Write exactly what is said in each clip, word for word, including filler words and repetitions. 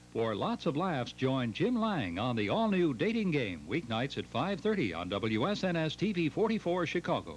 For lots of laughs, join Jim Lang on the all-new Dating Game, weeknights at five thirty on W S N S T V forty-four Chicago.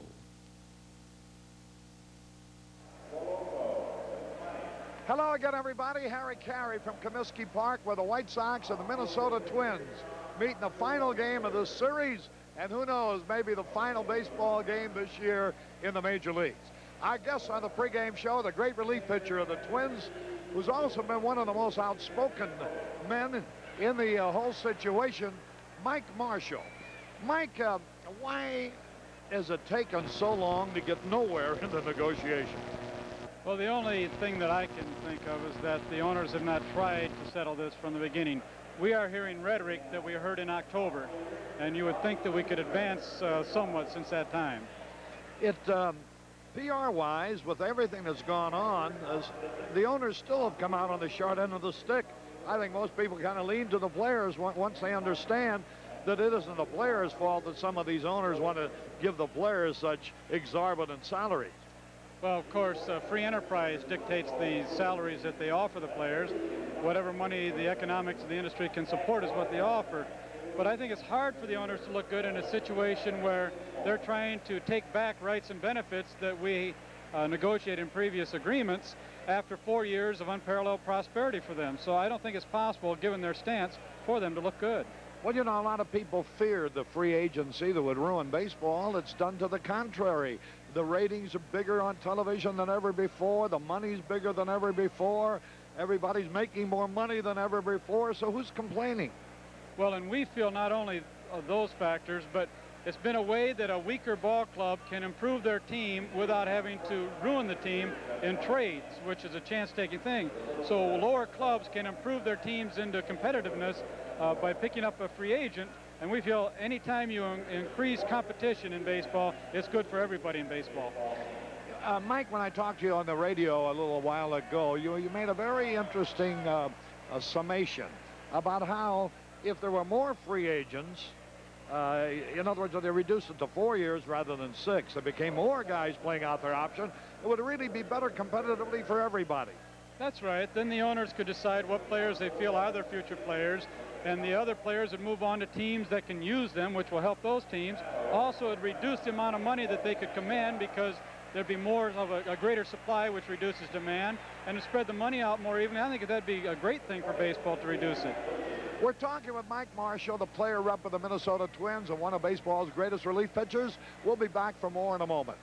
Hello again, everybody. Harry Carey from Comiskey Park, where the White Sox and the Minnesota Twins meet in the final game of this series, and who knows, maybe the final baseball game this year in the major leagues. Our guest on the pregame show, the great relief pitcher of the Twins, who's also been one of the most outspoken men in the uh, whole situation, Mike Marshall. Mike, uh, why has it taken so long to get nowhere in the negotiation? Well, the only thing that I can think of is that the owners have not tried to settle this from the beginning. We are hearing rhetoric that we heard in October, and you would think that we could advance uh, somewhat since that time. It, um, P R-wise, with everything that's gone on, as the owners still have come out on the short end of the stick. I think most people kind of lean to the players once they understand that it isn't the players' fault that some of these owners want to give the players such exorbitant salaries. Well, of course, uh, free enterprise dictates the salaries that they offer the players. Whatever money the economics of the industry can support is what they offer. But I think it's hard for the owners to look good in a situation where they're trying to take back rights and benefits that we uh, negotiated in previous agreements after four years of unparalleled prosperity for them. So I don't think it's possible, given their stance, for them to look good. Well, you know, a lot of people feared the free agency that would ruin baseball. It's done to the contrary. The ratings are bigger on television than ever before. The money's bigger than ever before. Everybody's making more money than ever before. So who's complaining? Well, and we feel not only of those factors, but it's been a way that a weaker ball club can improve their team without having to ruin the team in trades, which is a chance-taking thing. So lower clubs can improve their teams into competitiveness uh, by picking up a free agent. And we feel anytime you increase competition in baseball, it's good for everybody in baseball. Uh, Mike, when I talked to you on the radio a little while ago, you, you made a very interesting uh, a summation about how if there were more free agents, uh, in other words, if they reduced it to four years rather than six, there became more guys playing out their option, it would really be better competitively for everybody. That's right. Then the owners could decide what players they feel are their future players, and the other players would move on to teams that can use them, which will help those teams. Also, it would reduce the amount of money that they could command because there'd be more of a, a greater supply, which reduces demand, and to spread the money out more evenly. I think that'd be a great thing for baseball to reduce it. We're talking with Mike Marshall, the player rep of the Minnesota Twins and one of baseball's greatest relief pitchers. We'll be back for more in a moment.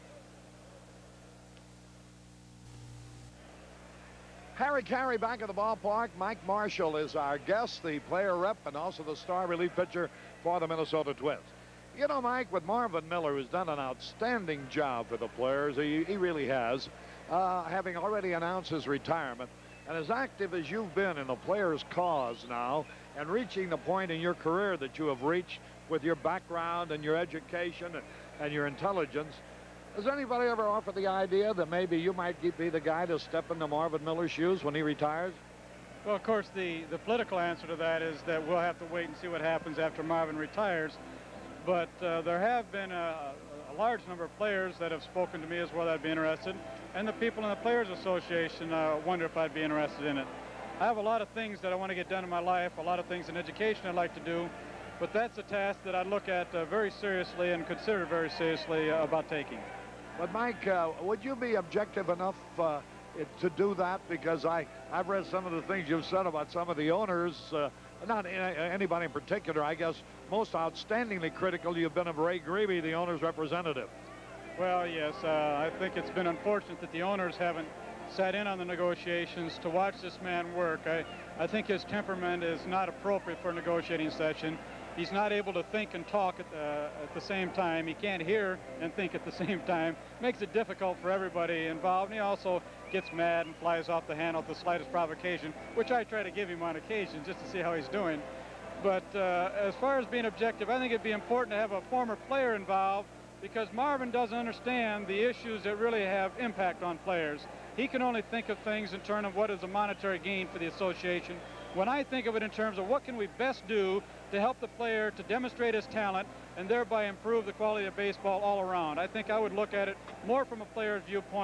Harry Carey back at the ballpark. Mike Marshall is our guest, the player rep and also the star relief pitcher for the Minnesota Twins. You know, Mike, with Marvin Miller, who's done an outstanding job for the players, he, he really has, uh, having already announced his retirement, and as active as you've been in the players' cause now and reaching the point in your career that you have reached with your background and your education and, and your intelligence, has anybody ever offered the idea that maybe you might be the guy to step into Marvin Miller's shoes when he retires? Well, of course, the, the political answer to that is that we'll have to wait and see what happens after Marvin retires. But uh, there have been a, a large number of players that have spoken to me as well that I'd be interested, and the people in the Players Association uh, wonder if I'd be interested in it. I have a lot of things that I want to get done in my life, a lot of things in education I'd like to do, but that's a task that I look at uh, very seriously and consider very seriously uh, about taking. But Mike, uh, would you be objective enough uh, to do that? Because I, I've read some of the things you've said about some of the owners, uh, not anybody in particular. I guess most outstandingly critical you've been of Ray Grebe, the owner's representative. Well, yes, uh, I think it's been unfortunate that the owners haven't sat in on the negotiations to watch this man work. I, I think his temperament is not appropriate for a negotiating session. He's not able to think and talk at the, at the same time. He can't hear and think at the same time. Makes it difficult for everybody involved. And he also gets mad and flies off the handle at the slightest provocation, which I try to give him on occasion just to see how he's doing. But uh, as far as being objective, I think it'd be important to have a former player involved, because Marvin doesn't understand the issues that really have impact on players. He can only think of things in terms of what is a monetary gain for the association. When I think of it in terms of what can we best do to help the player to demonstrate his talent and thereby improve the quality of baseball all around, I think I would look at it more from a player's viewpoint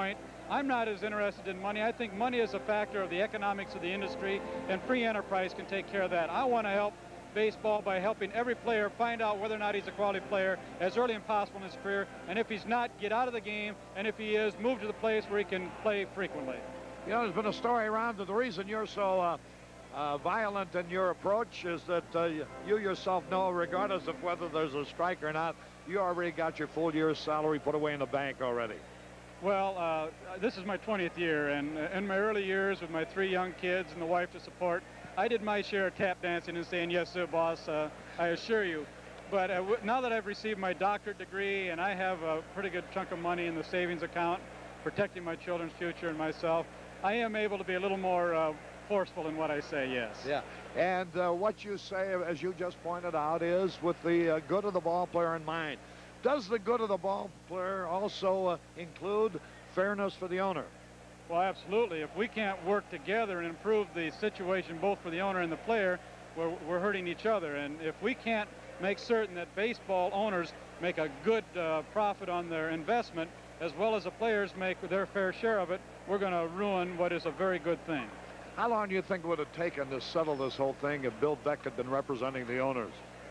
I'm not as interested in money. I think money is a factor of the economics of the industry, and free enterprise can take care of that. I want to help baseball by helping every player find out whether or not he's a quality player as early as possible in his career, and if he's not, get out of the game, and if he is, move to the place where he can play frequently. You know, there's been a story around that the reason you're so uh, uh, violent in your approach is that uh, you yourself know, regardless of whether there's a strike or not, you already got your full year's salary put away in the bank already. Well, uh, this is my twentieth year, and uh, in my early years with my three young kids and the wife to support, I did my share of tap dancing and saying, yes, sir, boss, uh, I assure you. But uh, w now that I've received my doctorate degree and I have a pretty good chunk of money in the savings account, protecting my children's future and myself, I am able to be a little more uh, forceful in what I say, yes. Yeah, and uh, what you say, as you just pointed out, is with the uh, good of the ball player in mind. Does the good of the ball player also uh, include fairness for the owner? Well, absolutely. If we can't work together and improve the situation both for the owner and the player, we're, we're hurting each other. And if we can't make certain that baseball owners make a good uh, profit on their investment, as well as the players make their fair share of it, we're going to ruin what is a very good thing. How long do you think it would have taken to settle this whole thing if Bill Veeck had been representing the owners?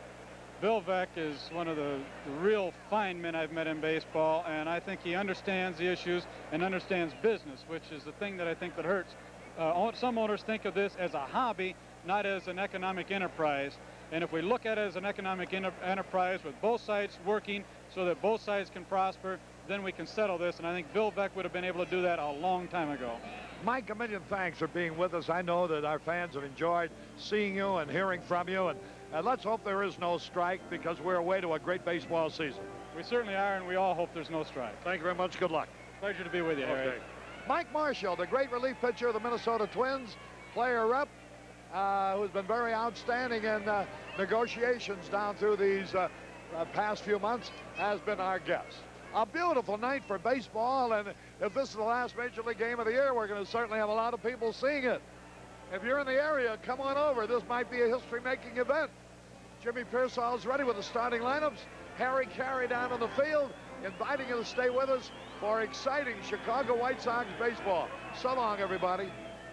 Bill Veeck is one of the, the real fine men I've met in baseball, and I think he understands the issues and understands business, which is the thing that I think that hurts. Uh, some owners think of this as a hobby, not as an economic enterprise. And if we look at it as an economic enterprise with both sides working so that both sides can prosper, then we can settle this. And I think Bill Veeck would have been able to do that a long time ago. Mike, a million thanks for being with us. I know that our fans have enjoyed seeing you and hearing from you. And uh, let's hope there is no strike, because we're away to a great baseball season. We certainly are, and we all hope there's no strike. Thank you very much. Good luck. Pleasure to be with you, Harry. Okay. Mike Marshall, the great relief pitcher of the Minnesota Twins, player rep, uh, who's been very outstanding in uh, negotiations down through these uh, uh, past few months, has been our guest. A beautiful night for baseball, and if this is the last Major League game of the year, we're going to certainly have a lot of people seeing it. If you're in the area, come on over. This might be a history-making event. Jimmy Piersall is ready with the starting lineups. Harry Carey down on the field, inviting you to stay with us for exciting Chicago White Sox baseball. So long, everybody.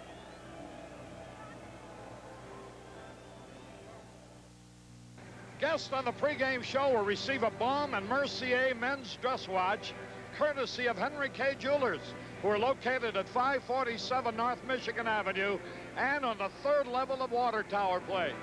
Guests on the pregame show will receive a Baum and Mercier men's dress watch, courtesy of Henry K. Jewelers, who are located at five forty-seven North Michigan Avenue and on the third level of Water Tower Place.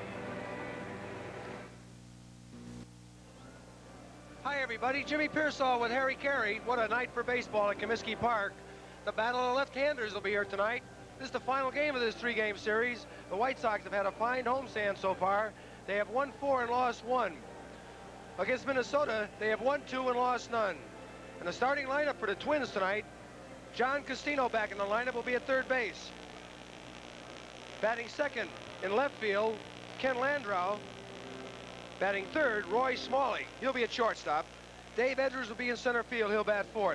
Hi, everybody. Jimmy Piersall with Harry Carey. What a night for baseball at Comiskey Park. The battle of the left-handers will be here tonight. This is the final game of this three-game series. The White Sox have had a fine homestand so far. They have won four and lost one. Against Minnesota, they have won two and lost none. And the starting lineup for the Twins tonight, John Castino back in the lineup, will be at third base. Batting second in left field, Ken Landau. Batting third, Roy Smalley. He'll be at shortstop. Dave Edwards will be in center field. He'll bat fourth.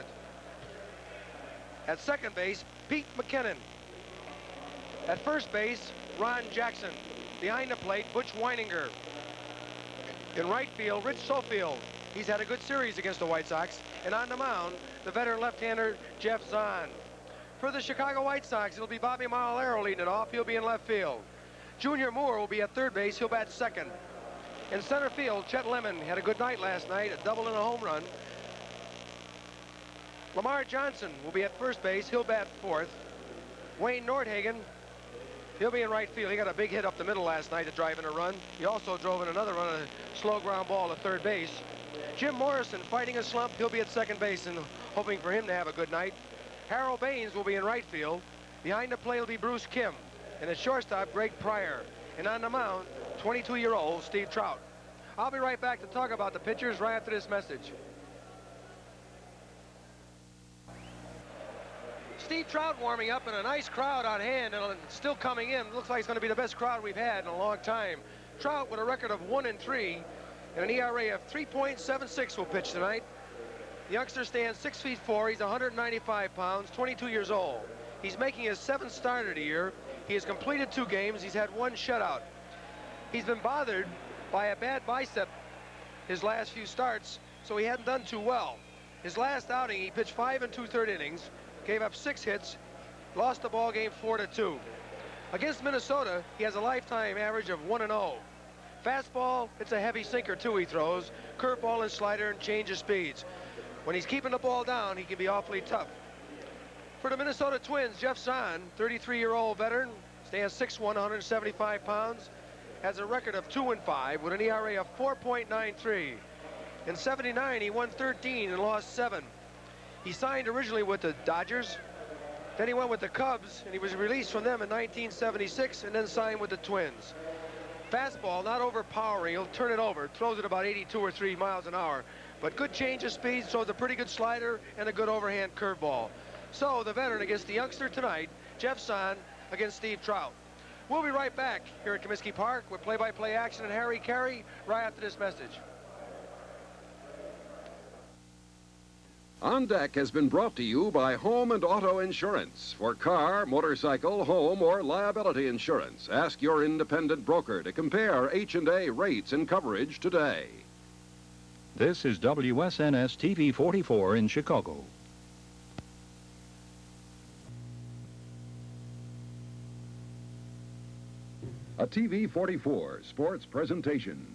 At second base, Pete McKinnon. At first base, Ron Jackson. Behind the plate, Butch Weininger. In right field, Rich Sofield. He's had a good series against the White Sox. And on the mound, the veteran left-hander, Geoff Zahn. For the Chicago White Sox, it'll be Bobby Malero leading it off. He'll be in left field. Junior Moore will be at third base. He'll bat second. In center field, Chet Lemon had a good night last night, a double and a home run. Lamar Johnson will be at first base. He'll bat fourth. Wayne Nordhagen, he'll be in right field. He got a big hit up the middle last night to drive in a run. He also drove in another run, a slow ground ball to third base. Jim Morrison fighting a slump. He'll be at second base and hoping for him to have a good night. Harold Baines will be in right field. Behind the plate will be Bruce Kim. And at shortstop, Greg Pryor. And on the mound, twenty-two-year-old Steve Trout. I'll be right back to talk about the pitchers right after this message. Steve Trout warming up, and a nice crowd on hand, and still coming in. Looks like it's going to be the best crowd we've had in a long time. Trout with a record of one and three and an E R A of three point seven six will pitch tonight. The youngster stands six feet four. He's one hundred ninety-five pounds, twenty-two years old. He's making his seventh start of the year. He has completed two games. He's had one shutout. He's been bothered by a bad bicep his last few starts, so he hadn't done too well. His last outing, he pitched five and two-third innings, gave up six hits, lost the ball game four to two. Against Minnesota, he has a lifetime average of one and oh. Fastball, it's a heavy sinker too he throws. Curveball and slider and change of speeds. When he's keeping the ball down, he can be awfully tough. For the Minnesota Twins, Geoff Zahn, thirty-three-year-old veteran, stands six one, one hundred seventy-five pounds, has a record of two and five with an E R A of four point nine three. In seventy-nine, he won thirteen and lost seven. He signed originally with the Dodgers, then he went with the Cubs, and he was released from them in nineteen seventy-six and then signed with the Twins. Fastball, not overpowering, he'll turn it over, throws it about eighty-two or three miles an hour, but good change of speed, throws a pretty good slider and a good overhand curveball. So the veteran against the youngster tonight, Geoff Zahn against Steve Trout. We'll be right back here at Comiskey Park with play-by-play action and Harry Carey right after this message. On Deck has been brought to you by Home and Auto Insurance. For car, motorcycle, home, or liability insurance, ask your independent broker to compare H and A rates and coverage today. This is W S N S T V forty-four in Chicago. A T V forty-four sports presentation.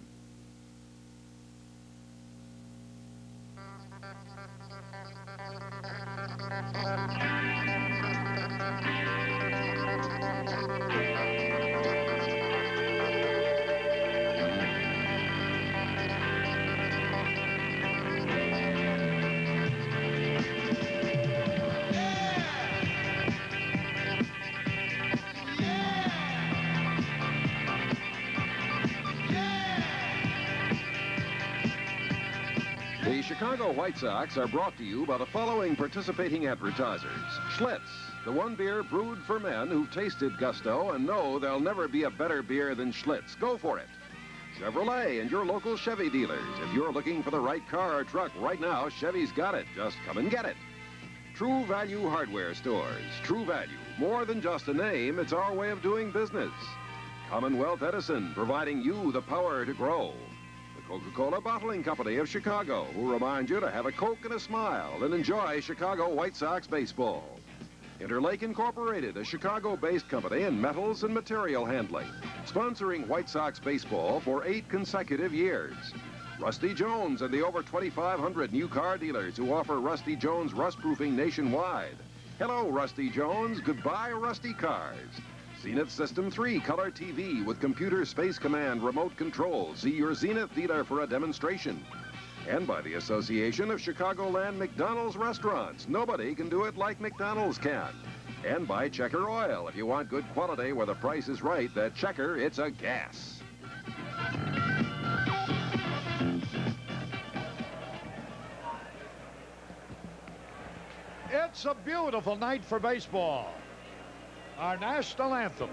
The Chicago White Sox are brought to you by the following participating advertisers. Schlitz, the one beer brewed for men who've tasted gusto and know there'll never be a better beer than Schlitz. Go for it. Chevrolet and your local Chevy dealers. If you're looking for the right car or truck right now, Chevy's got it. Just come and get it. True Value Hardware Stores. True Value. More than just a name, it's our way of doing business. Commonwealth Edison, providing you the power to grow. Coca-Cola Bottling Company of Chicago, who remind you to have a Coke and a smile and enjoy Chicago White Sox baseball. Interlake Incorporated, a Chicago-based company in metals and material handling, sponsoring White Sox baseball for eight consecutive years. Rusty Jones and the over twenty-five hundred new car dealers who offer Rusty Jones rust-proofing nationwide. Hello, Rusty Jones. Goodbye, Rusty Cars. Zenith System three Color T V with Computer Space Command remote control. See your Zenith dealer for a demonstration. And by the Association of Chicagoland McDonald's Restaurants. Nobody can do it like McDonald's can. And by Checker Oil. If you want good quality where the price is right, that Checker, it's a gas. It's a beautiful night for baseball. Our national anthem.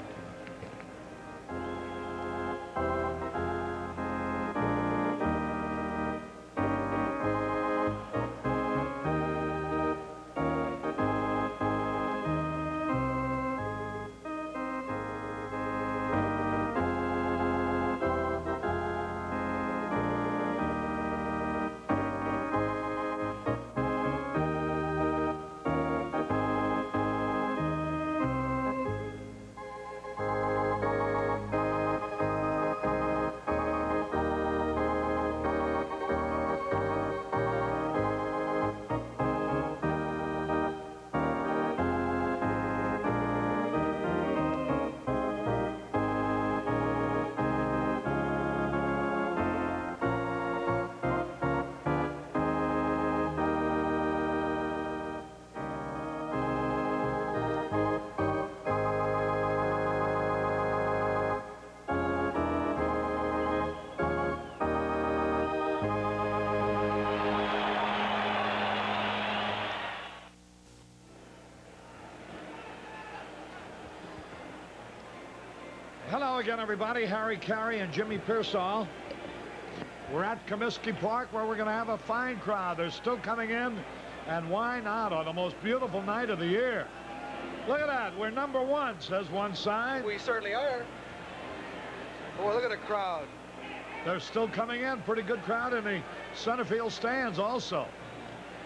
Hello again, everybody. Harry Carey and Jimmy Piersall. We're at Comiskey Park, where we're going to have a fine crowd. They're still coming in, and why not on the most beautiful night of the year? Look at that. We're number one, says one side. We certainly are. Boy, look at the crowd. They're still coming in. Pretty good crowd in the center field stands also.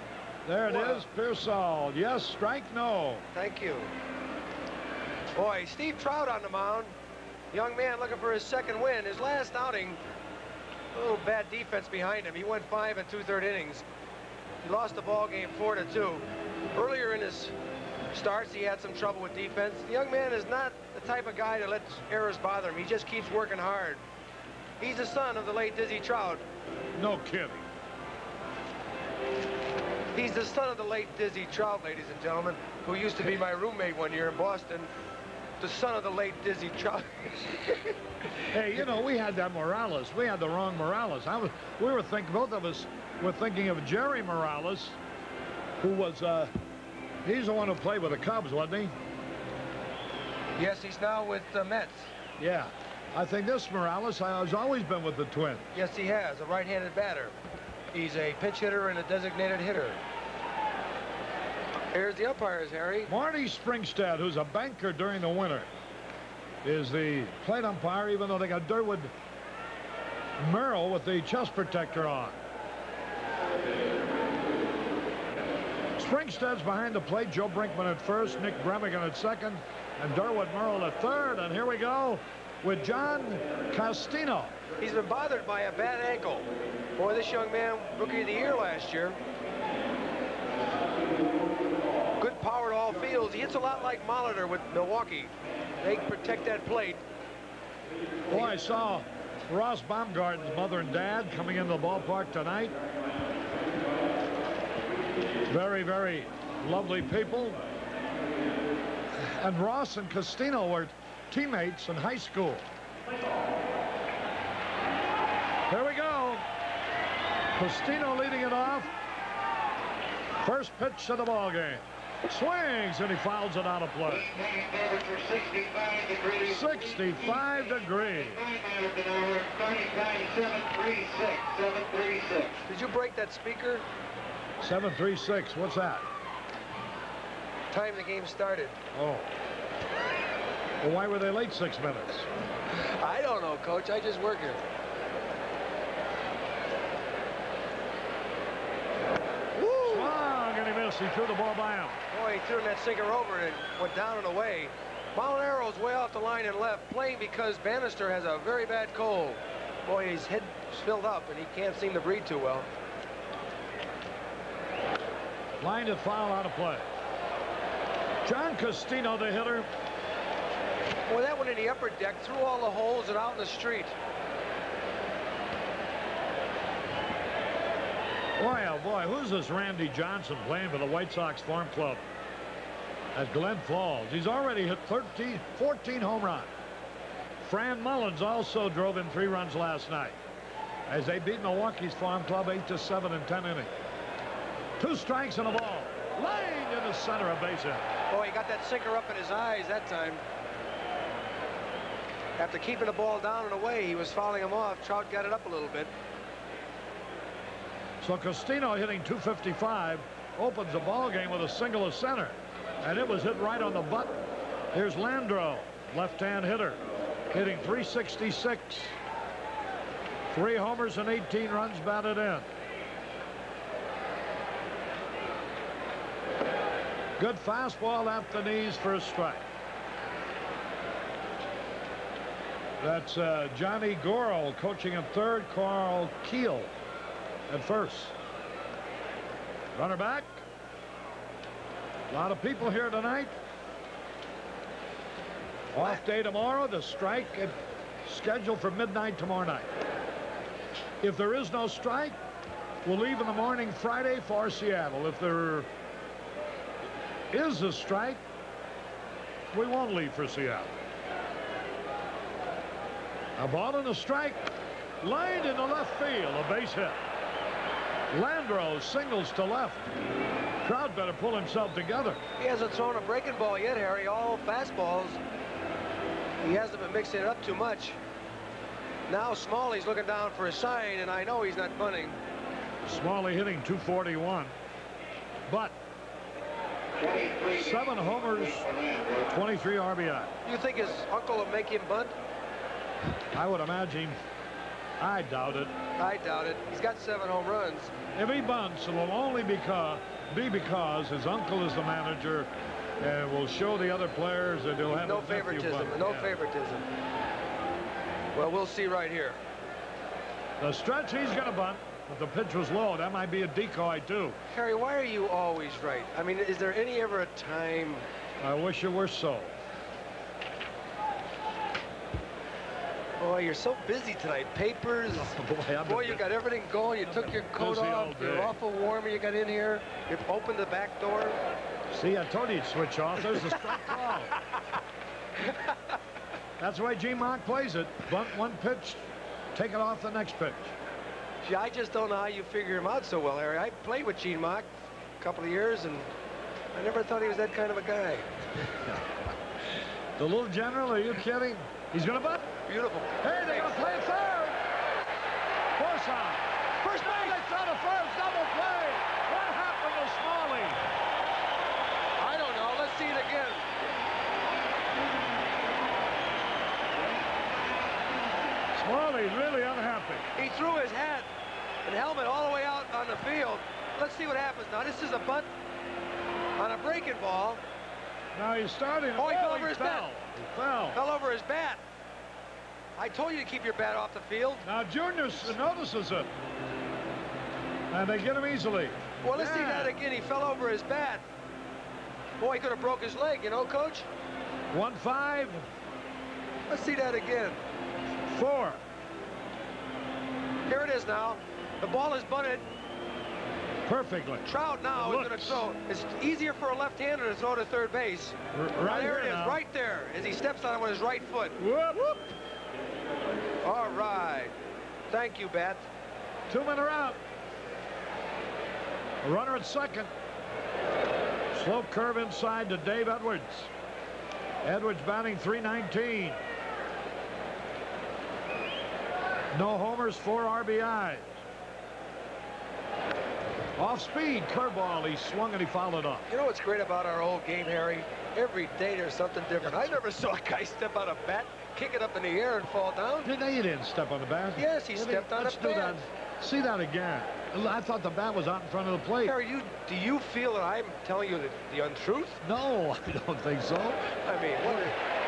There it Wow. is, Piersall. Yes, strike, no. Thank you. Boy, Steve Trout on the mound. Young man looking for his second win. His last outing, a little bad defense behind him. He went five and two-third innings. He lost the ball game four to two. Earlier in his starts, he had some trouble with defense. The young man is not the type of guy that lets errors bother him. He just keeps working hard. He's the son of the late Dizzy Trout. No kidding. He's the son of the late Dizzy Trout, ladies and gentlemen, who used to be my roommate one year in Boston. The son of the late Dizzy Trout. Hey, you know, we had that Morales. We had the wrong Morales. I was, we were thinking, both of us were thinking of Jerry Morales, who was, uh, he's the one who played with the Cubs, wasn't he? Yes, he's now with the Mets. Yeah. I think this Morales has always been with the Twins. Yes, he has, a right-handed batter. He's a pinch hitter and a designated hitter. Here's the umpires, Harry. Marty Springstead, who's a banker during the winter, is the plate umpire, even though they got Durwood Merrill with the chest protector on. Springstead's behind the plate. Joe Brinkman at first, Nick Bremigan at second, and Durwood Merrill at third. And here we go with John Castino. He's been bothered by a bad ankle. Boy, this young man, rookie of the year last year. Good power to all fields. He hits a lot like Molitor with Milwaukee. They protect that plate. Boy, I saw Ross Baumgarten's mother and dad coming into the ballpark tonight. Very, very lovely people. And Ross and Castino were teammates in high school. Here we go. Castino leading it off. First pitch of the ball game. Swings, and he fouls it out of play. sixty-five degrees. Did you break that speaker? seven three six. What's that? Time the game started. Oh. Well, why were they late six minutes? I don't know, Coach. I just work here. Woo! Swung, and he missed. He threw the ball by him. Boy, he threw that sinker over and it went down and away. Molinari's way off the line and left, playing because Bannister has a very bad cold. Boy, his head's filled up and he can't seem to breathe too well. Line to foul out of play. John Castino, the hitter. Boy, that one in the upper deck, through all the holes and out in the street. Boy, oh boy, who's this Randy Johnson playing for the White Sox Farm Club at Glen Falls? He's already hit thirteen, fourteen home runs. Fran Mullins also drove in three runs last night as they beat Milwaukee's Farm Club eight to seven in ten innings. Two strikes and a ball. Lined in the center of base hit. Boy, he got that sinker up in his eyes that time. After keeping the ball down and away, he was fouling him off. Trout got it up a little bit. So Castino, hitting two fifty-five, opens the ball game with a single to center, and it was hit right on the button. Here's Landreau, left-hand hitter, hitting three sixty-six. Three homers and eighteen runs batted in. Good fastball at the knees for a strike. That's uh, Johnny Gorel coaching at third, Carl Keel at first. Runner back. A lot of people here tonight. Off day tomorrow. The strike is scheduled for midnight tomorrow night. If there is no strike, we'll leave in the morning Friday for Seattle. If there is a strike, we won't leave for Seattle. A ball and a strike, lined into left field, a base hit. Landreau singles to left. Trout better pull himself together. He hasn't thrown a breaking ball yet, Harry. All fastballs. He hasn't been mixing it up too much. Now Smalley's looking down for a sign, and I know he's not bunting. Smalley hitting two forty-one, but seven homers, twenty-three R B I. You think his uncle will make him bunt? I would imagine. I doubt it. I doubt it. He's got seven home runs. If he bunts, it will only because be because his uncle is the manager and will show the other players that he'll have no a nephew favoritism. bunt. No Yeah. favoritism. Well, we'll see right here. The stretch, he's going to bunt, but the pitch was low. That might be a decoy, too. Harry, why are you always right? I mean, is there any ever a time? I wish it were so. Boy, you're so busy tonight. Papers. Oh, boy, I've Boy, been you got everything going. You took your coat busy all off. You're day. awful warm when you got in here. You opened the back door. See, I told you you'd switch off. There's the strike call. That's the way G-Mock plays it. Bunt one pitch, take it off the next pitch. Gee, I just don't know how you figure him out so well, Harry. I played with Gene Mock a couple of years, and I never thought he was that kind of a guy. The little general, are you kidding? He's going to bunt. Beautiful. Hey, they're going to play third. Piersall. First base. They throw to first. Double play. What happened to Smalley? I don't know. Let's see it again. Smalley's really unhappy. He threw his hat and helmet all the way out on the field. Let's see what happens now. This is a bunt on a breaking ball. Now he's starting. Oh, he oh, fell over he his fell. bat. He fell. Fell over his bat. I told you to keep your bat off the field. Now Junior notices it. And they get him easily. Well, let's see Yeah. that again. He fell over his bat. Boy, he could have broke his leg, you know, Coach? One five. Let's see that again. Four. Here it is now. The ball is bunted. Perfectly. Trout now is going to throw. It's easier for a left-hander to throw to third base. R Now, right there here it is, now. right there, as he steps on it with his right foot. Whoop. Whoop. All right. Thank you, Bat. Two men are out. A runner at second. Slow curve inside to Dave Edwards. Edwards batting three nineteen. No homers, four R B Is. Off speed, curveball. He swung and he fouled it up. You know what's great about our old game, Harry? Every day there's something different. I never saw a guy step on a bat, kick it up in the air, and fall down. Did they? He didn't step on the bat. Yes, he Did stepped on Let's a do bat. that. See that again. I thought the bat was out in front of the plate. Harry, you, do you feel that I'm telling you the, the untruth? No, I don't think so. I mean, what?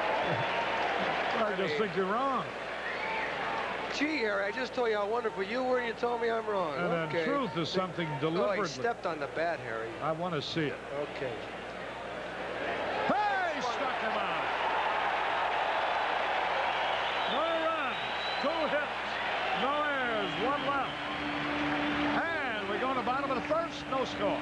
I just mean- think you're wrong. Gee, Harry, I just told you how wonderful you were, and you told me I'm wrong. And then Okay. truth is something Oh, deliberately. he stepped on the bat, Harry. I want to see it. Okay. Hey, struck him out. No runs, two hits, no errors, one left. And we go to the bottom of the first, no score.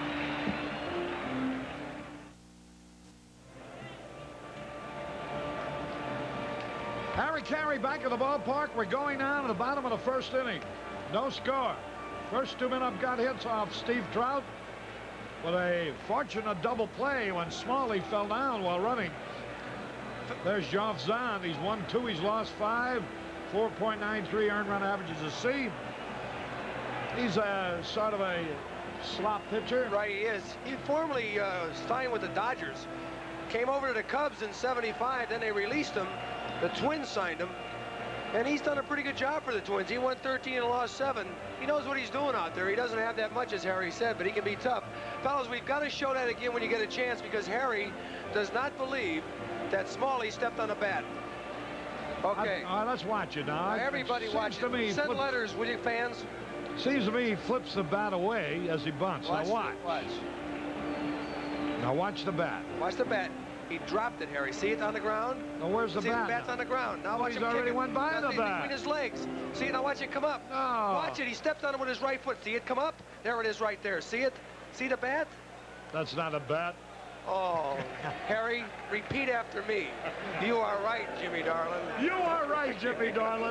Harry Carey back at the ballpark. We're going down to the bottom of the first inning. No score. First two men up got hits off Steve Trout with a fortunate double play when Smalley fell down while running. There's Geoff Zahn. He's won two. He's lost five. four point nine three earned run average is a C. He's a sort of a slop pitcher. Right, he is. He formerly uh, signed with the Dodgers. Came over to the Cubs in seventy-five, then they released him. The Twins signed him. And he's done a pretty good job for the Twins. He won thirteen and lost seven. He knows what he's doing out there. He doesn't have that much, as Harry said, but he can be tough. Fellas, we've got to show that again when you get a chance, because Harry does not believe that Smalley stepped on a bat. Okay. I, all right, let's watch it now. Now, everybody Seems watch to it. me he Send flip- letters, will you, fans? Seems to me he flips the bat away as he bunts. Watch. Now watch. Watch. Now watch the bat. Watch the bat. He dropped it, Harry. See it on the ground? Now where's the See bat? the bat's on the ground. Now Oh, watch he's him kick already it. went by Now the see, bat. between his legs. See, now watch it come up. No. Watch it. He stepped on it with his right foot. See it come up? There it is right there. See it? See the bat? That's not a bat. Oh, Harry, repeat after me. You are right, Jimmy darling. You are right, Jimmy darling.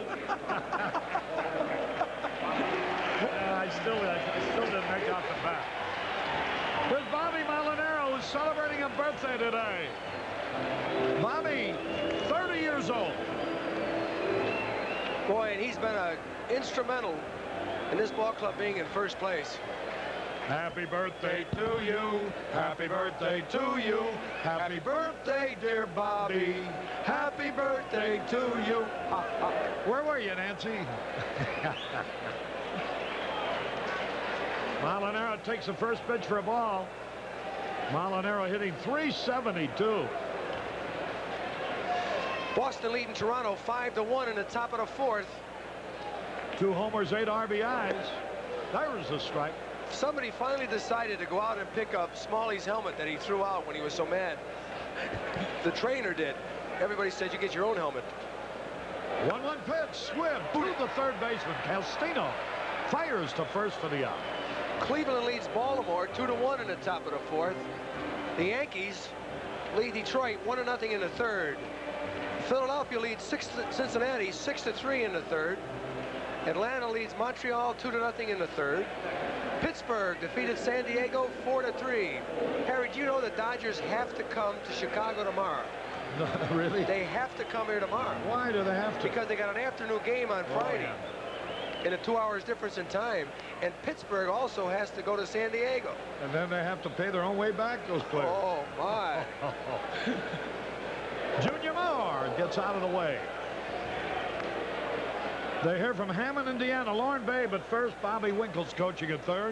Yeah, I still, I, I still didn't make out the bat. There's Bobby Molinaro, who's celebrating a birthday today. Bobby, thirty years old. Boy, and he's been uh, instrumental in this ball club being in first place. Happy birthday to you. Happy birthday to you. Happy birthday, dear Bobby. Happy birthday to you. Ha, ha. Where were you, Nancy? Molinaro takes the first pitch for a ball. Molinaro hitting three seventy-two. Boston leading Toronto five to one in the top of the fourth. Two homers, eight R B Is. There's a strike. Somebody finally decided to go out and pick up Smalley's helmet that he threw out when he was so mad. The trainer did. Everybody said you get your own helmet. one one pitch, swim through the third baseman. Castino fires to first for the out. Cleveland leads Baltimore two to one in the top of the fourth. The Yankees lead Detroit one to nothing in the third. Philadelphia leads six to Cincinnati six to three in the third. Atlanta leads Montreal two to nothing in the third. Pittsburgh defeated San Diego four to three. Harry, do you know the Dodgers have to come to Chicago tomorrow? No, really? They have to come here tomorrow. Why do they have to? Because they got an afternoon game on Friday. Oh, yeah. In a two hours difference in time. And Pittsburgh also has to go to San Diego. And then they have to pay their own way back, those players. Oh, my. Junior Moore gets out of the way. They hear from Hammond, Indiana. Lauren Babe at first. Bobby Winkle's coaching at third.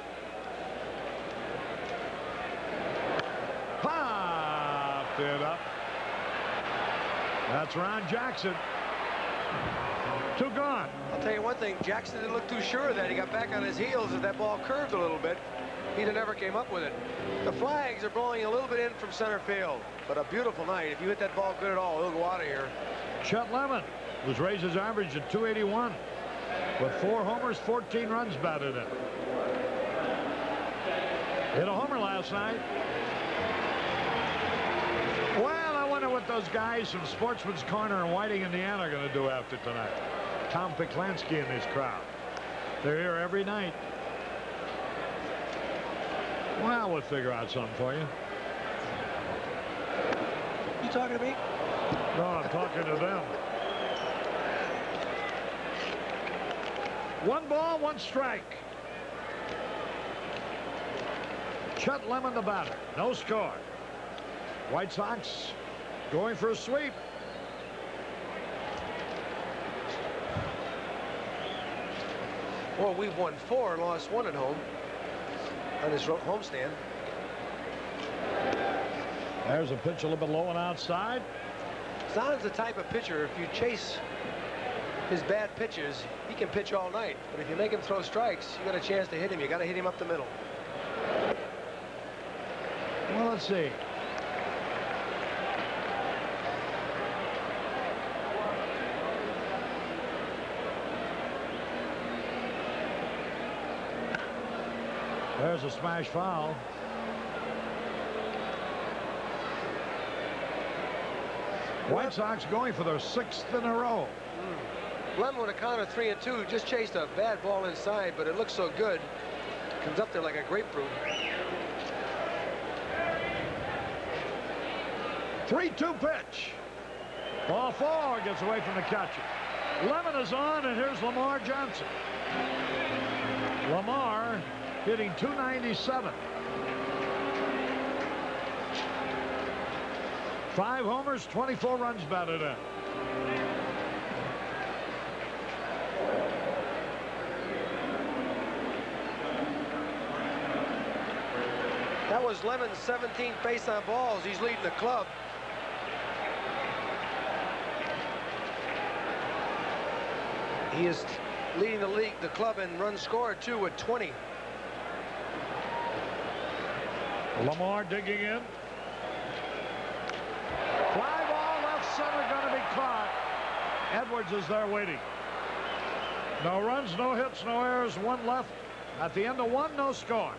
Popped it up. That's Ron Jackson. Two gone. I'll tell you one thing. Jackson didn't look too sure of that. He got back on his heels as that ball curved a little bit. He never came up with it. The flags are blowing a little bit in from center field. But a beautiful night. If you hit that ball good at all, he'll go out of here. Chet Lemon was raised his average at two eighty-one. With four homers, fourteen runs batted in. Hit a homer last night. Well, I wonder what those guys from Sportsman's Corner in Whiting, Indiana are going to do after tonight. Tom Peklansky and his crowd. They're here every night. Well, we'll figure out something for you. You talking to me? No, I'm talking to them. One ball, one strike. Chet Lemon, the batter. No score. White Sox going for a sweep. Well, we've won four and lost one at home on this homestand. There's a pitch a little bit low and outside. Zahn's the type of pitcher, if you chase his bad pitches, he can pitch all night. But if you make him throw strikes, you got a chance to hit him. You got to hit him up the middle. Well, let's see. There's a smash foul. White Sox going for their sixth in a row. Mm. Lemon with a count of three and two just chased a bad ball inside, but it looks so good. Comes up there like a grapefruit. three two pitch. Ball four gets away from the catcher. Lemon is on, and here's Lamar Johnson. Lamar hitting two ninety-seven. Five homers, twenty-four runs batted in. That was Lemon's seventeenth base on balls. He's leading the club. He is leading the league, the club in runs scored, too, with twenty. Lamar digging in. Fly ball left center, going to be caught. Edwards is there waiting. No runs, no hits, no errors, one left. At the end of one, no score.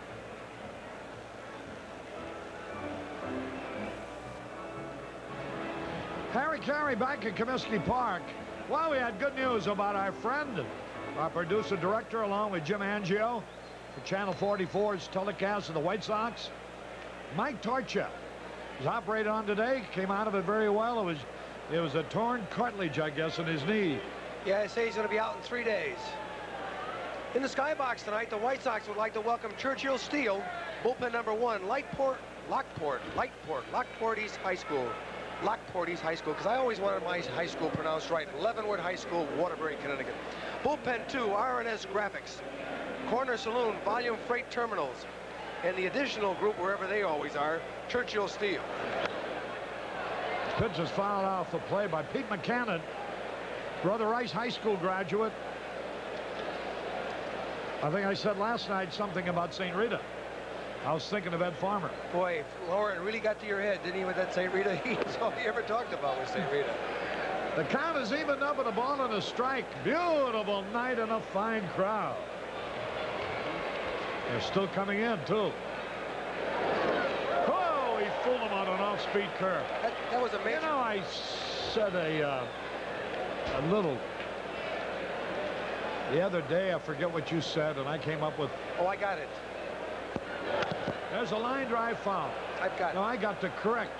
Harry Carey back at Comiskey Park. Well, we had good news about our friend, our producer director, along with Jim Angio, for Channel forty-four's telecast of the White Sox. Mike Torcha was operated on today, came out of it very well. It was, it was a torn cartilage, I guess, in his knee. Yeah, I say he's going to be out in three days. In the skybox tonight, the White Sox would like to welcome Churchill Steel, bullpen number one, Lightport, Lockport, Lightport, Lockport East High School. Lockport East High School, because I always wanted my high school pronounced right. Leavenworth High School, Waterbury, Connecticut. Bullpen two, R N S Graphics. Corner Saloon, Volume Freight Terminals, and the additional group, wherever they always are, Churchill Steel. Pitch is fouled off the play by Pete McCannon, Brother Rice High School graduate. I think I said last night something about Saint Rita. I was thinking of Ed Farmer. Boy, Lauren really got to your head, didn't he, with that Saint Rita? That's all he ever talked about was Saint Rita. The count is evened up with a ball and a strike. Beautiful night and a fine crowd. They're still coming in, too. Oh, he fooled him on an off-speed curve. That, that was a major... You know, I said a, uh, a little... The other day, I forget what you said, and I came up with... Oh, I got it. There's a line drive foul. I've got it. No, I got to correct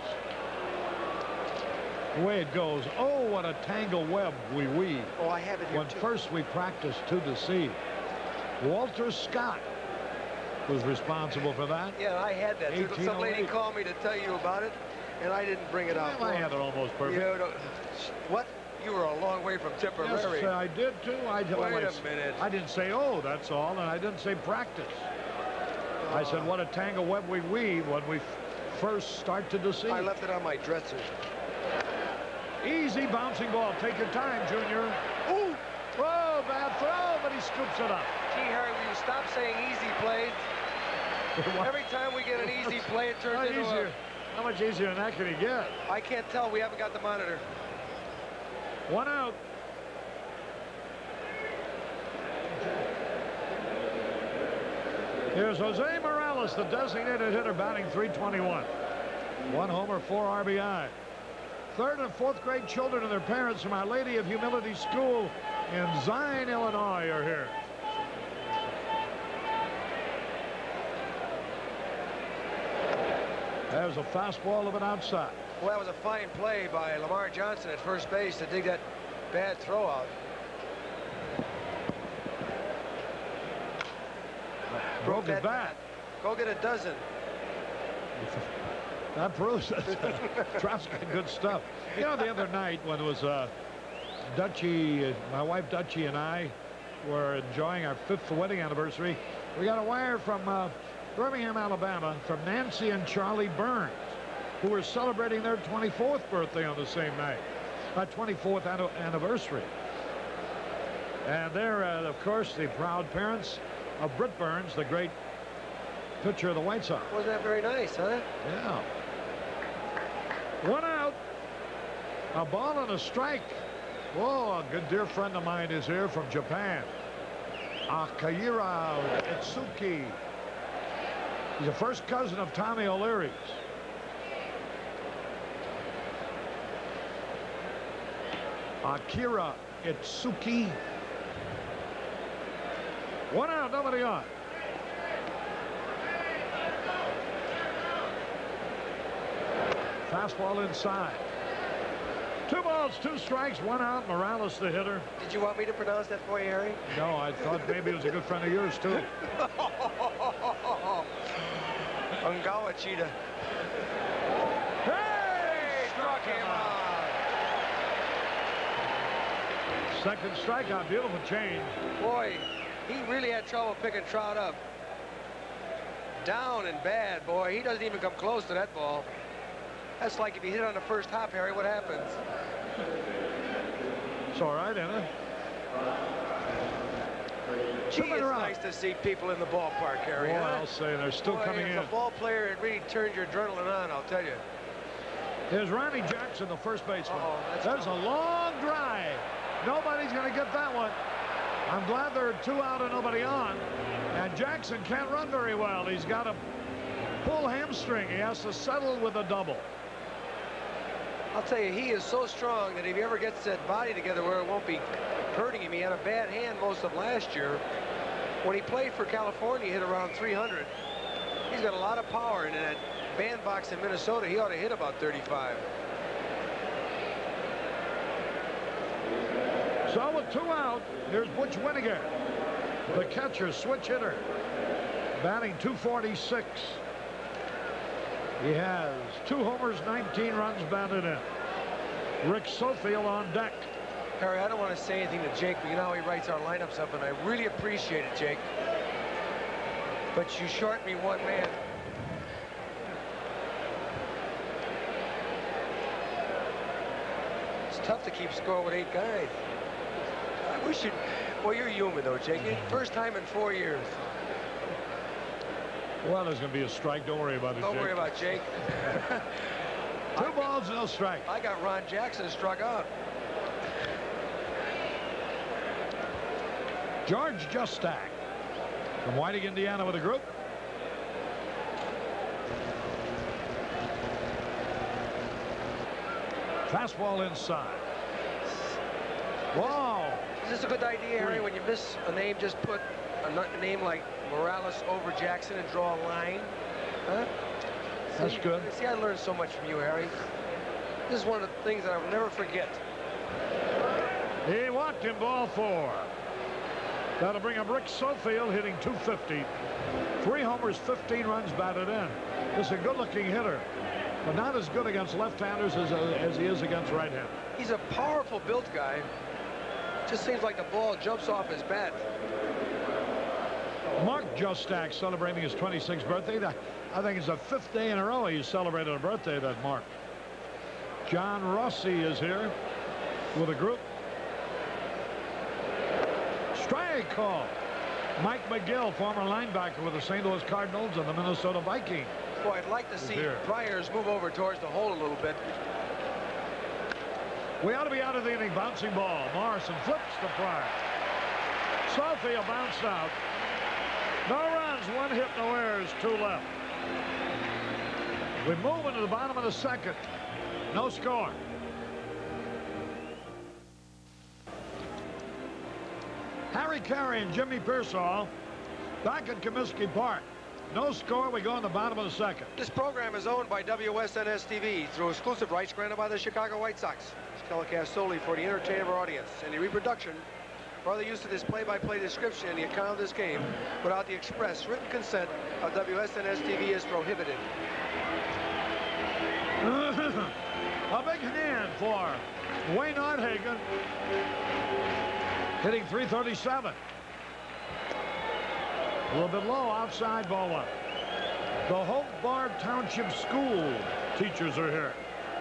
the way it goes. Oh, what a tangle web we weave. Oh, I have it here, When too. first we practiced to deceive. Walter Scott was responsible for that. Yeah, I had that. Some lady eighteen oh eight. called me to tell you about it, and I didn't bring it out. Well, I had it almost perfect. You don't, what? You were a long way from Tipperary. Yes, I did too. I, Wait well, I, a minute. I didn't say, oh, that's all, and I didn't say practice. Uh, I said, what a tangle web we weave when we first start to deceive. I left it on my dresser. Easy bouncing ball. Take your time, Junior. Ooh! Whoa, bad throw, but he scoops it up. Gee, Harry, will you stop saying easy plays? Every time we get an easy play, it turns How into easier. a... How much easier than that can he get? I can't tell. We haven't got the monitor. One out. Here's Jose Morales, the designated hitter, batting three twenty-one. One homer, four R B I. Third and fourth grade children and their parents from Our Lady of Humility School in Zion, Illinois are here. There's a fastball of an outside. Well, that was a fine play by Lamar Johnson at first base to dig that bad throw out. Broke his that bat. Go get a dozen. That proves it. Trout's got good stuff. You know, the other night when it was uh, Dutchie, my wife Dutchie and I were enjoying our fifth wedding anniversary, we got a wire from uh, Birmingham, Alabama, from Nancy and Charlie Burns, who were celebrating their twenty-fourth birthday on the same night, uh, twenty-fourth an anniversary. And they're, uh, of course, the proud parents of Britt Burns, the great pitcher of the White Sox. Wasn't that very nice, huh? Yeah. One out. A ball and a strike. Whoa, a good dear friend of mine is here from Japan. Akira Itsuki. He's a first cousin of Tommy O'Leary's. Akira Itsuki. One out, nobody on. Fastball inside. Two balls, two strikes, one out. Morales, the hitter. Did you want me to pronounce that for you, Harry? No, I thought maybe it was a good friend of yours, too. Ungawa Cheetah. Hey! Struck him out. Second strikeout, beautiful change. Boy, he really had trouble picking Trout up. Down and bad, boy. He doesn't even come close to that ball. That's like if you hit on the first hop, Harry, what happens? It's all right, isn't it? Gee, it's nice to see people in the ballpark, Harry. Boy, huh? I'll say they're still Boy, coming as in. a ball player, it really turns your adrenaline on, I'll tell you. Here's Ronnie Jackson, the first baseman. Uh-oh, that's There's tough. a long drive. Nobody's going to get that one. I'm glad there are two out and nobody on. And Jackson can't run very well. He's got a pull hamstring. He has to settle with a double. I'll tell you, he is so strong that if he ever gets that body together where it won't be hurting him, he had a bad hand most of last year. When he played for California, he hit around three hundred. He's got a lot of power, and in that bandbox in Minnesota, he ought to hit about thirty-five. So with two out, here's Butch Winniger, the catcher, switch hitter, batting two forty-six. He has two homers, nineteen runs batted in. Rick Sofield on deck. Harry, I don't want to say anything to Jake, but you know how he writes our lineups up, and I really appreciate it, Jake. But you short me one man. It's tough to keep score with eight guys. I wish you'd... Well, you're human, though, Jake. First time in four years. Well, there's going to be a strike. Don't worry about it, Don't Jake. worry about Jake. Two balls, no strike. I got Ron Jackson struck out. George Justak from Whiting, Indiana with a group. Fastball inside. Wow. Is this a good idea, Harry? When you miss a name, just put a name like Morales over Jackson and draw a line? Huh? That's see, good. See, I learned so much from you, Harry. This is one of the things that I'll never forget. He walked him, ball four. That'll bring up Rick Sofield hitting two fifty. Three homers, fifteen runs batted in. This is a good-looking hitter, but not as good against left-handers as, uh, as he is against right-handers. He's a powerful built guy. Just seems like the ball jumps off his bat. Mark Justak celebrating his twenty-sixth birthday. I think it's the fifth day in a row he's celebrated a birthday, that Mark. John Rossi is here with a group. Strike call. Mike McGill, former linebacker with the Saint Louis Cardinals and the Minnesota Vikings. Boy, I'd like to see here. Priors move over towards the hole a little bit. We ought to be out of the inning. Bouncing ball. Morrison flips the Pryor. Sofield bounced out. No runs, one hit, no errors, two left. We move into the bottom of the second. No score. Harry Carey and Jimmy Piersall back at Comiskey Park. No score. We go in the bottom of the second. This program is owned by W S N S T V through exclusive rights granted by the Chicago White Sox. It's telecast solely for the entertainment of our audience. Any reproduction or the use of this play-by-play description in the account of this game without the express written consent of W S N S T V is prohibited. A big hand for Wayne Arthagen, hitting three thirty-seven. A little bit low, outside, ball one. The Hobart Township School teachers are here.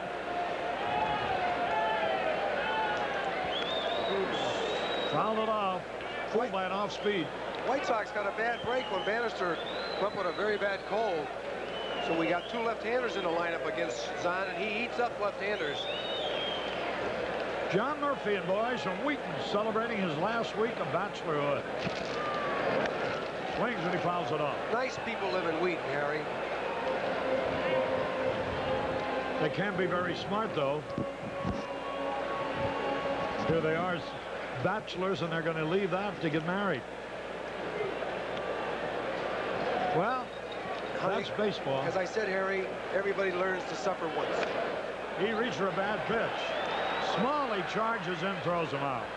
Fouled it off. Full by an off speed. White Sox got a bad break when Bannister went with a very bad cold. So we got two left-handers in the lineup against Zahn, and he eats up left-handers. John Murphy and boys from Wheaton celebrating his last week of bachelorhood. Swings and he fouls it off. Nice people live in Wheaton, Harry. They can be very smart, though. Here they are, bachelors, and they're going to leave that to get married. Well, that's baseball. As I said, Harry, everybody learns to suffer once. He reached for a bad pitch. Smalley charges in, throws him out.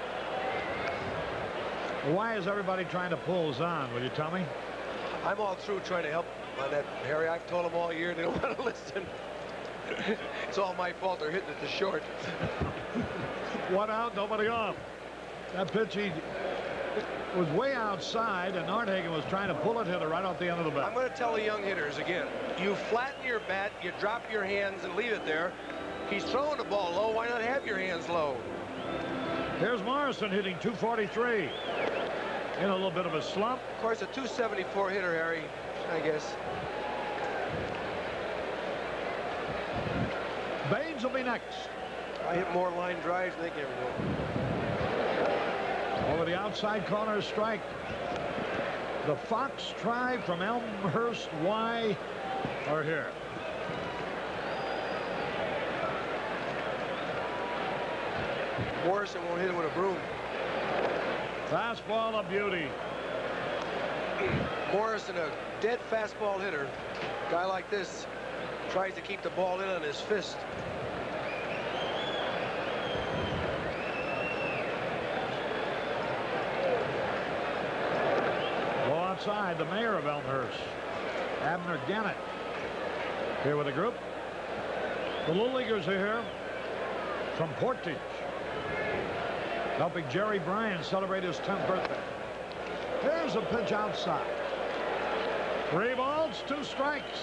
Why is everybody trying to pull Zahn? Will you tell me? I'm all through trying to help on that, Harry. I've told them all year they don't want to listen. It's all my fault. They're hitting it to short. One out, nobody on. That pitch he was way outside, and Arthagen was trying to pull it, hit it right off the end of the bat. I'm going to tell the young hitters again. You flatten your bat, you drop your hands and leave it there. He's throwing the ball low. Why not have your hands low? Here's Morrison hitting two forty-three. In a little bit of a slump. Of course, a two seventy-four hitter, Harry, I guess. Baines will be next. I hit more line drives than they can do. Over the outside corner, strike. The Fox Tribe from Elmhurst Y are here. Morrison won't hit it with a broom. Fastball, a beauty. Morrison, a dead fastball hitter. Guy like this tries to keep the ball in on his fist. Well, outside, the mayor of Elmhurst, Abner Gannett, here with a group. The Little Leaguers are here from Portage, helping Jerry Bryan celebrate his tenth birthday. Here's a pitch outside. Three balls, two strikes.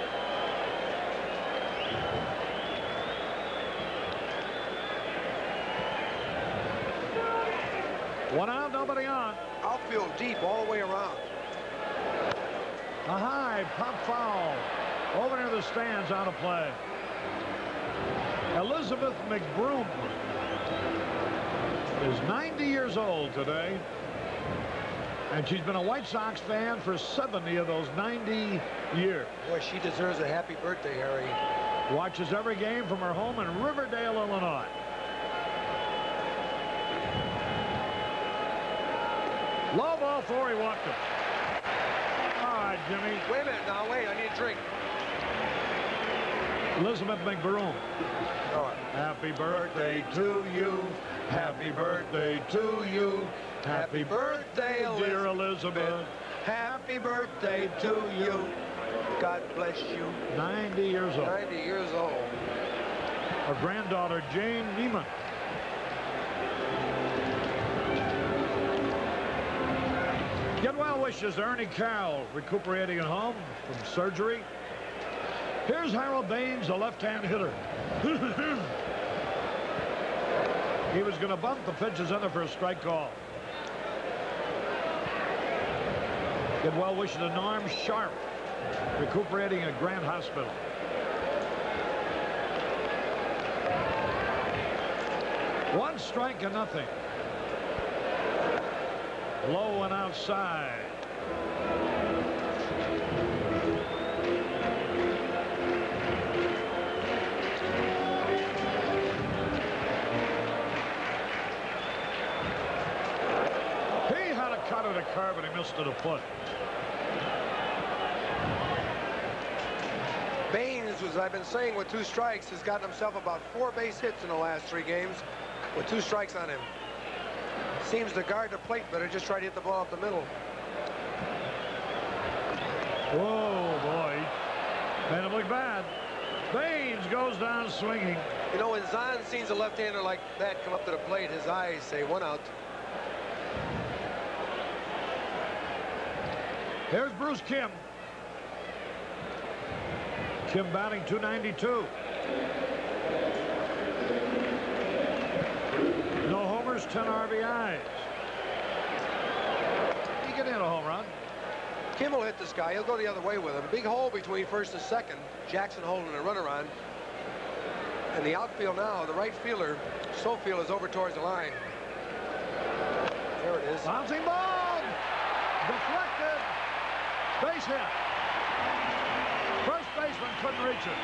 One out, nobody on. Outfield deep all the way around. A high pop foul. Over near the stands, out of play. Elizabeth McBroom is ninety years old today. And she's been a White Sox fan for seventy of those ninety years. Boy, she deserves a happy birthday, Harry. Watches every game from her home in Riverdale, Illinois. Low ball four, he walked it. All right, Jimmy. Wait a minute now, wait, I need a drink. Elizabeth McBroom. All right. Happy birthday to you. Happy birthday to you. Happy birthday, dear Elizabeth. Happy birthday to you. God bless you. ninety years old. ninety years old. Her granddaughter, Jane Neiman. Get well wishes to Ernie Carroll, recuperating at home from surgery. Here's Harold Baines, a left-hand hitter. He was going to bump the pitches in there for a strike call. Get well wishes to Norm Sharp, recuperating at Grant Hospital. One strike and nothing. Low and outside. He had a cut at a curve and he missed it a foot. Baines, as I've been saying, with two strikes, has gotten himself about four base hits in the last three games with two strikes on him. Seems to guard the plate better, just try to hit the ball up the middle. Oh, boy. Made him look bad. Baines goes down swinging. You know, when Zahn sees a left-hander like that come up to the plate, his eyes say one out. Here's Bruce Kim. Kim batting two ninety-two. No homers, ten R B Is. He can hit a home run. Kim will hit this guy. He'll go the other way with him. Big hole between first and second. Jackson holding a runner on. And the outfield now, the right fielder, Sofield, is over towards the line. There it is. Bouncing ball. Deflected. Base hit. First baseman couldn't reach it.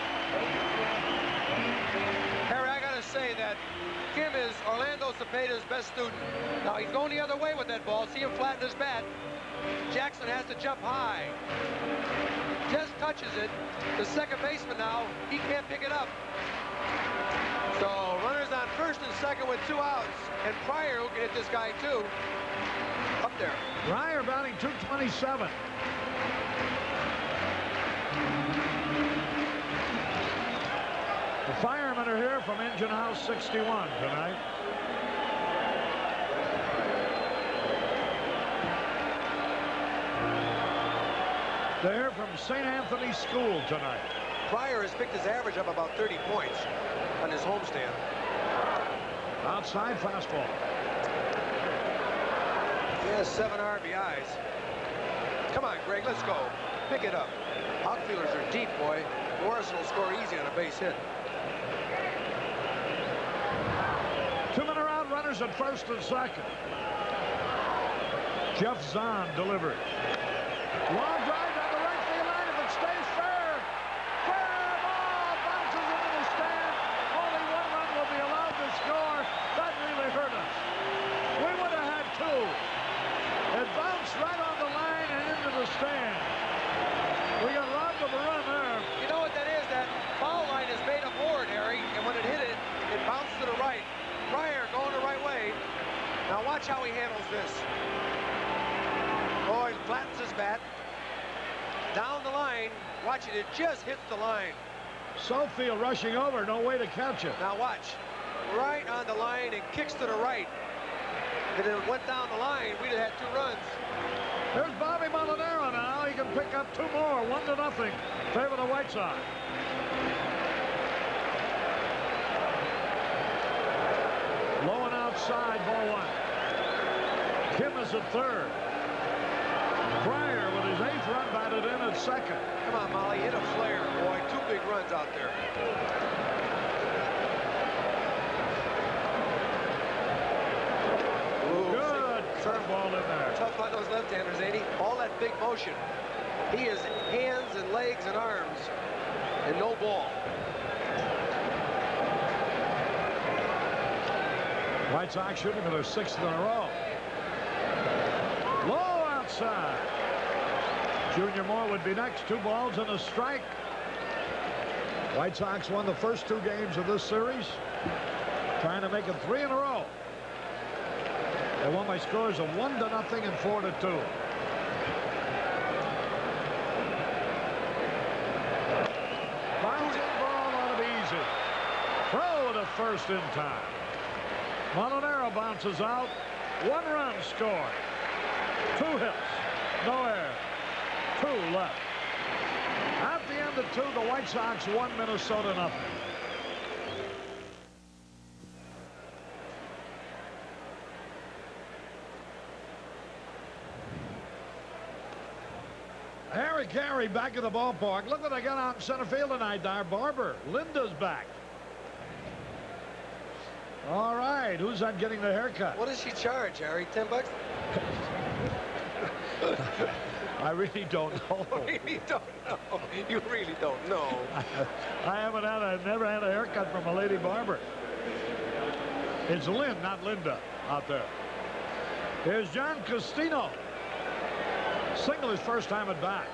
Harry, I got to say that Kim is Orlando Cepeda's best student. Now, he's going the other way with that ball. See him flatten his bat. Jackson has to jump high. Just touches it. The second baseman now, he can't pick it up. So, runners on first and second with two outs. And Pryor, who can hit this guy, too, up there. Pryor batting two twenty-seven. The firemen are here from Engine House sixty-one tonight. They're from Saint Anthony's School tonight. Pryor has picked his average up about thirty points on his homestand. Outside fastball. He has seven R B Is. Come on, Greg, let's go. Pick it up. Outfielders are deep, boy. Morrison will score easy on a base hit. Two men are out, runners at first and second. Geoff Zahn delivers. Long drive down the right field line. If it stays fair, fair ball bounces into the stand. Only one run will be allowed to score. That really hurt us. We would have had two. It bounced right on the line and into the stand. We got robbed of a run there. You know what that is? That foul line is made of board, Harry, and when it hit it, it bounced to the right. Pryor going the right way. Now watch how he handles this. Oh, he flattens his bat. Down the line. Watch it. It just hits the line. Sofield rushing over. No way to catch it. Now watch. Right on the line and kicks to the right. If it went down the line, we'd have had two runs. There's Bobby Molinaro now. He can pick up two more. One to nothing. Favor the White Sox. Low and outside, ball one. Kim is at third. Pryor with his eighth run batted in at second. Come on, Molly, hit a flare, boy. Two big runs out there. Ooh, good curveball in there. Tough on those left-handers, ain't he? All that big motion. He is hands and legs and arms and no ball. White Sox shooting for their sixth in a row. Low outside. Junior Moore would be next. Two balls and a strike. White Sox won the first two games of this series, trying to make it three in a row. They won by scores of one to nothing and four to two. Bouncing ball ought to be easy. Throw to first in time. Molinaro bounces out. One run scored. Two hits. No error. Two left. At the end of two, the White Sox won, Minnesota nothing. Harry Carey back at the ballpark. Look what they got out in center field tonight, Dar Barber. Linda's back. All right, who's that getting the haircut? What does she charge, Harry? Ten bucks? I really don't know. You really don't know. You really don't know. I, I haven't had a, never had a haircut from a lady barber. It's Lynn, not Linda, out there. Here's John Castino. Single his first time at bat.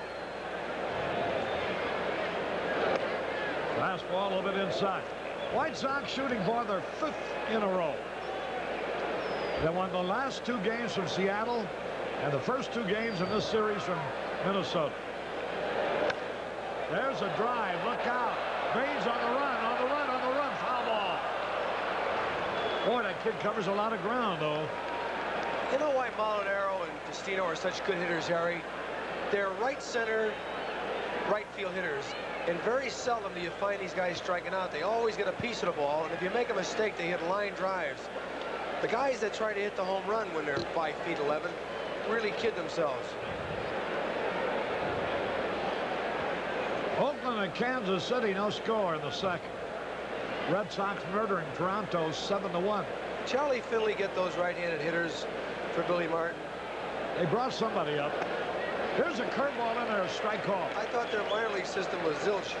Fastball a little bit inside. White Sox shooting for their fifth in a row. They won the last two games from Seattle and the first two games in this series from Minnesota. There's a drive. Look out. Baines on the run, on the run, on the run. Foul ball. Boy, that kid covers a lot of ground, though. You know why Molinaro and Castino are such good hitters, Harry? They're right center, right field hitters. And very seldom do you find these guys striking out. They always get a piece of the ball, and if you make a mistake, they hit line drives. The guys that try to hit the home run when they're five feet eleven really kid themselves. Oakland and Kansas City, no score in the second. Red Sox murdering Toronto seven to one. Charlie Finley get those right-handed hitters for Billy Martin. They brought somebody up. Here's a curveball in there, a strike call. I thought their minor league system was zilch.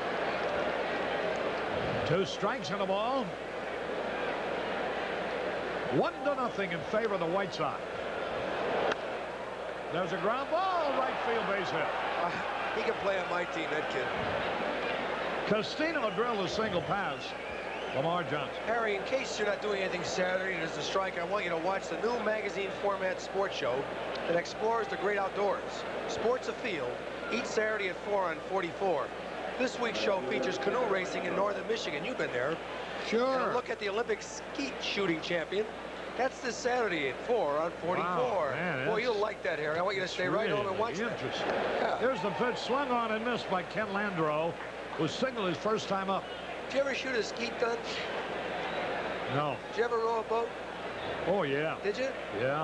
Two strikes in the ball. One to nothing in favor of the White Sox. There's a ground ball, right field base hit. Uh, he can play on my team, that kid. Castino drilled a single pass. Lamar Johnson. Harry, in case you're not doing anything Saturday and there's a strike, I want you to watch the new magazine format sports show that explores the great outdoors. Sports Afield, each Saturday at four on forty-four. This week's show features canoe racing in northern Michigan. You've been there. Sure. And a look at the Olympic skeet shooting champion. That's this Saturday at four on forty-four. Wow, man, boy, you'll like that, Harry. I want you to stay right really home and watch that. Interesting. Yeah. Here's the pitch, swung on and missed by Ken Landreau, who singled his first time up. Did you ever shoot a skeet gun? No. Did you ever row a boat? Oh, yeah. Did you? Yeah.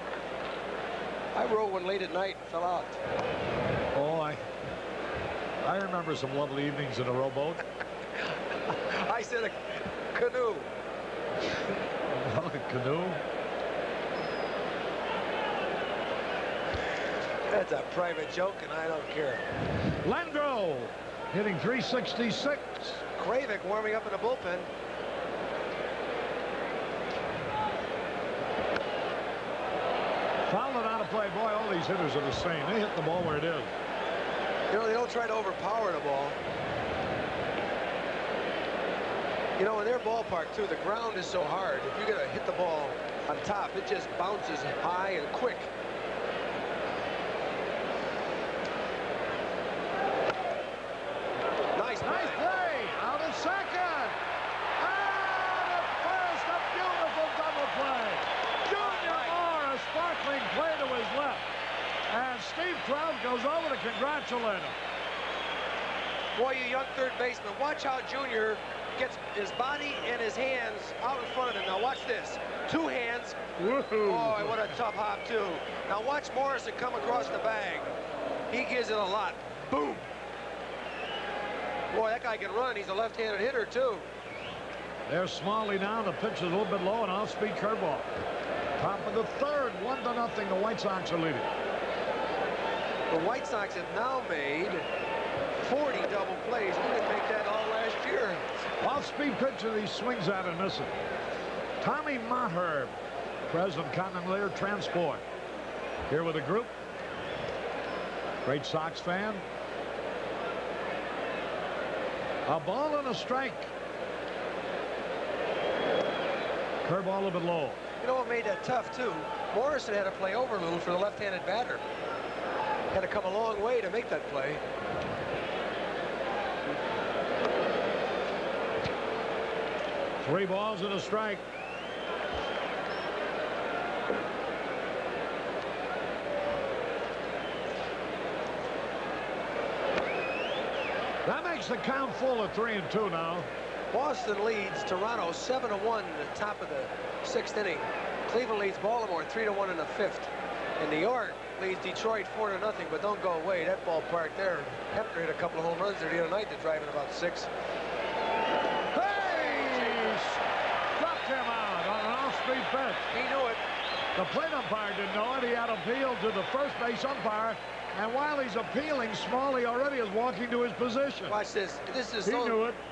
I rowed one late at night and fell out. Oh, I I remember some lovely evenings in a rowboat. I said a canoe. Well, a canoe. That's a private joke, and I don't care. Landreau hitting three sixty-six. Kravik warming up in the bullpen. Fouled it out of play. Boy, all these hitters are the same. They hit the ball where it is. You know, they don't try to overpower the ball. You know, in their ballpark, too, the ground is so hard. If you're going to hit the ball on top, it just bounces high and quick. Nice play. Nice play. Out at second. And at first, a beautiful double play. Junior Moore, a sparkling play to his left. And Steve Trout goes over to congratulate him. Boy, you young third baseman, watch how Junior gets his body and his hands out in front of him. Now watch this. Two hands. Boy, what a tough hop, too. Now watch Morrison come across the bag. He gives it a lot. Boom. Boy, that guy can run. He's a left-handed hitter, too. There's Smalley now. The pitch is a little bit low, an off-speed curveball. Top of the third, one to nothing. The White Sox are leading. The White Sox have now made forty double plays. We didn't make that all last year. Off-speed pitch, and he swings at and misses. Tommy Maher, President Continental Air Transport, here with the group. Great Sox fan. A ball and a strike. Curveball a little bit low. You know what made that tough, too? Morrison had to play over a little for the left-handed batter. Had to come a long way to make that play. Three balls and a strike. That makes the count full at three and two now. Boston leads Toronto seven to one in the top of the sixth inning. Cleveland leads Baltimore three to one in the fifth. And New York leads Detroit four to nothing, but don't go away. That ballpark there, Hepner hit a couple of home runs there the other night to drive in about six. Hey! Struck him out on an off-speed pitch. He knew it. The plate umpire didn't know it. He had appealed to the first base umpire. And while he's appealing, Smalley already is walking to his position. Watch this. This is he so... knew it.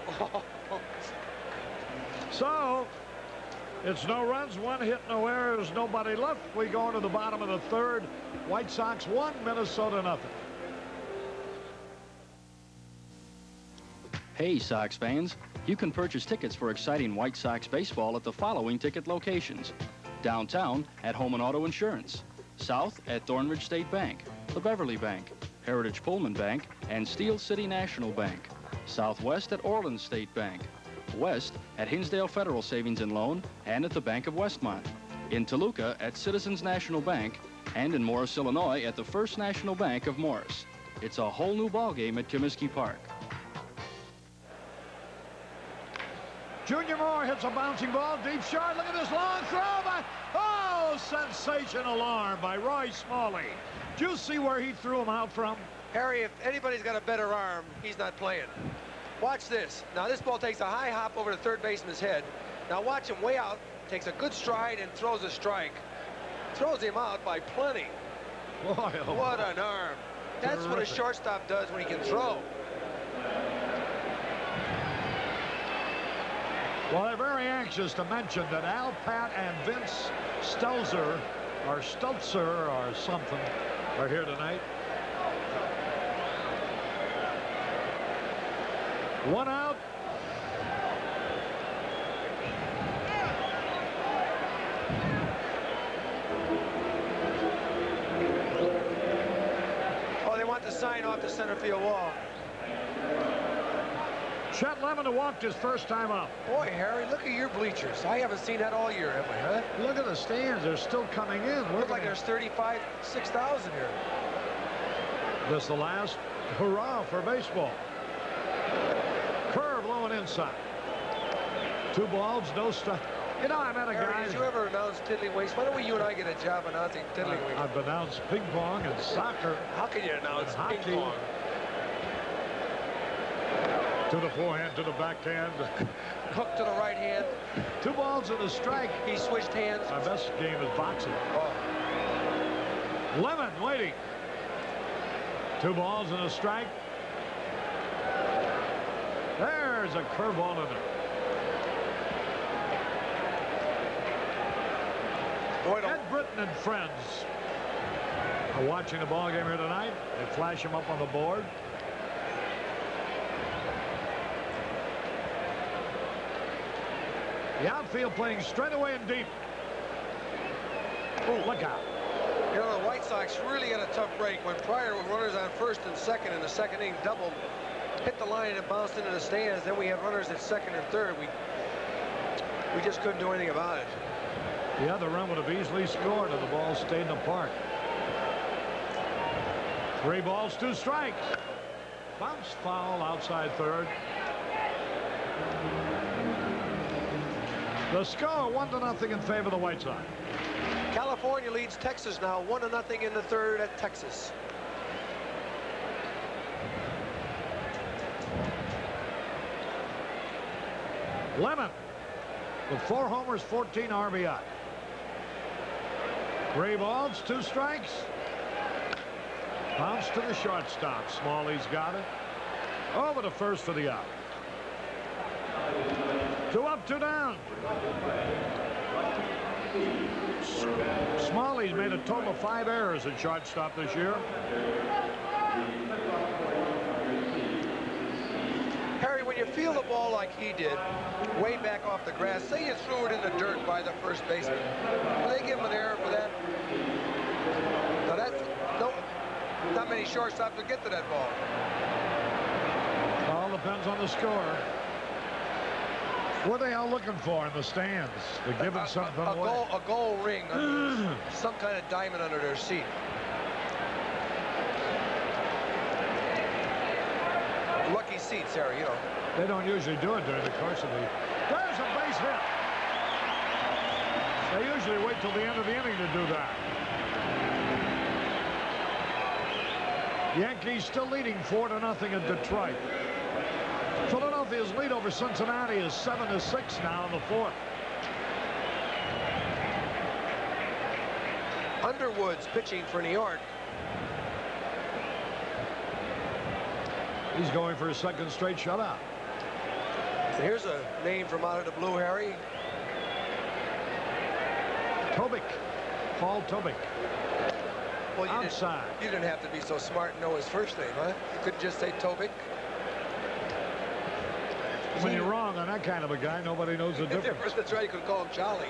So, it's no runs, one hit, no errors, nobody left. We go into the bottom of the third. White Sox one, Minnesota nothing. Hey, Sox fans. You can purchase tickets for exciting White Sox baseball at the following ticket locations. Downtown at Home and Auto Insurance. South at Thornridge State Bank, the Beverly Bank, Heritage Pullman Bank, and Steel City National Bank. Southwest at Orleans State Bank. West at Hinsdale Federal Savings and Loan and at the Bank of Westmont. In Toluca at Citizens National Bank, and in Morris, Illinois at the First National Bank of Morris. It's a whole new ballgame at Comiskey Park. Junior Moore hits a bouncing ball deep short. Look at this long throw by, oh, sensational arm by Roy Smalley. Did you see where he threw him out from? Harry, if anybody's got a better arm, he's not playing. Watch this. Now this ball takes a high hop over the third baseman's head. Now watch him way out, takes a good stride and throws a strike. Throws him out by plenty. Boy, oh what an arm. That's terrific. What a shortstop does when he can throw. Well, they're very anxious to mention that Al Pat and Vince Stelzer, or Stelzer or something, are here tonight. One out. Oh, they want the sign off the center field wall. Chet Lemon walked his first time up. Boy, Harry, look at your bleachers. I haven't seen that all year, have we, huh? Look at the stands. They're still coming in. Look like there's thirty-five, six thousand here. This is the last hurrah for baseball. Curve low and inside. Two balls, no strike. You know, I met a Harry, guy. Did you ever announce Tiddlywinks? Why don't we, you and I get a job announcing Tiddlywinks? I've announced ping pong and soccer. How can you announce hockey. ping pong? To the forehand, to the backhand. Hook to the right hand. Two balls and a strike. He switched hands. My best game is boxing. Oh. Lemon waiting. Two balls and a strike. There's a curveball in it. Boy, Ed Britton and friends are watching the ball game here tonight. They flash him up on the board. The outfield playing straight away and deep. Oh, look out. You know, the White Sox really had a tough break when Pryor, with runners on first and second in the second inning, doubled, hit the line and bounced into the stands. Then we had runners at second and third. We, we just couldn't do anything about it. The other run would have easily scored if the ball stayed in the park. Three balls, two strikes. Bounce foul outside third. The score one to nothing in favor of the White Sox. California leads Texas now one to nothing in the third at Texas. Lemon with four homers, fourteen R B I. Three balls, two strikes. Bounce to the shortstop. Smalley's got it. Over to first for the out. Two up, two down. Smalley's made a total of five errors at shortstop this year. Harry, when you feel the ball like he did, way back off the grass, say you threw it in the dirt by the first baseman, will they give him an error for that? Now that's no, not many shortstops will get to that ball. All depends on the score. What are they all looking for in the stands? They're giving a, something a, a away. Goal, a goal ring, under, some kind of diamond under their seat. Lucky seats, Harry, you know. They don't usually do it during the course of the... There's a base hit. They usually wait till the end of the inning to do that. Yankees still leading four to nothing at Detroit. Philadelphia's lead over Cincinnati is seven to six now in the fourth. Underwood's pitching for New York. He's going for his second straight shutout. Here's a name from out of the blue, Harry. Tobic. Paul Tobic. Well, you outside. Didn't, you didn't have to be so smart and know his first name, huh? You could just say Tobic. When you're wrong on that kind of a guy, nobody knows the difference. That's right. You could call him Charlie.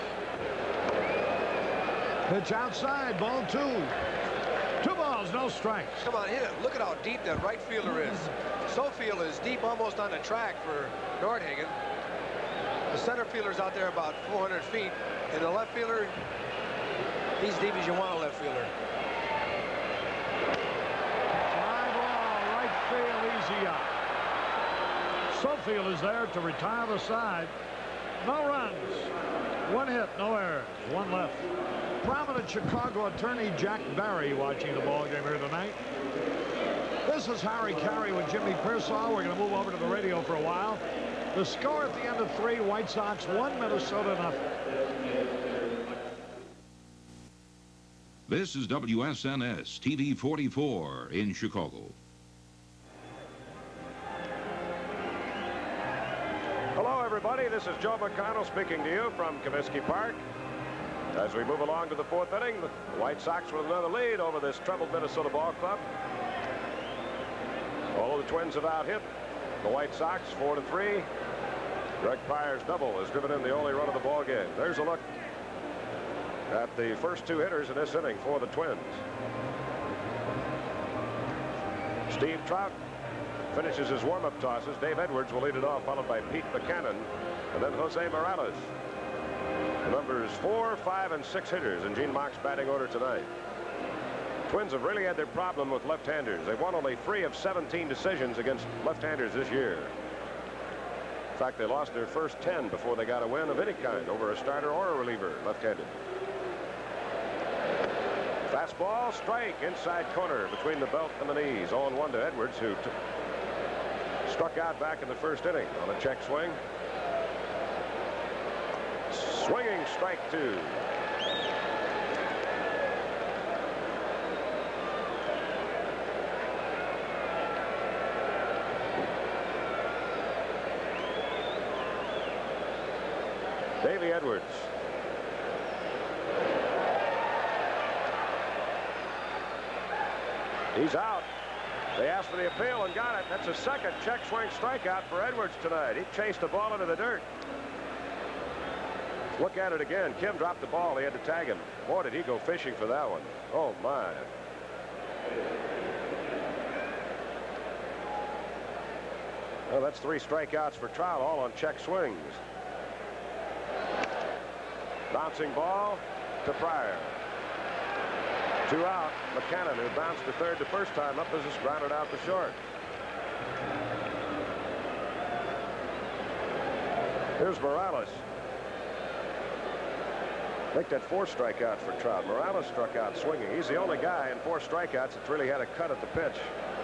Pitch outside. Ball two. Two balls, no strikes. Come on, hit it. Look at how deep that right fielder is. Sofield is deep almost on the track for Nordhagen. The center fielder's out there about four hundred feet. And the left fielder, he's deep as you want a left fielder. Fly ball, right field, easy out. Sofield is there to retire the side. No runs. One hit, no errors. One left. Prominent Chicago attorney Jack Barry watching the ball game here tonight. This is Harry Carey with Jimmy Piersall. We're going to move over to the radio for a while. The score at the end of three, White Sox one, Minnesota nothing. This is W S N S T V forty-four in Chicago. Hello, everybody. This is Joe McConnell speaking to you from Comiskey Park. As we move along to the fourth inning, the White Sox with another lead over this troubled Minnesota ball club. Although the Twins have out-hit the White Sox four to three. Greg Pyre's double has driven in the only run of the ball game. There's a look at the first two hitters in this inning for the Twins. Steve Trout finishes his warm-up tosses. Dave Edwards will lead it off, followed by Pete Buchanan, and then Jose Morales. The numbers four, five, and six hitters in Gene Mock's batting order tonight. Twins have really had their problem with left-handers. They've won only three of seventeen decisions against left-handers this year. In fact, they lost their first ten before they got a win of any kind over a starter or a reliever, left-handed. Fastball, strike, inside corner between the belt and the knees. oh and one to Edwards, who struck out back in the first inning on a check swing. Swinging strike two. Davey Edwards. He's out. They asked for the appeal and got it. That's a second check swing strikeout for Edwards tonight. He chased the ball into the dirt. Look at it again. Kim dropped the ball. He had to tag him. Boy, did he go fishing for that one. Oh, my. Well, that's three strikeouts for Trout, all on check swings. Bouncing ball to Pryor. Two out. McCannon, who bounced to third the first time up, as it's grounded out to short. Here's Morales. I think that four strikeouts for Trout. Morales struck out swinging. He's the only guy in four strikeouts that's really had a cut at the pitch.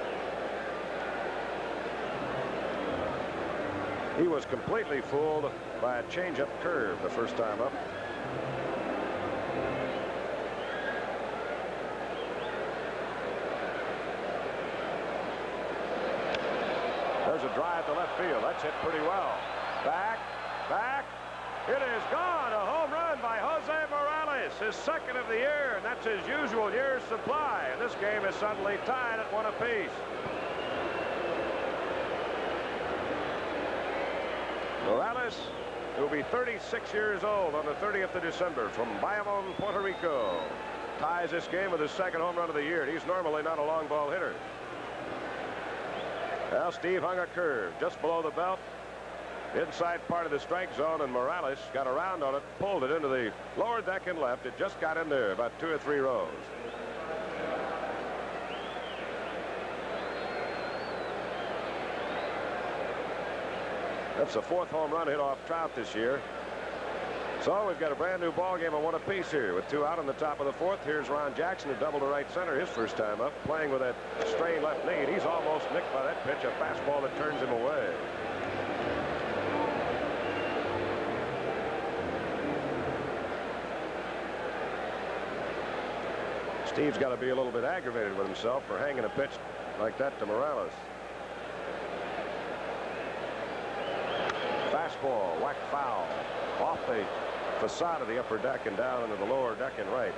He was completely fooled by a changeup curve the first time up. There's a drive to left field. That's hit pretty well. Back, back. It is gone. A home run by Jose Morales, his second of the year, and that's his usual year's supply. And this game is suddenly tied at one apiece. Morales, who will be thirty-six years old on the thirtieth of December, from Bayamon, Puerto Rico, ties this game with his second home run of the year. He's normally not a long ball hitter. Well, Steve hung a curve just below the belt, inside part of the strike zone, and Morales got around on it, pulled it into the lower deck and left. It just got in there about two or three rows. That's the fourth home run hit off Trout this year. So we've got a brand new ball game of one apiece here with two out on the top of the fourth. Here's Ron Jackson, who doubled to right center his first time up, playing with that strained left knee, and he's almost nicked by that pitch, a fastball that turns him away. Steve's got to be a little bit aggravated with himself for hanging a pitch like that to Morales. Fastball, whack foul, off the facade of the upper deck and down into the lower deck and right.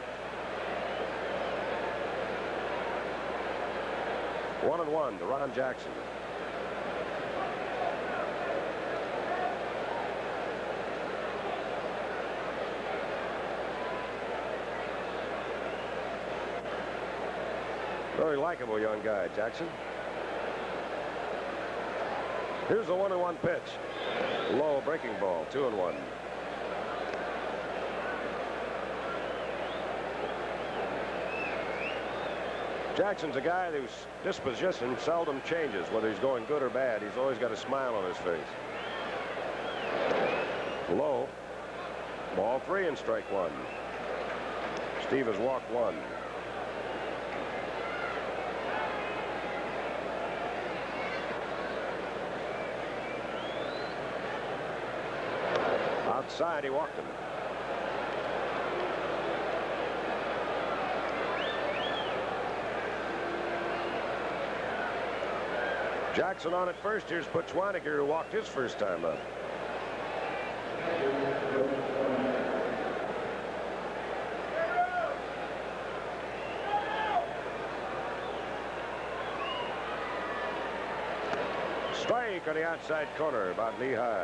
One and one to Ron Jackson. Very likable young guy, Jackson. Here's the one and one pitch. Low breaking ball, two and one. Jackson's a guy whose disposition seldom changes, whether he's going good or bad. He's always got a smile on his face. Low. Ball three and strike one. Steve has walked one. Outside, he walked him. Jackson on at first. Here's Buchwaniger, who walked his first time up. Strike on the outside corner, about knee high.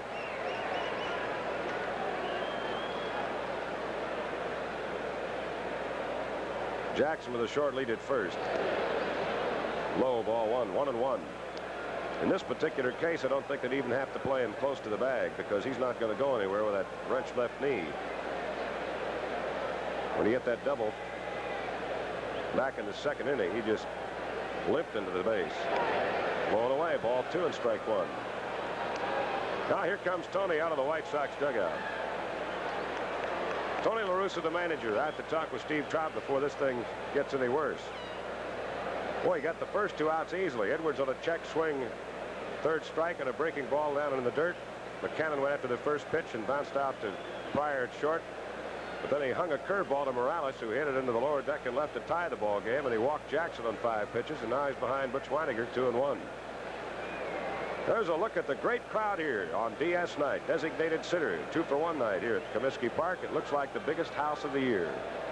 Jackson with a short lead at first. Low, ball one, one and one. In this particular case, I don't think they'd even have to play him close to the bag, because he's not going to go anywhere with that wrenched left knee. When he hit that double back in the second inning, he just limped into the base. Blown away, ball two and strike one. Now here comes Tony out of the White Sox dugout. Tony La Russa, the manager. I have to talk with Steve Trout before this thing gets any worse. Boy, he got the first two outs easily. Edwards on a check swing, third strike, and a breaking ball down in the dirt. McCannon went after the first pitch and bounced out to Pryor at short. But then he hung a curveball to Morales, who hit it into the lower deck and left to tie the ball game, and he walked Jackson on five pitches, and now he's behind Buchwaniger, two and one. There's a look at the great crowd here on D S night, designated sitter, two for one night here at Comiskey Park. It looks like the biggest house of the year.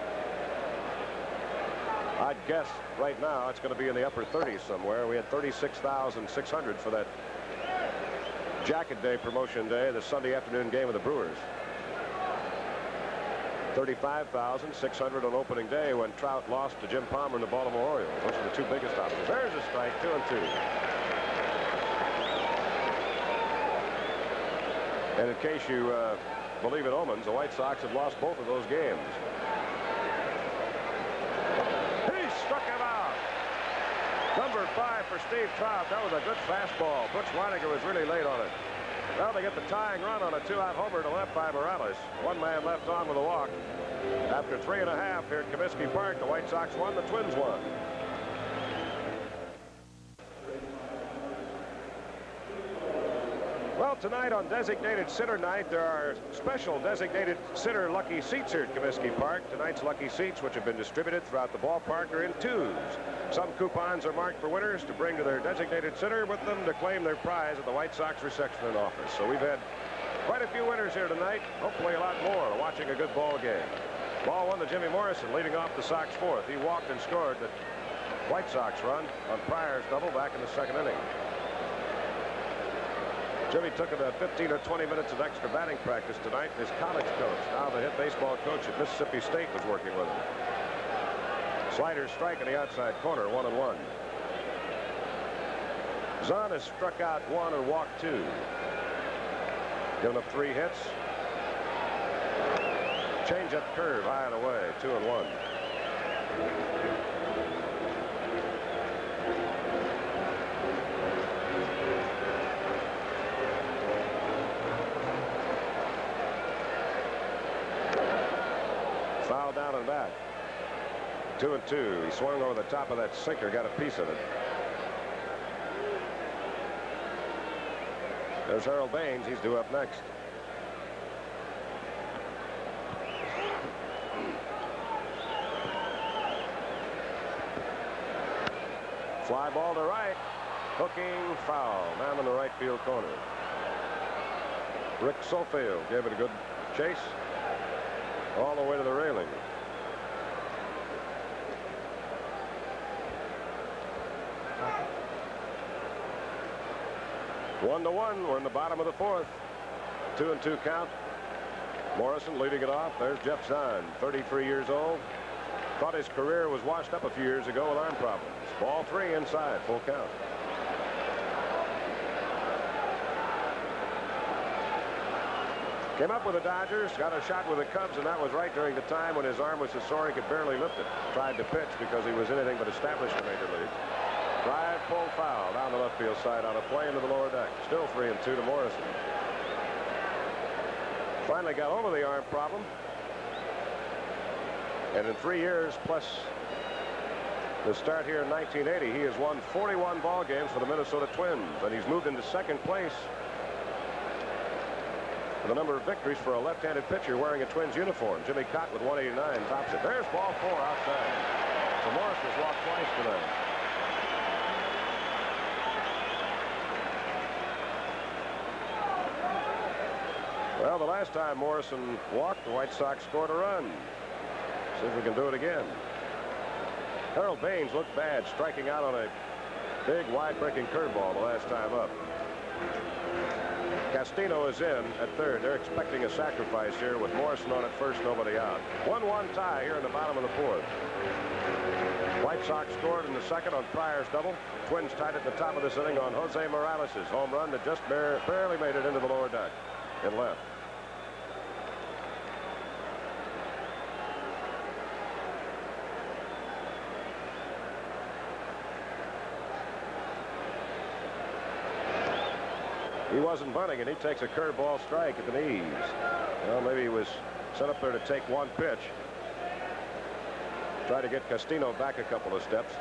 I'd guess right now it's going to be in the upper thirties somewhere. We had thirty-six thousand six hundred for that Jacket Day promotion day, the Sunday afternoon game of the Brewers. thirty-five thousand six hundred on opening day when Trout lost to Jim Palmer and the Baltimore Orioles. Those are the two biggest options. There's a strike, two and two. And in case you uh, believe in omens, the White Sox have lost both of those games. He five for Steve Trout. That was a good fastball. Butch Weininger was really late on it. Well, they get the tying run on a two-out homer to left by Morales. One man left on with a walk. After three and a half here at Comiskey Park, the White Sox won, the Twins won. Well, tonight on Designated Sitter Night, there are special Designated Sitter lucky seats here at Comiskey Park. Tonight's lucky seats, which have been distributed throughout the ballpark, are in twos. Some coupons are marked for winners to bring to their designated sitter with them to claim their prize at the White Sox reception and office. So we've had quite a few winners here tonight, hopefully a lot more, watching a good ball game. Ball one to Jimmy Morrison, leading off the Sox fourth. He walked and scored the White Sox run on Pryor's double back in the second inning. Jimmy took about fifteen or twenty minutes of extra batting practice tonight. His college coach, now the head baseball coach at Mississippi State, was working with him. Slider strike in the outside corner, one and one. Zahn has struck out one and walked two. Given up three hits. Change up curve, high and away, two and one. Foul down and back. Two and two. He swung over the top of that sinker, got a piece of it. There's Harold Baines. He's due up next. Fly ball to right. Hooking foul down in the right field corner. Rick Solfield gave it a good chase all the way to the railing. One to one. We're in the bottom of the fourth. Two and two count. Morrison leading it off. There's Geoff Zahn, thirty-three years old. Thought his career was washed up a few years ago with arm problems. Ball three inside, full count. Came up with the Dodgers, got a shot with the Cubs, and that was right during the time when his arm was so sore he could barely lift it. Tried to pitch because he was anything but established in Major League. Drive, pull, foul down the left field side on a play into the lower deck. Still three and two to Morrison. Finally got over the arm problem. And in three years plus the start here in nineteen eighty, he has won forty-one ball games for the Minnesota Twins, and he's moved into second place with a number of victories for a left-handed pitcher wearing a Twins uniform. Jimmy Cott with one eighty-nine tops it. There's ball four outside. So Morris has walked twice tonight. Well, the last time Morrison walked, the White Sox scored a run. See if we can do it again. Harold Baines looked bad, striking out on a big, wide-breaking curveball the last time up. Castino is in at third. They're expecting a sacrifice here with Morrison on at first, nobody out. one one tie here in the bottom of the fourth. White Sox scored in the second on Pryor's double. Twins tied at the top of this inning on Jose Morales' home run that just barely made it into the lower deck and left. He wasn't bunting, and he takes a curveball strike at the knees. Well, maybe he was set up there to take one pitch. Try to get Castino back a couple of steps.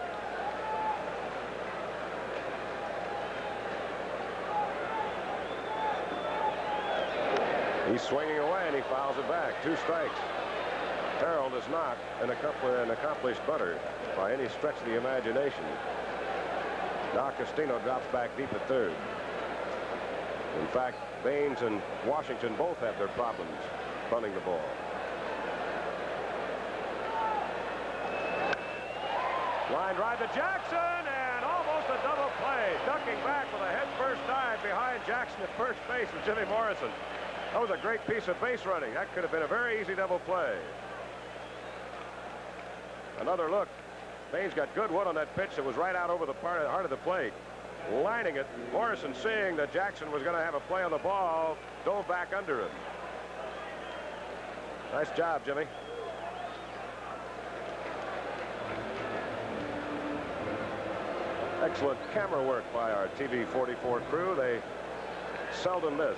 He's swinging away, and he fouls it back. Two strikes. Harold is not an, an accomplished bunter by any stretch of the imagination. Now Castino drops back deep at third. In fact, Baines and Washington both have their problems bunting the ball. Line drive to Jackson, and almost a double play. Ducking back with a head-first dive behind Jackson at first base with Jimmy Morrison. That was a great piece of base running. That could have been a very easy double play. Another look. Baines got good wood on that pitch that was right out over the part of the heart of the plate. Lining it. Morrison, seeing that Jackson was going to have a play on the ball, dove back under him. Nice job, Jimmy. Excellent camera work by our T V forty-four crew. They seldom miss.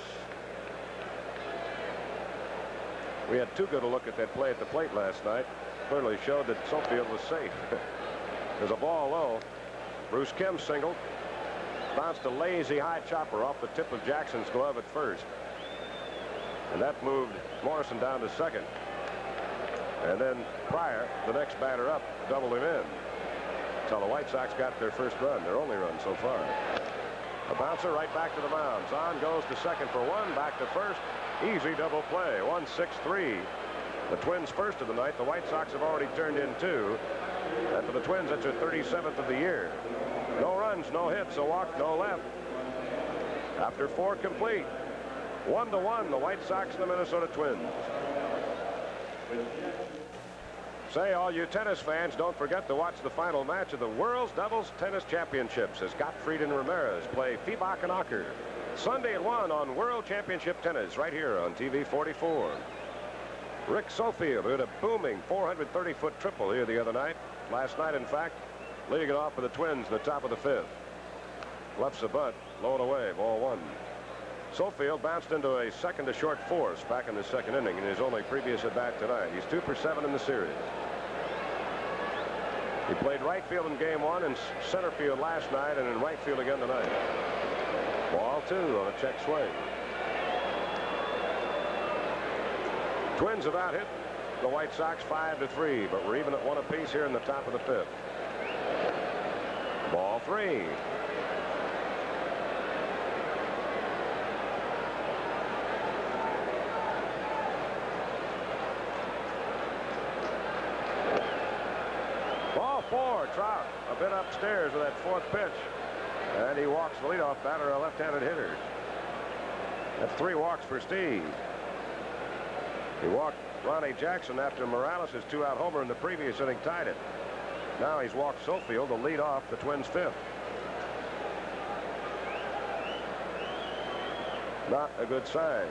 We had too good a look at that play at the plate last night. Clearly showed that Sofield was safe. There's a ball low. Bruce Kim singled. Bounced a lazy high chopper off the tip of Jackson's glove at first. And that moved Morrison down to second. And then Pryor, the next batter up, doubled him in. So the White Sox got their first run, their only run so far. A bouncer right back to the mound. Zahn goes to second for one, back to first. Easy double play, one six three. The Twins first of the night. The White Sox have already turned in two. And for the Twins, that's their thirty-seventh of the year. No runs, no hits, a walk, no left. After four complete. One to one, the White Sox and the Minnesota Twins. Say, all you tennis fans, don't forget to watch the final match of the World's Doubles Tennis Championships as Gottfried and Ramirez play Fibach and Ocker. Sunday at one on World Championship Tennis right here on T V forty-four. Rick Sofield, who had a booming four hundred thirty foot triple here the other night. Last night, in fact, leading it off for the Twins in the top of the fifth. Lefts a bunt, low and away, ball one. Sofield bounced into a second to short force back in the second inning in his only previous at bat tonight. He's two for seven in the series. He played right field in game one and center field last night and in right field again tonight. Ball two on a check swing. Twins have out hit the White Sox five to three, but we're even at one apiece here in the top of the fifth. Ball three. Ball four. Trout a bit upstairs with that fourth pitch, and he walks the leadoff batter, a left-handed hitter. That's three walks for Steve. He walked Ronnie Jackson after Morales' two-out homer in the previous inning tied it. Now he's walked Sofield to lead off the Twins' fifth. Not a good sign.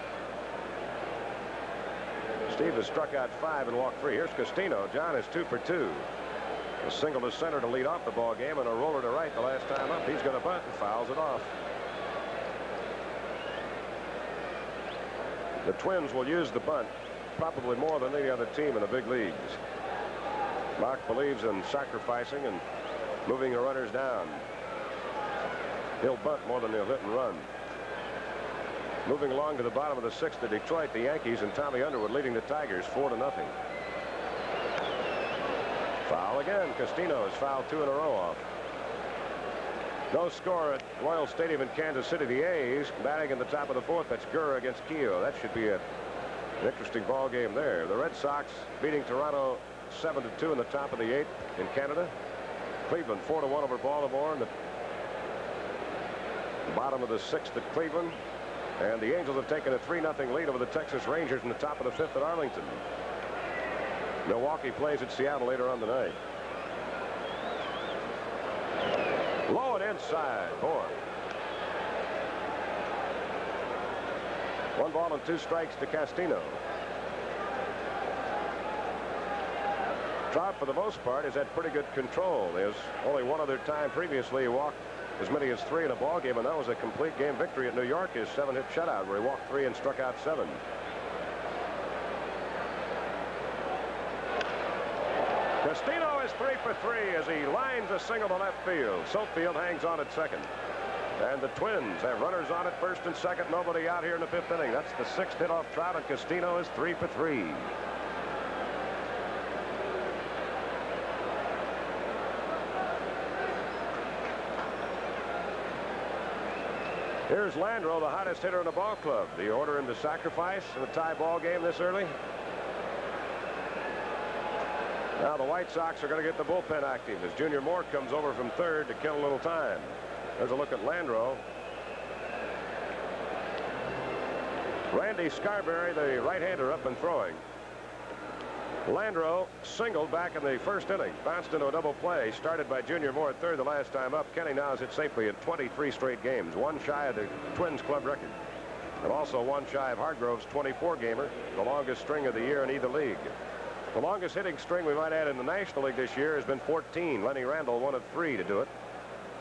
Steve has struck out five and walked three. Here's Castino. John is two for two. A single to center to lead off the ball game and a roller to right the last time up. He's going to bunt and fouls it off. The Twins will use the bunt probably more than any other team in the big leagues. Mark believes in sacrificing and moving the runners down. He'll bunt more than he'll hit and run. Moving along to the bottom of the sixth to Detroit, the Yankees and Tommy Underwood leading the Tigers four to nothing. Foul again. Castino has fouled two in a row off. No score at Royal Stadium in Kansas City. The A's batting in the top of the fourth. That's Gurra against Keogh. That should be a, an interesting ball game there. The Red Sox beating Toronto seven to two in the top of the eighth in Canada. Cleveland four to one over Baltimore in the bottom of the sixth at Cleveland. And the Angels have taken a three nothing lead over the Texas Rangers in the top of the fifth at Arlington. Milwaukee plays at Seattle later on tonight. Low and inside. Boy. One ball and two strikes to Castino. Trout, for the most part, has had pretty good control. There's only one other time previously he walked as many as three in a ball game, and that was a complete game victory at New York, his seven-hit shutout, where he walked three and struck out seven. Castino is three for three as he lines a single to left field. Sofield hangs on at second. And the Twins have runners on at first and second. Nobody out here in the fifth inning. That's the sixth hit off Trout, and Castino is three for three. Here's Landreau, the hottest hitter in the ball club. Do you order him to sacrifice in a tie ball game this early? Now the White Sox are going to get the bullpen active as Junior Moore comes over from third to kill a little time. There's a look at Landreau. Randy Scarberry, the right-hander, up and throwing. Landreau singled back in the first inning, bounced into a double play, started by Junior Moore at third the last time up. Kenny now has hit safely in twenty-three straight games, one shy of the Twins club record, and also one shy of Hargrove's twenty-four gamer, the longest string of the year in either league. The longest hitting string we might add in the National League this year has been fourteen. Lenny Randle one of three to do it.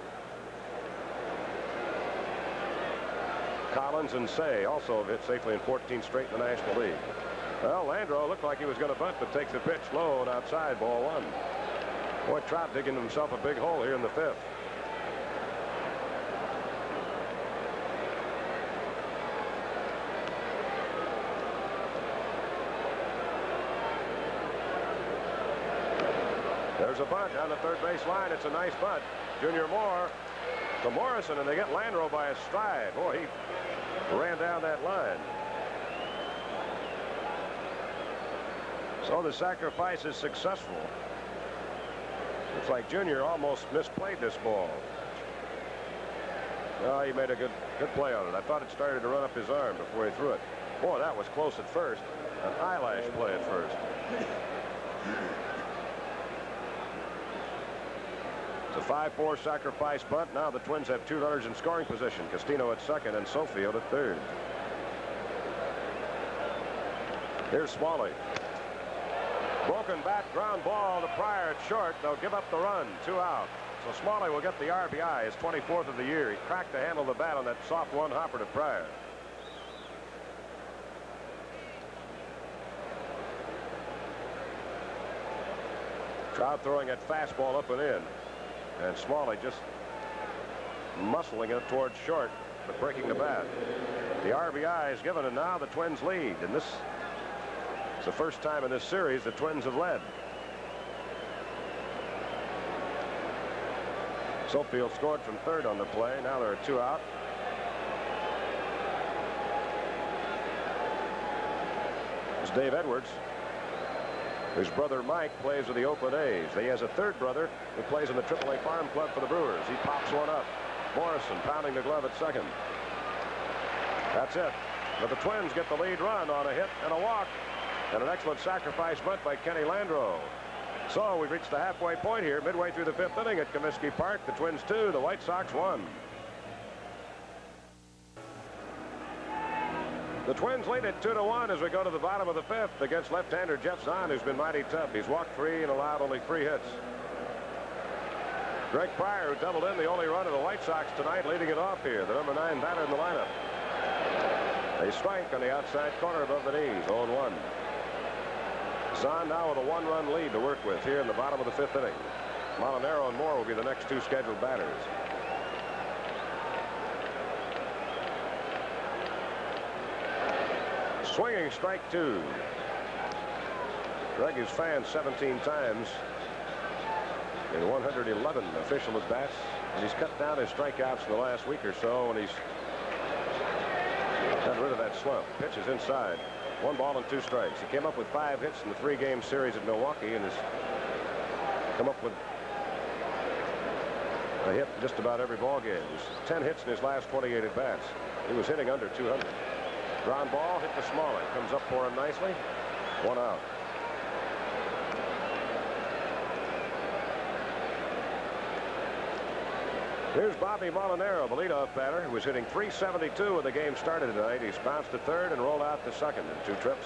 Collins and Say also have hit safely in fourteen straight in the National League. Well, Landreau looked like he was going to bunt, but takes the pitch low and outside, ball one. Boy, Trout digging himself a big hole here in the fifth. There's a bunt down the third base line. It's a nice bunt. Junior Moore to Morrison, and they get Landreau by a stride. Boy, he ran down that line. So the sacrifice is successful. Looks like Junior almost misplayed this ball. Oh, he made a good good play on it. I thought it started to run up his arm before he threw it. Boy, that was close at first. An eyelash play at first. It's a five four sacrifice bunt. Now the Twins have two runners in scoring position. Castino at second and Sofield at third. Here's Smalley. Broken bat, ground ball to Pryor at short. They'll give up the run. Two out. So Smalley will get the R B I, his twenty-fourth of the year. He cracked the handle of the bat on that soft one hopper to Pryor. Trout throwing that fastball up and in. And Smalley just muscling it towards short, but breaking the bat. The R B I is given, and now the Twins lead. And this is the first time in this series the Twins have led. Sofield scored from third on the play. Now there are two out. It's Dave Edwards. His brother Mike plays with the Oakland A's. He has a third brother who plays in the triple A Farm Club for the Brewers. He pops one up. Morrison pounding the glove at second. That's it. But the Twins get the lead run on a hit and a walk. And an excellent sacrifice bunt by Kenny Landreau. So we've reached the halfway point here, midway through the fifth inning at Comiskey Park. The Twins two, the White Sox one. The Twins lead it two to one as we go to the bottom of the fifth against left-hander Geoff Zahn, who's been mighty tough. He's walked three and allowed only three hits. Greg Pryor, who doubled in the only run of the White Sox tonight, leading it off here, the number nine batter in the lineup. A strike on the outside corner above the knees, oh and one. Zahn now with a one-run lead to work with here in the bottom of the fifth inning. Molinaro and Moore will be the next two scheduled batters. Swinging strike two. Greg has fanned seventeen times in one hundred eleven official at bats, and he's cut down his strikeouts in the last week or so, and he's got rid of that slump. Pitch is inside. One ball and two strikes. He came up with five hits in the three-game series at Milwaukee and has come up with a hit just about every ball game. He's ten hits in his last twenty-eight at bats. He was hitting under two hundred. Ground ball hit to Smalley. Comes up for him nicely. One out. Here's Bobby Molinaro, the leadoff batter, who was hitting three seventy-two when the game started tonight. He's bounced to third and rolled out to second in two trips.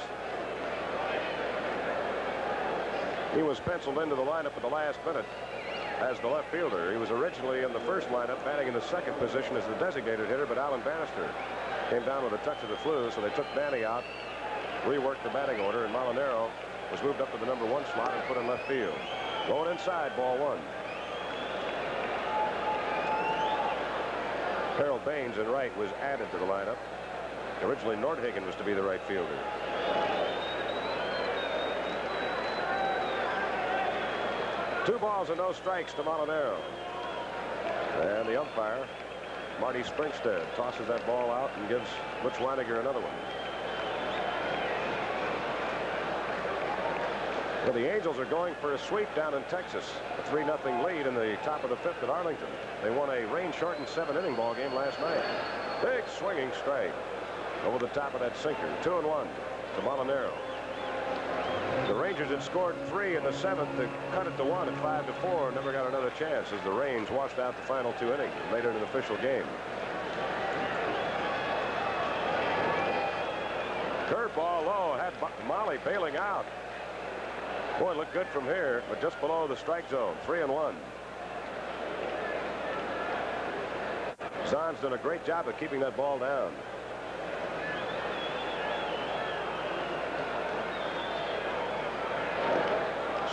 He was penciled into the lineup at the last minute as the left fielder. He was originally in the first lineup, batting in the second position as the designated hitter, but Alan Bannister came down with a touch of the flu, so they took Banny out, reworked the batting order, and Molinaro was moved up to the number one slot and put in left field. Going inside, ball one. Harold Baines in right was added to the lineup. Originally, Nordhagen was to be the right fielder. Two balls and no strikes to Molinaro. And the umpire, Marty Springstead, tosses that ball out and gives Butch Weiniger another one. Well, the Angels are going for a sweep down in Texas. A three nothing lead in the top of the fifth at Arlington. They won a rain-shortened seven-inning ball game last night. Big swinging strike over the top of that sinker. Two and one to Molinaro. The Rangers had scored three in the seventh to cut it to one at five to four. Never got another chance as the rains washed out the final two innings and made it an official game. Curveball low, had Molly bailing out. Boy, it looked good from here, but just below the strike zone. Three and one. Zahn's done a great job of keeping that ball down.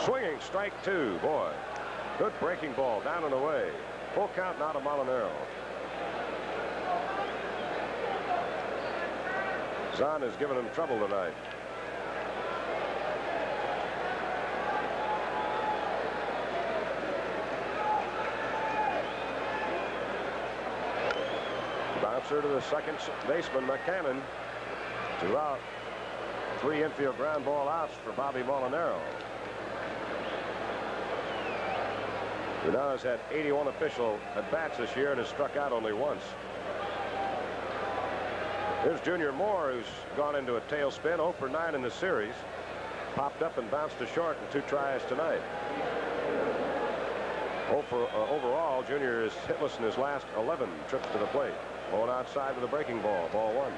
Swinging, strike two. Boy, good breaking ball down and away. Full count now to Molinaro. Zahn has given him trouble tonight. Bouncer to the second baseman, McCannon. Two out. Three infield ground ball outs for Bobby Molinaro. Who now has had eighty-one official at-bats this year and has struck out only once. Here's Junior Moore, who's gone into a tailspin, oh for nine in the series. Popped up and bounced to short in two tries tonight. oh for, uh, overall, Junior is hitless in his last eleven trips to the plate. Going outside with a breaking ball. Ball one.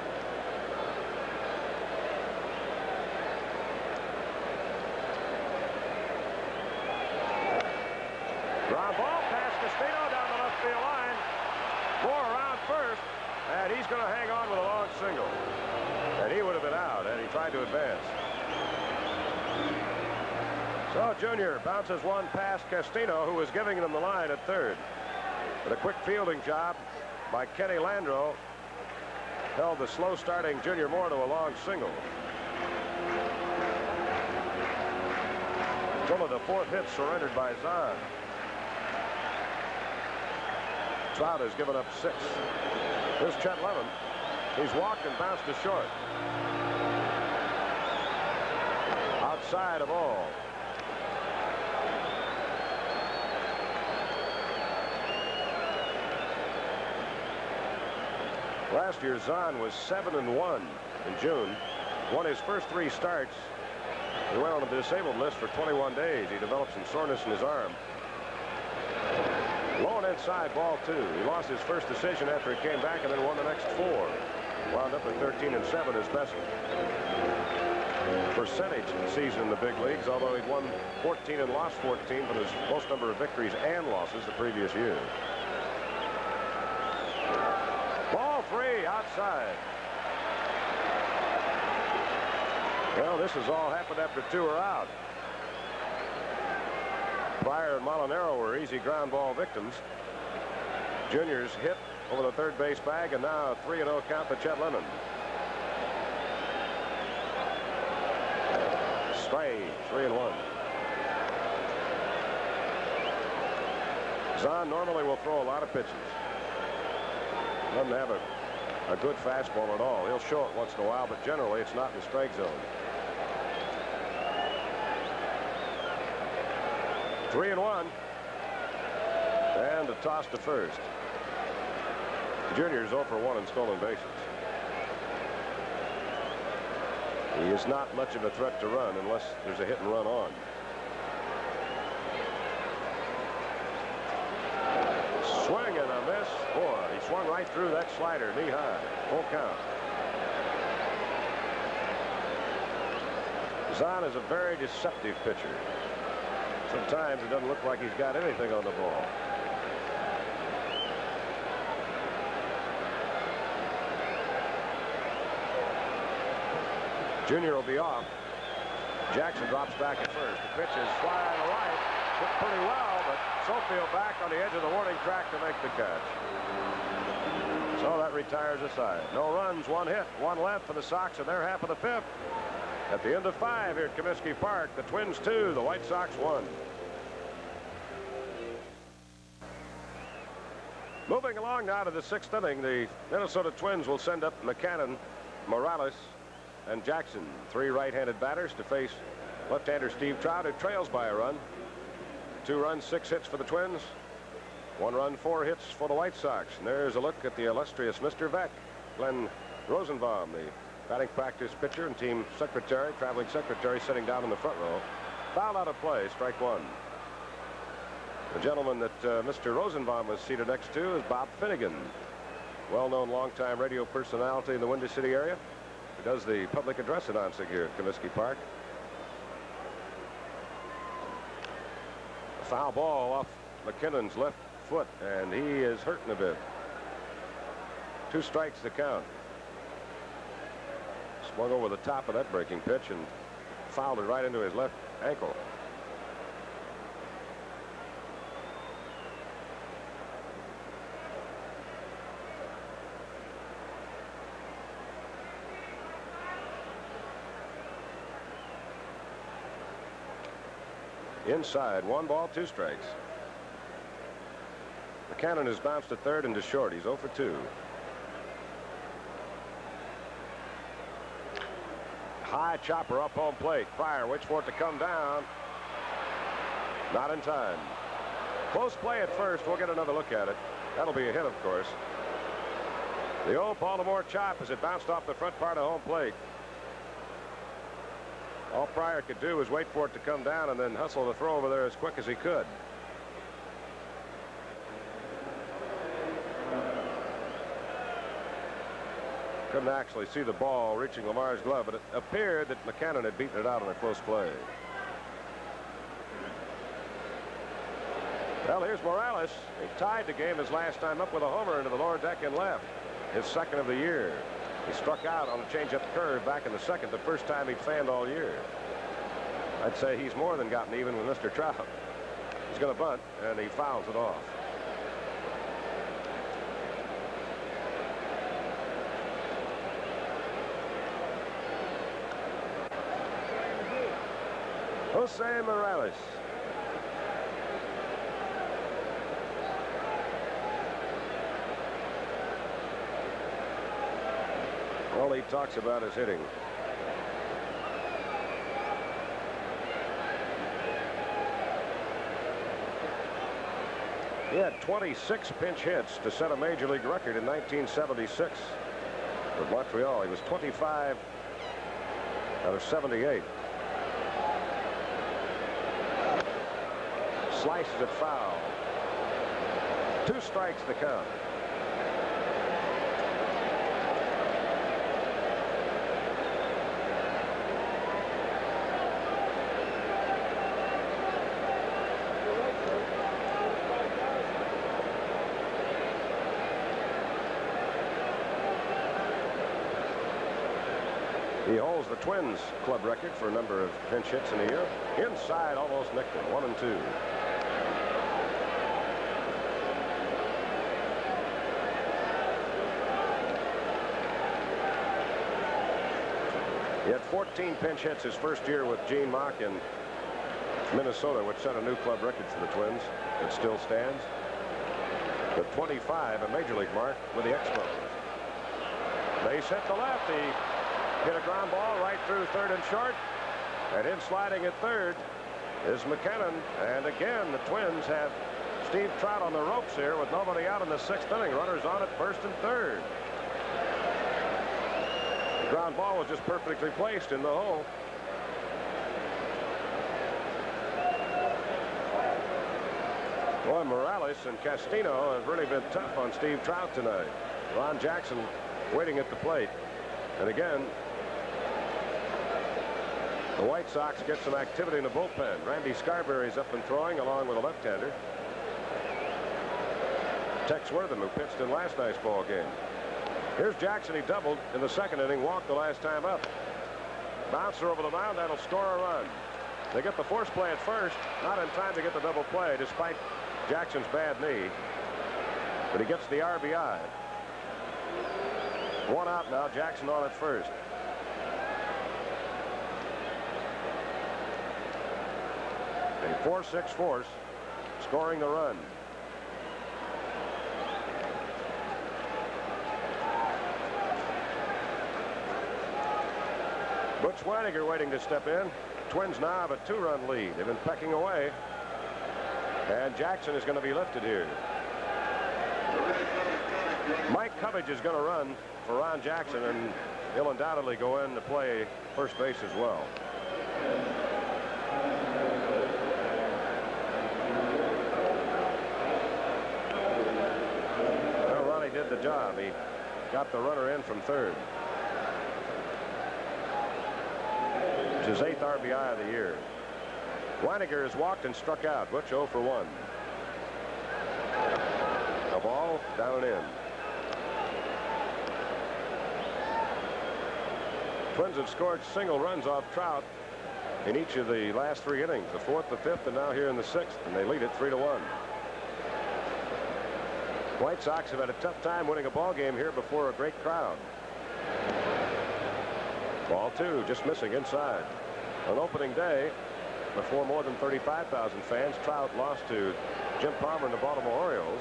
Ground ball past Castino down the left field line. Moore around first. And he's going to hang on with a long single. And he would have been out had he tried to advance. So Junior bounces one past Castino, who was giving him the line at third. But a quick fielding job by Kenny Landreau held the slow starting Junior Moore to a long single. It's only the fourth hit surrendered by Zahn. Trout has given up six. Here's Chet Lemon. He's walked and bounced to short. Outside of all. Last year, Zahn was seven and one in June. Won his first three starts. He went on a disabled list for twenty-one days. He developed some soreness in his arm. Low and inside, ball two. He lost his first decision after he came back and then won the next four. Wound up at thirteen and seven, his best percentage season in the big leagues, although he'd won fourteen and lost fourteen for his most number of victories and losses the previous year. Ball three outside. Well, this has all happened after two are out. Pryor and Molinaro were easy ground ball victims. Junior's hit over the third base bag, and now a three and oh count to Chet Lemon. Strike, three and one. Zahn normally will throw a lot of pitches. Doesn't have a, a good fastball at all. He'll show it once in a while, but generally it's not in the strike zone. Three and one. And a toss to first. Junior's oh for one in stolen bases. He is not much of a threat to run unless there's a hit and run on. Swing and a miss. Boy, he swung right through that slider, knee high. Full count. Zahn is a very deceptive pitcher. Sometimes it doesn't look like he's got anything on the ball. Junior will be off. Jackson drops back at first. The pitch is flying to right. Hit pretty well, but Sofield back on the edge of the warning track to make the catch. So that retires the side. No runs, one hit, one left for the Sox in their half of the fifth. At the end of five here at Comiskey Park, the Twins two, the White Sox one. Moving along now to the sixth inning, the Minnesota Twins will send up McCannon, Morales, and Jackson, three right-handed batters to face left-hander Steve Trout, who trails by a run. Two runs, six hits for the Twins. One run, four hits for the White Sox. And there's a look at the illustrious Mister Veck, Glenn Rosenbaum, the batting practice pitcher and team secretary, traveling secretary, sitting down in the front row. Fouled out of play, strike one. The gentleman that uh, Mister Rosenbaum was seated next to is Bob Finnegan, well-known longtime radio personality in the Windy City area. He does the public address announcing here at Comiskey Park. A foul ball off McKinnon's left foot, and he is hurting a bit. Two strikes to count. Swung over the top of that breaking pitch and fouled it right into his left ankle. inside. One ball, two strikes. McCannon has bounced to third and to short. He's oh for two. High chopper up home plate. Pryor waits for it to come down. Not in time. Close play at first. We'll get another look at it. That'll be a hit, of course. The old Baltimore chop as it bounced off the front part of home plate. All Pryor could do was wait for it to come down and then hustle the throw over there as quick as he could. Couldn't actually see the ball reaching Lamar's glove, but it appeared that McCannon had beaten it out on a close play. Well, here's Morales. He tied the game his last time up with a homer into the lower deck and left. His second of the year. He struck out on a changeup curve back in the second, the first time he'd fanned all year. I'd say he's more than gotten even with Mister Trout. He's going to bunt, and he fouls it off. Jose Morales. All he talks about is hitting. He had twenty-six pinch hits to set a major league record in nineteen seventy-six. With Montreal, he was twenty-five out of seventy-eight. Slices it foul. Two strikes to count. He holds the Twins club record for a number of pinch hits in a year. Inside, almost nicked him. One and two. He had fourteen pinch hits his first year with Gene Mauch in Minnesota, which set a new club record for the Twins. It still stands. The twenty-five, a major league mark with the Expos. Base hit to left. He hit a ground ball right through third and short. And in sliding at third is McCannon. And again, the Twins have Steve Trout on the ropes here with nobody out in the sixth inning. Runners on at first and third. The ground ball was just perfectly placed in the hole. Boy, Morales and Castino have really been tough on Steve Trout tonight. Ron Jackson waiting at the plate. And again, the White Sox get some activity in the bullpen. Randy Scarberry's up and throwing along with a left-hander. Tex Wortham, who pitched in last night's ball game. Here's Jackson. He doubled in the second inning, walked the last time up. Bouncer over the mound, that'll score a run. They get the force play at first, not in time to get the double play despite Jackson's bad knee. But he gets the R B I. One out now, Jackson on at first. A four six force, scoring the run. Butch Weiniger waiting to step in. Twins now have a two-run lead. They've been pecking away. And Jackson is going to be lifted here. Mike Cubbage is going to run for Ron Jackson, and he'll undoubtedly go in to play first base as well. Well, Ronnie did the job. He got the runner in from third. His eighth R B I of the year. Weiniger has walked and struck out. Butch oh for one. A ball down and in. Twins have scored single runs off Trout in each of the last three innings, the fourth, the fifth, and now here in the sixth, and they lead it three to one. White Sox have had a tough time winning a ball game here before a great crowd. Ball two, just missing inside. On opening day, before more than thirty-five thousand fans. Trout lost to Jim Palmer and the Baltimore Orioles.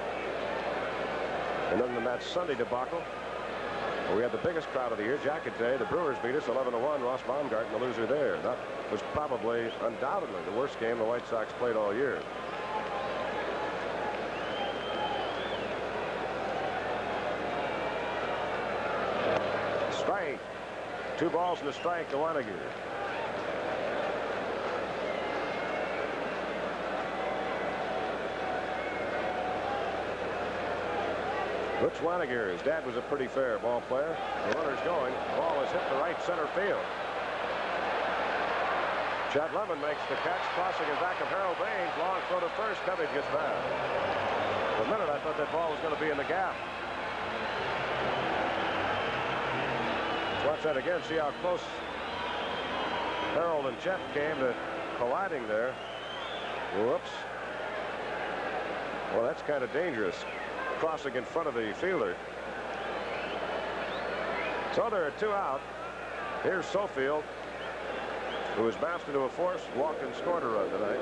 And then in that Sunday debacle, we had the biggest crowd of the year, Jacket Day. The Brewers beat us eleven to one. Ross Baumgarten, the loser there. That was probably, undoubtedly, the worst game the White Sox played all year. Strike. Two balls and a strike to Wanneger. Butch Wanneger, his dad was a pretty fair ball player. The runner's going. The ball is hit the right center field. Chad Lemon makes the catch, crossing in back of Harold Baines. Long throw to first. Cubbage gets back. For a minute, I thought that ball was going to be in the gap. Let's watch that again. See how close Harold and Chet came to colliding there. Whoops. Well, that's kind of dangerous. Crossing in front of the fielder. So there are two out. Here's Sofield, who was bounced into a force, walked and scored a run tonight.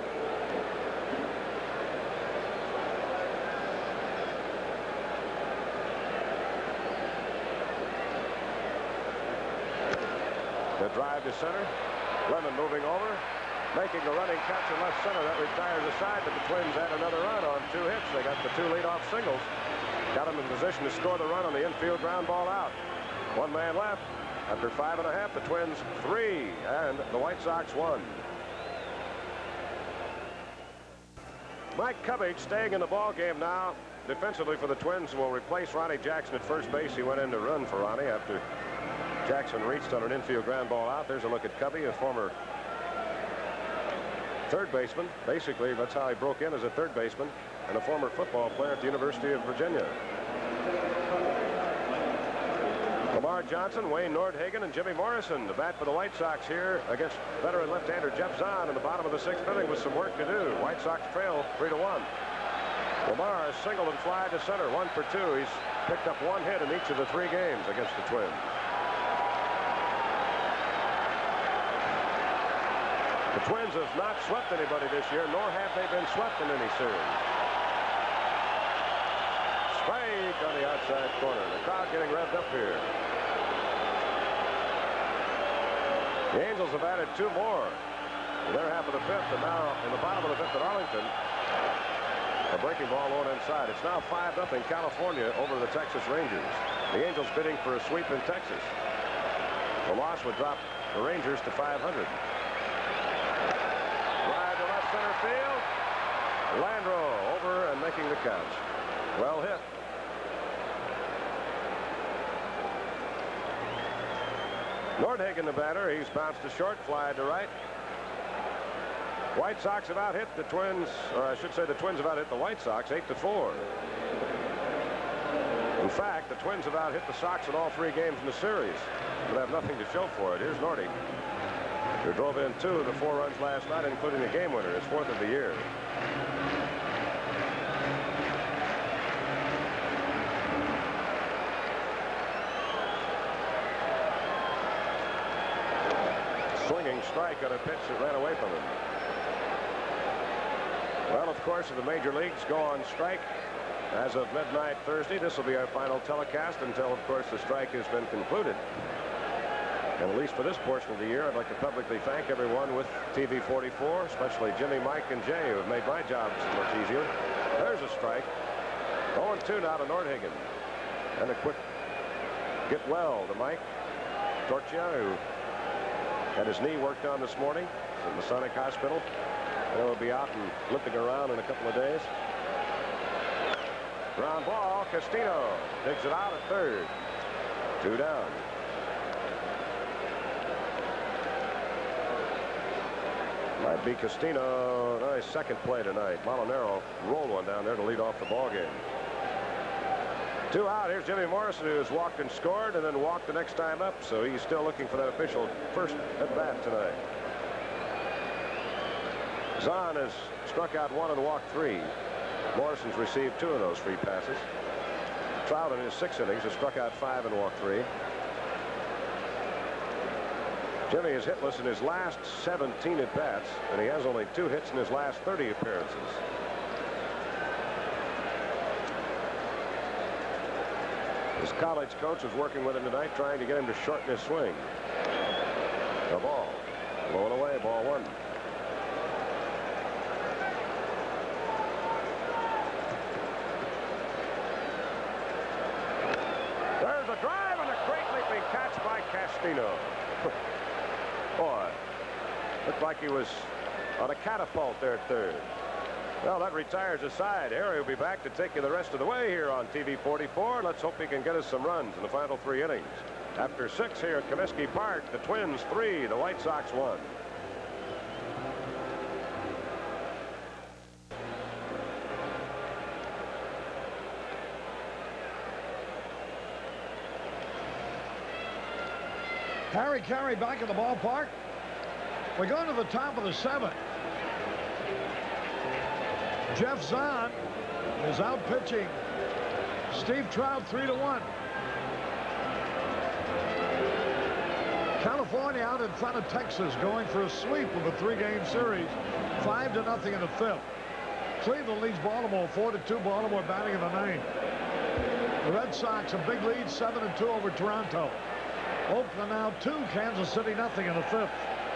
The drive to center. Lemon moving over, making a running catch in left center. That retires the side, but the Twins had another run on two hits. They got the two leadoff singles. Got them in position to score the run on the infield ground ball out. One man left. After five and a half, the Twins three, and the White Sox one. Mike Cubbage staying in the ball game now defensively for the Twins, and will replace Ronnie Jackson at first base. He went in to run for Ronnie after Jackson reached on an infield ground ball out. There's a look at Cubby, a former third baseman. Basically, that's how he broke in, as a third baseman, and a former football player at the University of Virginia. Lamar Johnson, Wayne Nordhagen, and Jimmy Morrison to bat for the White Sox here against veteran left-hander Geoff Zahn in the bottom of the sixth inning with some work to do. White Sox trail three to one. Lamar has singled and fly to center, one for two. He's picked up one hit in each of the three games against the Twins. The Twins have not swept anybody this year, nor have they been swept in any series. Strike on the outside corner. The crowd getting revved up here. The Angels have added two more to their half of the fifth, and now in the bottom of the fifth at Arlington, a breaking ball low and inside. It's now five nothing California over the Texas Rangers. The Angels bidding for a sweep in Texas. The loss would drop the Rangers to five hundred. Center field. Landreau over and making the catch. Well hit. Nordhagen, the batter. He's bounced to short, fly to right. White Sox have out hit the Twins, or I should say the Twins have out hit the White Sox eight to four. In fact, the Twins have out hit the Sox in all three games in the series, but have nothing to show for it. Here's Nordy, who drove in two of the four runs last night, including the game winner, his fourth of the year. Swinging strike on a pitch that ran away from him. Well, of course, if the major leagues go on strike as of midnight Thursday, this will be our final telecast until, of course, the strike has been concluded. And at least for this portion of the year, I'd like to publicly thank everyone with T V forty-four, especially Jimmy, Mike, and Jay, who have made my job so much easier. There's a strike. oh and two now to Nordhagen. And a quick get well to Mike Torchia, who had his knee worked on this morning at Masonic Hospital. And he'll be out and limping around in a couple of days. Ground ball. Castino digs it out at third. Two down. Might be Castino. Nice second play tonight. Molinaro rolled one down there to lead off the ball game. Two out. Here's Jimmy Morrison, who has walked and scored and then walked the next time up. So he's still looking for that official first at bat tonight. Zahn has struck out one and walked three. Morrison's received two of those free passes. Trout in his six innings has struck out five and walked three. Jimmy is hitless in his last seventeen at-bats, and he has only two hits in his last thirty appearances. His college coach was working with him tonight, trying to get him to shorten his swing. The ball. Blowing away, ball one. There's a drive and a great leaping catch by Castino. Boy, looked like he was on a catapult there at third. Well, that retires his side. Harry will be back to take you the rest of the way here on T V forty-four. Let's hope he can get us some runs in the final three innings. After six here at Comiskey Park, the Twins three, the White Sox one. Harry Carey back at the ballpark. We're going to the top of the seventh. Geoff Zahn is out pitching Steve Trout three to one. California out in front of Texas, going for a sweep of a three-game series, five to nothing in the fifth. Cleveland leads Baltimore four to two. Baltimore batting in the ninth. The Red Sox a big lead, seven to two over Toronto. Oakland now two, Kansas City nothing in the fifth.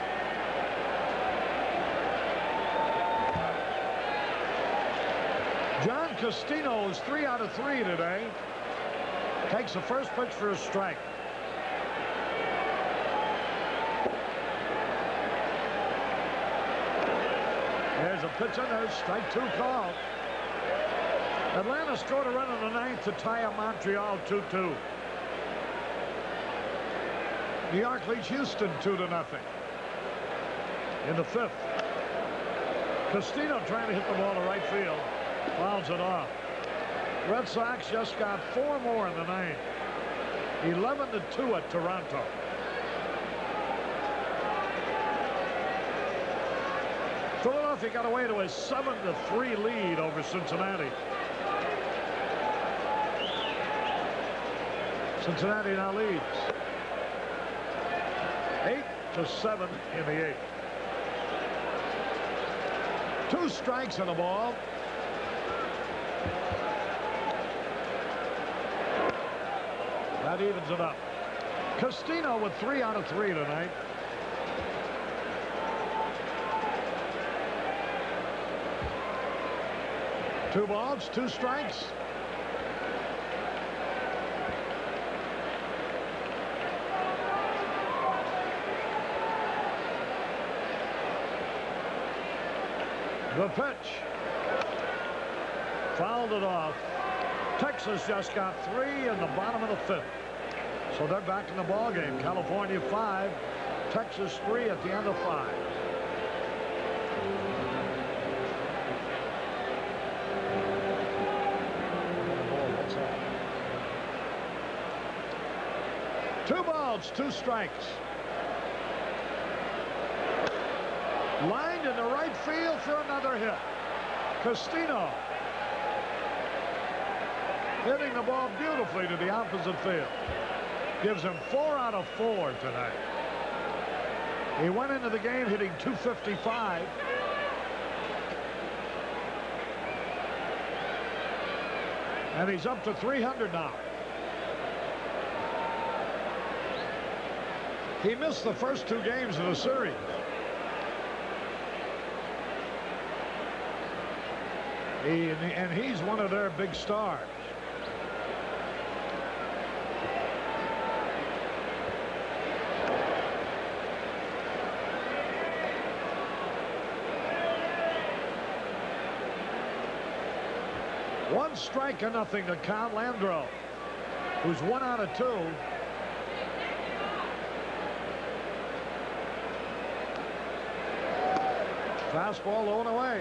John Castino is three out of three today. Takes the first pitch for a strike. There's a pitch in there, strike two call. Atlanta scored a run in the ninth to tie up Montreal two two. New York leads Houston two to nothing. In the fifth, Castino trying to hit the ball to right field. Fouls it off. Red Sox just got four more in the ninth. eleven to two at Toronto. Philadelphia got away to a seven to three lead over Cincinnati. Cincinnati now leads eight to seven in the eighth. Two strikes on the ball. That evens it up. Castino with three out of three tonight. Two balls, two strikes. The pitch. Fouled it off. Texas just got three in the bottom of the fifth. So they're back in the ball game. California five, Texas three at the end of five. Two balls, two strikes. Lined into right field for another hit. Castino hitting the ball beautifully to the opposite field. Gives him four out of four tonight. He went into the game hitting two fifty-five. And he's up to three hundred now. He missed the first two games of the series. He, and he's one of their big stars. One strike and nothing to count. Landreau, who's one out of two. Fastball low and away.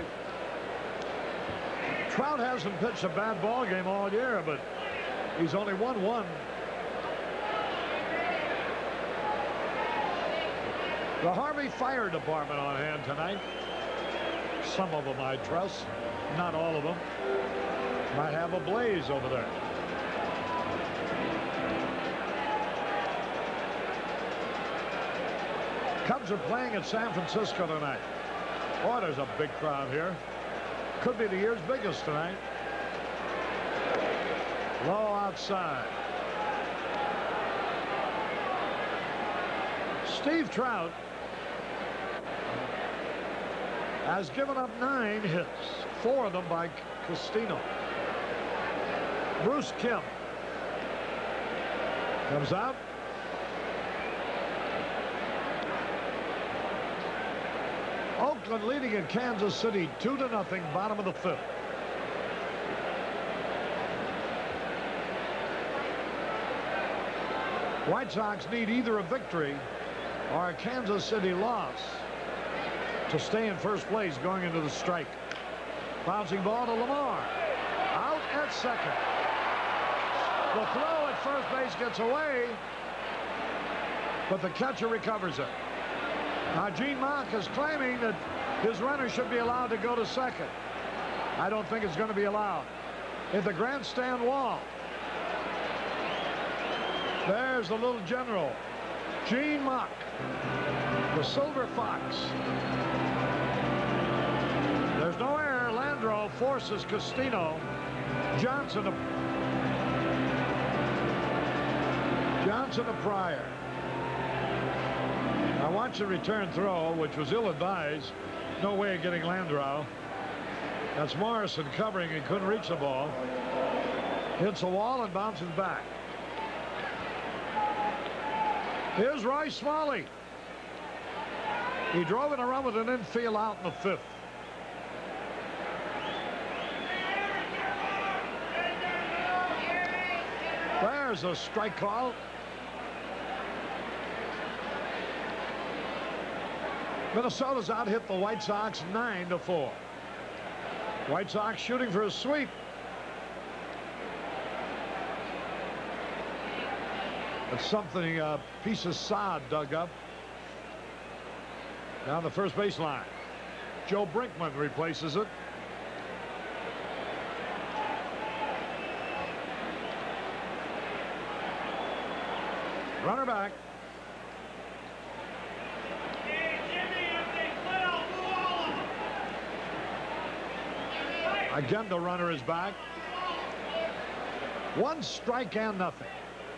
Trout hasn't pitched a bad ball game all year, but he's only won one. The Harvey Fire Department on hand tonight. Some of them I trust, not all of them. Might have a blaze over there. Cubs are playing at San Francisco tonight. Boy, there's a big crowd here. Could be the year's biggest tonight. Low outside. Steve Trout has given up nine hits, four of them by Castino. Bruce Kim comes out. Oakland leading in Kansas City two to nothing, bottom of the fifth. White Sox need either a victory or a Kansas City loss to stay in first place going into the strike. Bouncing ball to Lamar. Out at second. The throw at first base gets away, but the catcher recovers it. Now, Gene Mock is claiming that his runner should be allowed to go to second. I don't think it's going to be allowed. At the grandstand wall. There's the little general, Gene Mock, the Silver Fox. There's no error. Landreau forces Castino. Johnson to, Johnson to Pryor. Now watch the return throw, which was ill-advised. No way of getting Landreau. That's Morrison covering. He couldn't reach the ball. Hits the wall and bounces back. Here's Roy Smalley. He drove in a run with an infield out in the fifth. There's a strike call. Minnesota's out hit the White Sox nine to four. White Sox shooting for a sweep. It's something a piece of sod dug up down the first baseline. Joe Brinkman replaces it. Runner back. Again, the runner is back. One strike and nothing.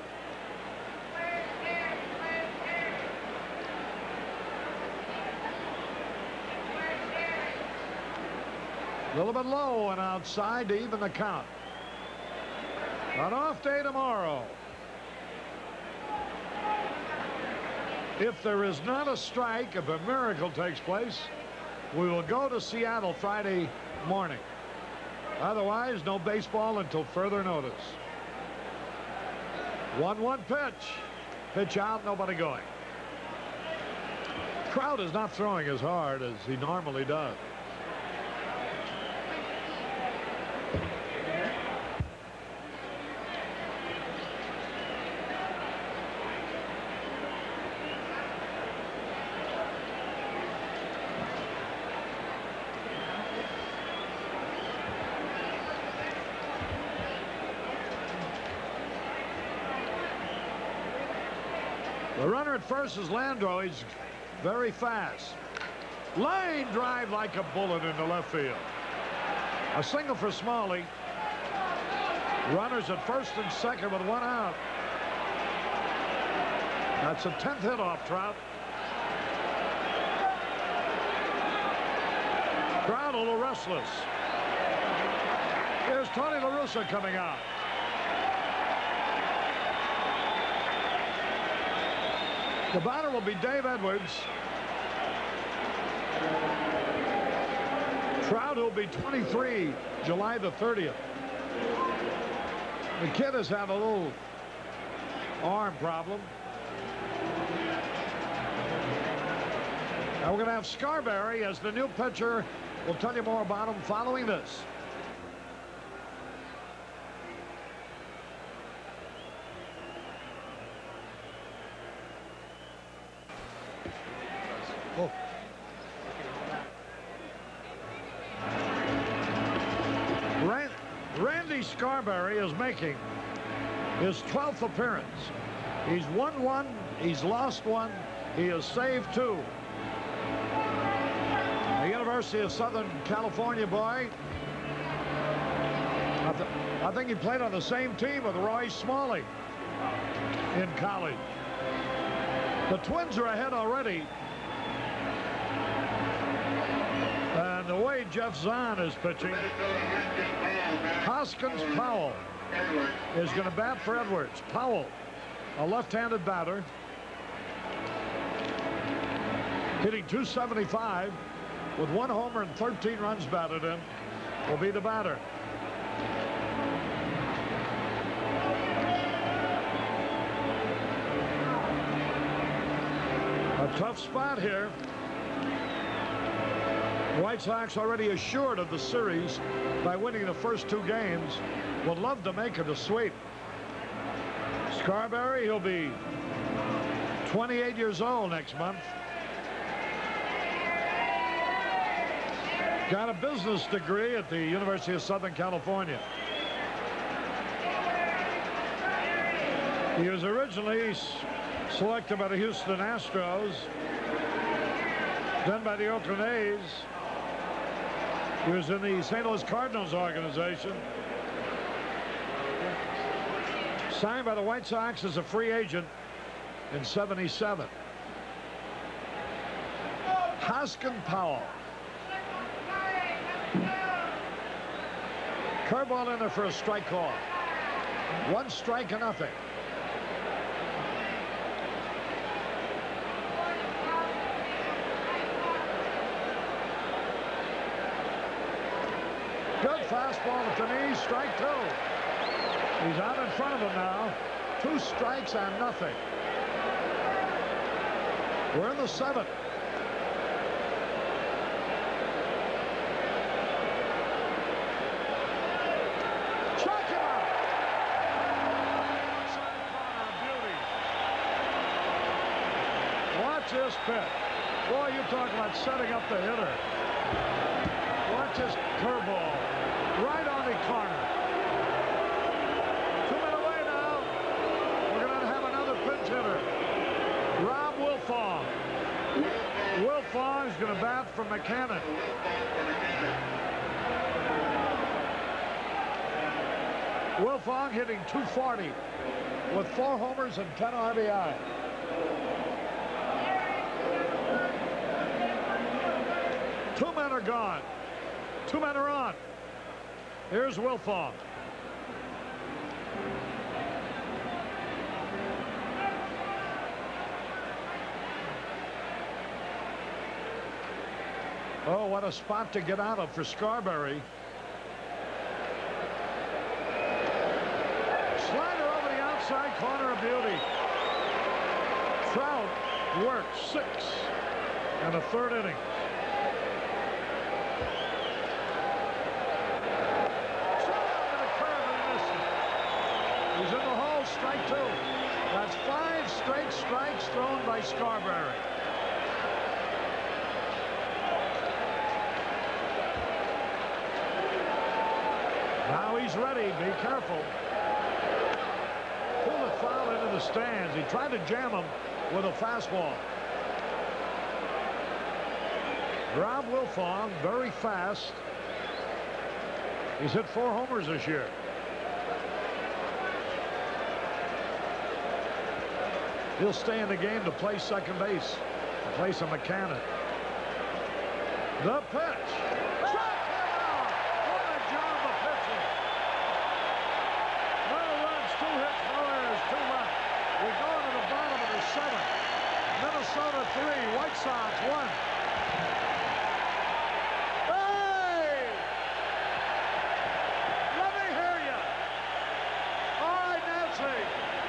A little bit low and outside to even the count. An off day tomorrow. If there is not a strike, if a miracle takes place, we will go to Seattle Friday morning. Otherwise, no baseball until further notice. one one pitch. Pitch out, nobody going. Trout is not throwing as hard as he normally does. The runner at first is Landreau. He's very fast. Line drive like a bullet into left field. A single for Smalley. Runners at first and second with one out. That's a tenth hit off Trout. Trout a little restless. Here's Tony La Russa coming out. The batter will be Dave Edwards. Trout will be twenty-three, July the thirtieth. The kid has had a little arm problem. Now we're going to have Scarberry as the new pitcher. We'll tell you more about him following this. Oh. Rand, Randy Scarberry is making his twelfth appearance. He's won one, he's lost one, He has saved two. The University of Southern California boy. I, th I think he played on the same team with Roy Smalley in college. The Twins are ahead already. And the way Geoff Zahn is pitching, Hoskins Powell is going to bat for Edwards. Powell, a left-handed batter, hitting two seventy-five with one homer and thirteen runs batted in, will be the batter. A tough spot here. White Sox already assured of the series by winning the first two games. Would love to make it a sweep. Scarberry, he'll be twenty-eight years old next month. Got a business degree at the University of Southern California. He was originally selected by the Houston Astros, then by the Oakland A's. He was in the Saint Louis Cardinals organization. Signed by the White Sox as a free agent in seventy-seven. Hoskins Powell. Curveball in there for a strike call. One strike and nothing. Good fastball at the knee, strike two. He's out in front of him now. Two strikes and nothing. We're in the seventh. Check him out. Beauty. Watch this pitch. Boy, you talk about setting up the hitter. Watch this curveball. Right on the corner. Two men away now. We're going to have another pinch hitter. Rob Wilfong. Wilfong's going to bat for McCannon. Wilfong hitting two forty with four homers and ten R B I. Two men are gone. Two men are on. Here's Wilfong. Oh, what a spot to get out of for Scarberry. Slider over the outside corner of beauty. Trout works six and a third inning. He's in the hole, strike two. That's five straight strikes thrown by Scarberry. Now he's ready. Be careful. Pull the foul into the stands. He tried to jam him with a fastball. Rob Wilfong, very fast. He's hit four homers this year. He'll stay in the game to play second base, to place a McCannon. The pitch. Strike him out. What a job of pitching. No runs, two hits, no errors, two left. We go to the bottom of the seventh. Minnesota three, White Sox one. Hey! Let me hear you. All right, Nancy.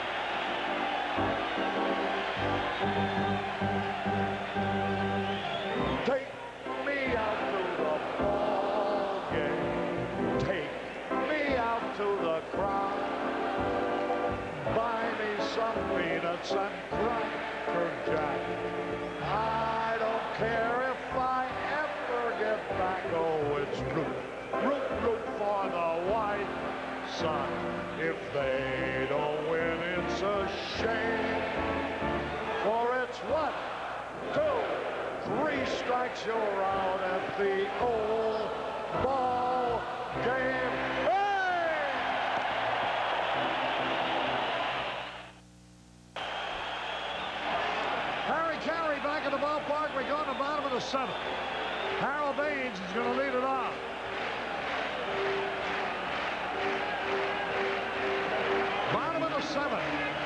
Take me out to the ball game. Take me out to the crowd. Buy me some peanuts and Cracker Jack. I don't care if I ever get back. Oh, it's root, root, root for the White Sox. If they don't win, it's a shame. For it's what two, three strikes, you're out at the old ball game. Hey! Harry Carey back in the ballpark. We go to the bottom of the seventh. Harold Baines is going to lead it off. Bottom of the seventh.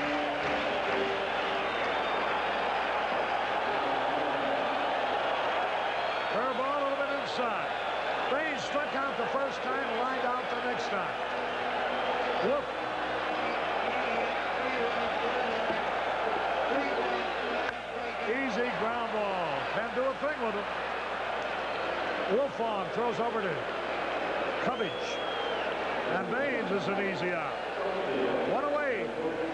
Curveball a little bit inside. Baines struck out the first time, lined out the next time. Whoop. Easy ground ball. Can't do a thing with it. Wolfong throws over to Cubbage. And Baines is an easy out. One away.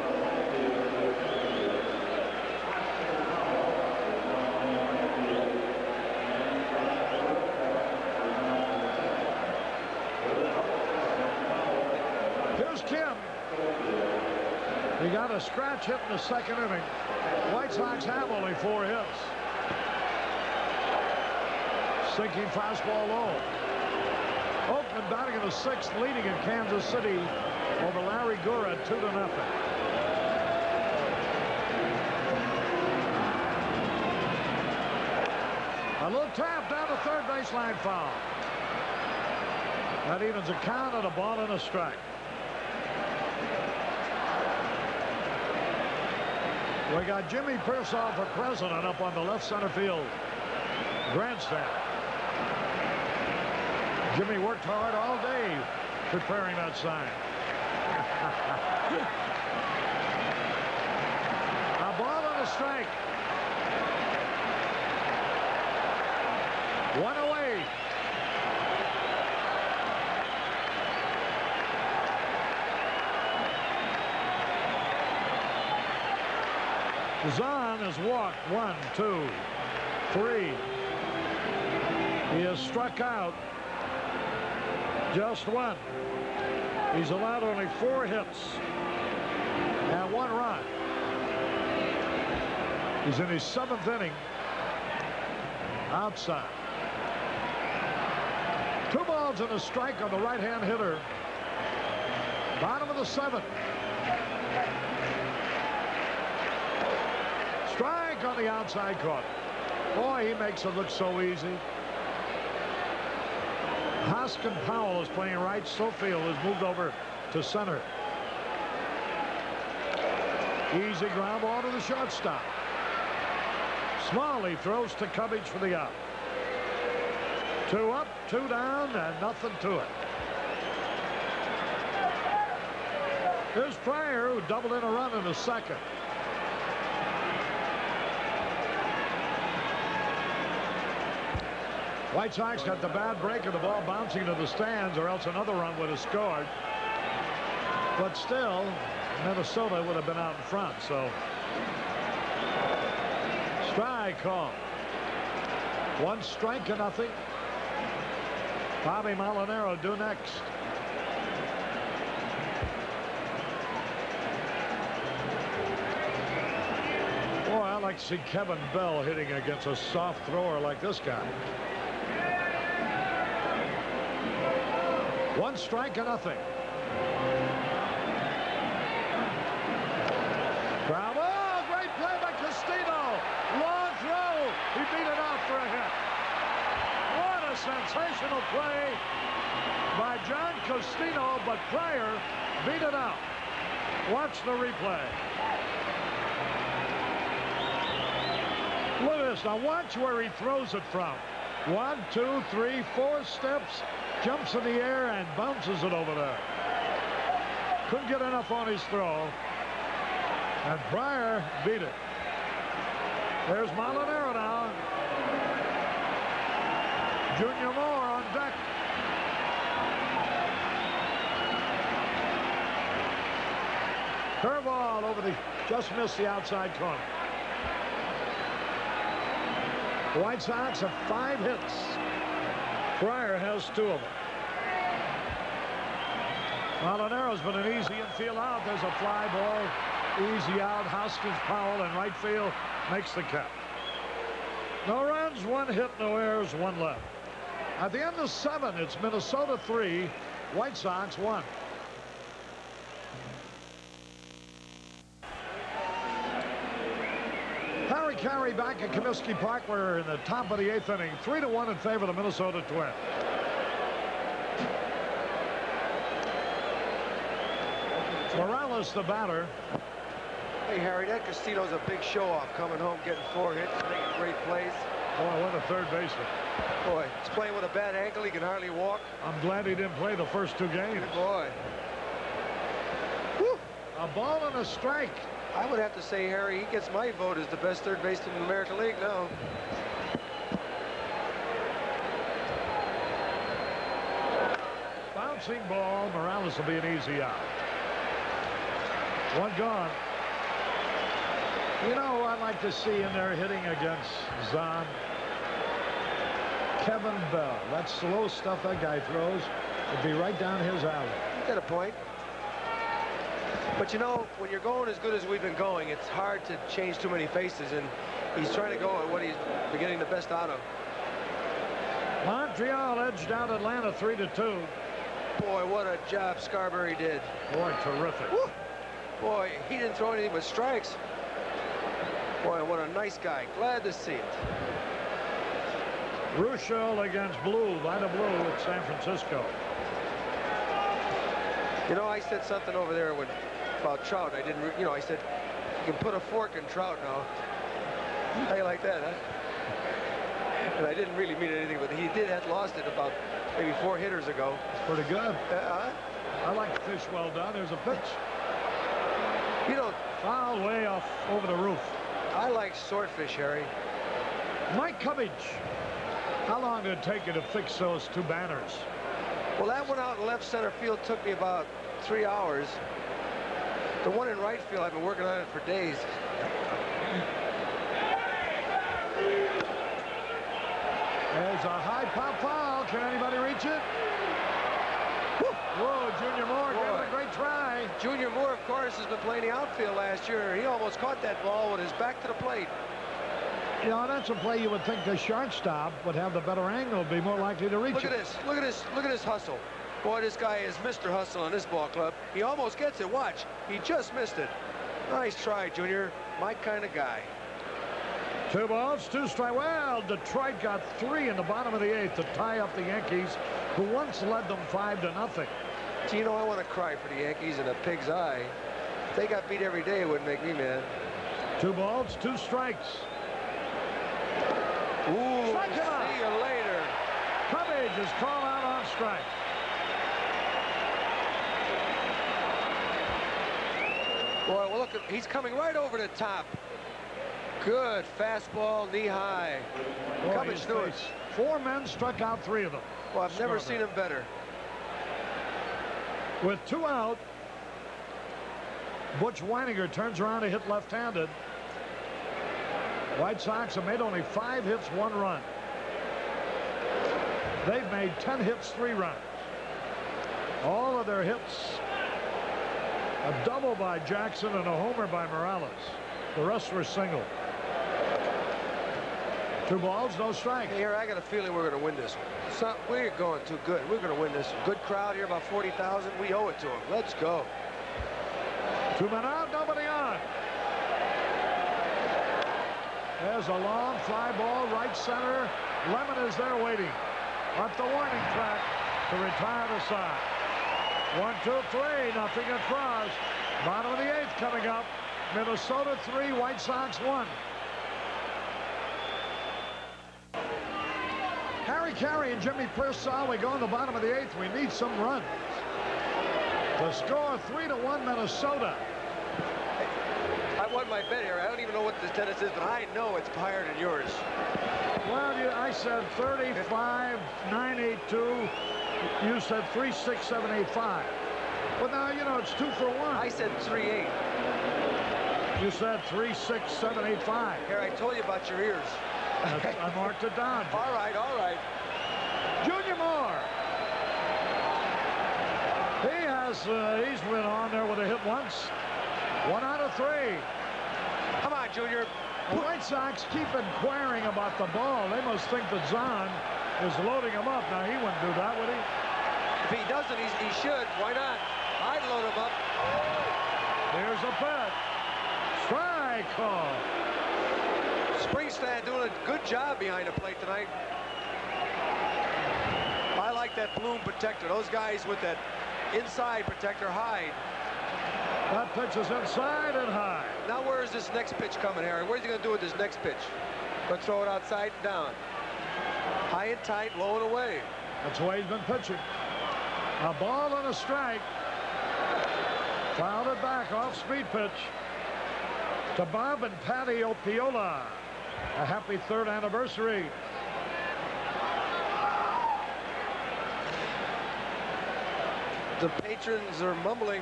Here's Kim. He got a scratch hit in the second inning. White Sox have only four hits. Sinking fastball low. Oakland batting in the sixth, leading in Kansas City over Larry Gura, two to nothing. A little tap down the third baseline foul. That evens a count at a ball and a strike. We got Jimmy Piersall for president up on the left center field grandstand. Jimmy worked hard all day preparing that sign. A ball and a strike. One away. Zahn has walked one, two, three. He has struck out just one. He's allowed only four hits and one run. He's in his seventh inning. Outside. Two balls and a strike on the right-hand hitter. Bottom of the seventh. Strike on the outside corner. Boy, he makes it look so easy. Hoskin Powell is playing right. Sofield has moved over to center. Easy ground ball to the shortstop. Smalley throws to Cubbage for the out. Two up, two down, and nothing to it. Here's Pryor, who doubled in a run in the second. White Sox got the bad break of the ball bouncing to the stands, or else another run would have scored. But still, Minnesota would have been out in front, so. Strike call. One strike to nothing. Bobby Molinaro due next. Boy, I like to see Kevin Bell hitting against a soft thrower like this guy. One strike and nothing. Bravo! Oh, great play by Castino. Long throw. He beat it out for a hit. What a sensational play by John Castino, but Pryor beat it out. Watch the replay. Look at this. Now watch where he throws it from. One, two, three, four steps. Jumps in the air and bounces it over there. Couldn't get enough on his throw. And Pryor beat it. There's Molinaro now. Junior Moore on deck. Curveball over the, just missed the outside corner. The White Sox have five hits. Pryor has two of them. Molinaro's been an easy infield out. There's a fly ball. Easy out. Hoskins Powell in right field makes the catch. No runs, one hit, no errors, one left. At the end of seven, it's Minnesota three, White Sox one. Harry Carey back at Comiskey Park. We're in the top of the eighth inning. Three to one in favor of the Minnesota Twins. Morales, the batter. Hey, Harry, that Castino's a big show-off, coming home, getting four hits, making great plays. Boy, what a third baseman. Boy, he's playing with a bad ankle. He can hardly walk. I'm glad he didn't play the first two games. Good boy. Woo. A ball and a strike. I would have to say, Harry, he gets my vote as the best third baseman in the American League now. Bouncing ball. Morales will be an easy out. One gone. You know, I'd like to see in there hitting against Zahn. Kevin Bell. That slow stuff that guy throws would be right down his alley. You got a point. But you know, when you're going as good as we've been going, it's hard to change too many faces, and he's trying to go at what he's been getting the best out of. Montreal edged out Atlanta three to two. Boy, what a job Scarberry did. Boy, terrific. Woo. Boy, he didn't throw anything but strikes. Boy, what a nice guy. Glad to see it. Ruschel against Blue, Vida Blue at San Francisco. You know, I said something over there when, about Trout. I didn't, you know, I said, you can put a fork in Trout now. How you like that, huh? And I didn't really mean anything, but he did have lost it about maybe four hitters ago. Pretty good. Uh, I like the fish well done. There's a pitch. You know, foul way off over the roof. I like swordfish, Harry. Mike Cubbage. How long did it take you to fix those two banners? Well, that one out in left center field took me about three hours. The one in right field, I've been working on it for days. There's a high pop foul. Can anybody reach it? Woo. Whoa, Junior Moore gave it a great try. Junior Moore, of course, has been playing the outfield last year. He almost caught that ball with his back to the plate. You know, that's a play you would think the shortstop would have the better angle, be more likely to reach Look it. Look at this. Look at this. Look at this hustle. Boy, this guy is Mister Hustle in this ball club. He almost gets it. Watch. He just missed it. Nice try, Junior. My kind of guy. Two balls, two strikes. Well, Detroit got three in the bottom of the eighth to tie up the Yankees, who once led them five to nothing. Do you know, I want to cry for the Yankees in a pig's eye. If they got beat every day, it wouldn't make me mad. Two balls, two strikes. Ooh, strike him out. See you later. Cubbage is called out on strike. Boy, well, look, he's coming right over the top. Good fastball, knee high. Boy, Cubbage knew it. Four men struck out three of them. Well, I've never seen him better. With two out, Butch Weininger turns around to hit left-handed. White Sox have made only five hits, one run. They've made ten hits, three runs. All of their hits, a double by Jackson and a homer by Morales. The rest were single. Two balls, no strikes. Here, I got a feeling we're going to win this one. So, we're going too good. We're going to win this one. Good crowd here, about forty thousand. We owe it to them. Let's go. Two men out, nobody on. There's a long fly ball, right center. Lemon is there waiting at the warning track to retire the side. One, two, three, nothing across. Bottom of the eighth coming up. Minnesota three, White Sox one. Harry Carey and Jimmy Piersall, we go in the bottom of the eighth. We need some runs. The score three to one Minnesota. I won my bet here. I don't even know what this tennis is, but I know it's higher than yours. Well, you, I said thirty-five, nine eighty-two. You said three six seven eight five. Well, now, you know, it's two for one. I said three eight. You said three six seven eight five. Here, I told you about your ears. I marked it down. All right, all right. Junior Moore. He has, uh, he's been on there with a hit once. One out of three. Come on, Junior. The White Sox keep inquiring about the ball. They must think that Zahn is loading him up. Now, he wouldn't do that, would he? If he doesn't, he's, he should. Why not? I'd load him up. Here's a pitch. Strike call. Springstad doing a good job behind the plate tonight. I like that bloom protector. Those guys with that inside protector hide. That pitch is inside and high. Now where is this next pitch coming, Harry? What is he going to do with this next pitch? Going to throw it outside and down. High and tight, low and away. That's the way he's been pitching. A ball and a strike. Fouled it back, off-speed pitch to Bob and Patty Opiola. A happy third anniversary. The patrons are mumbling.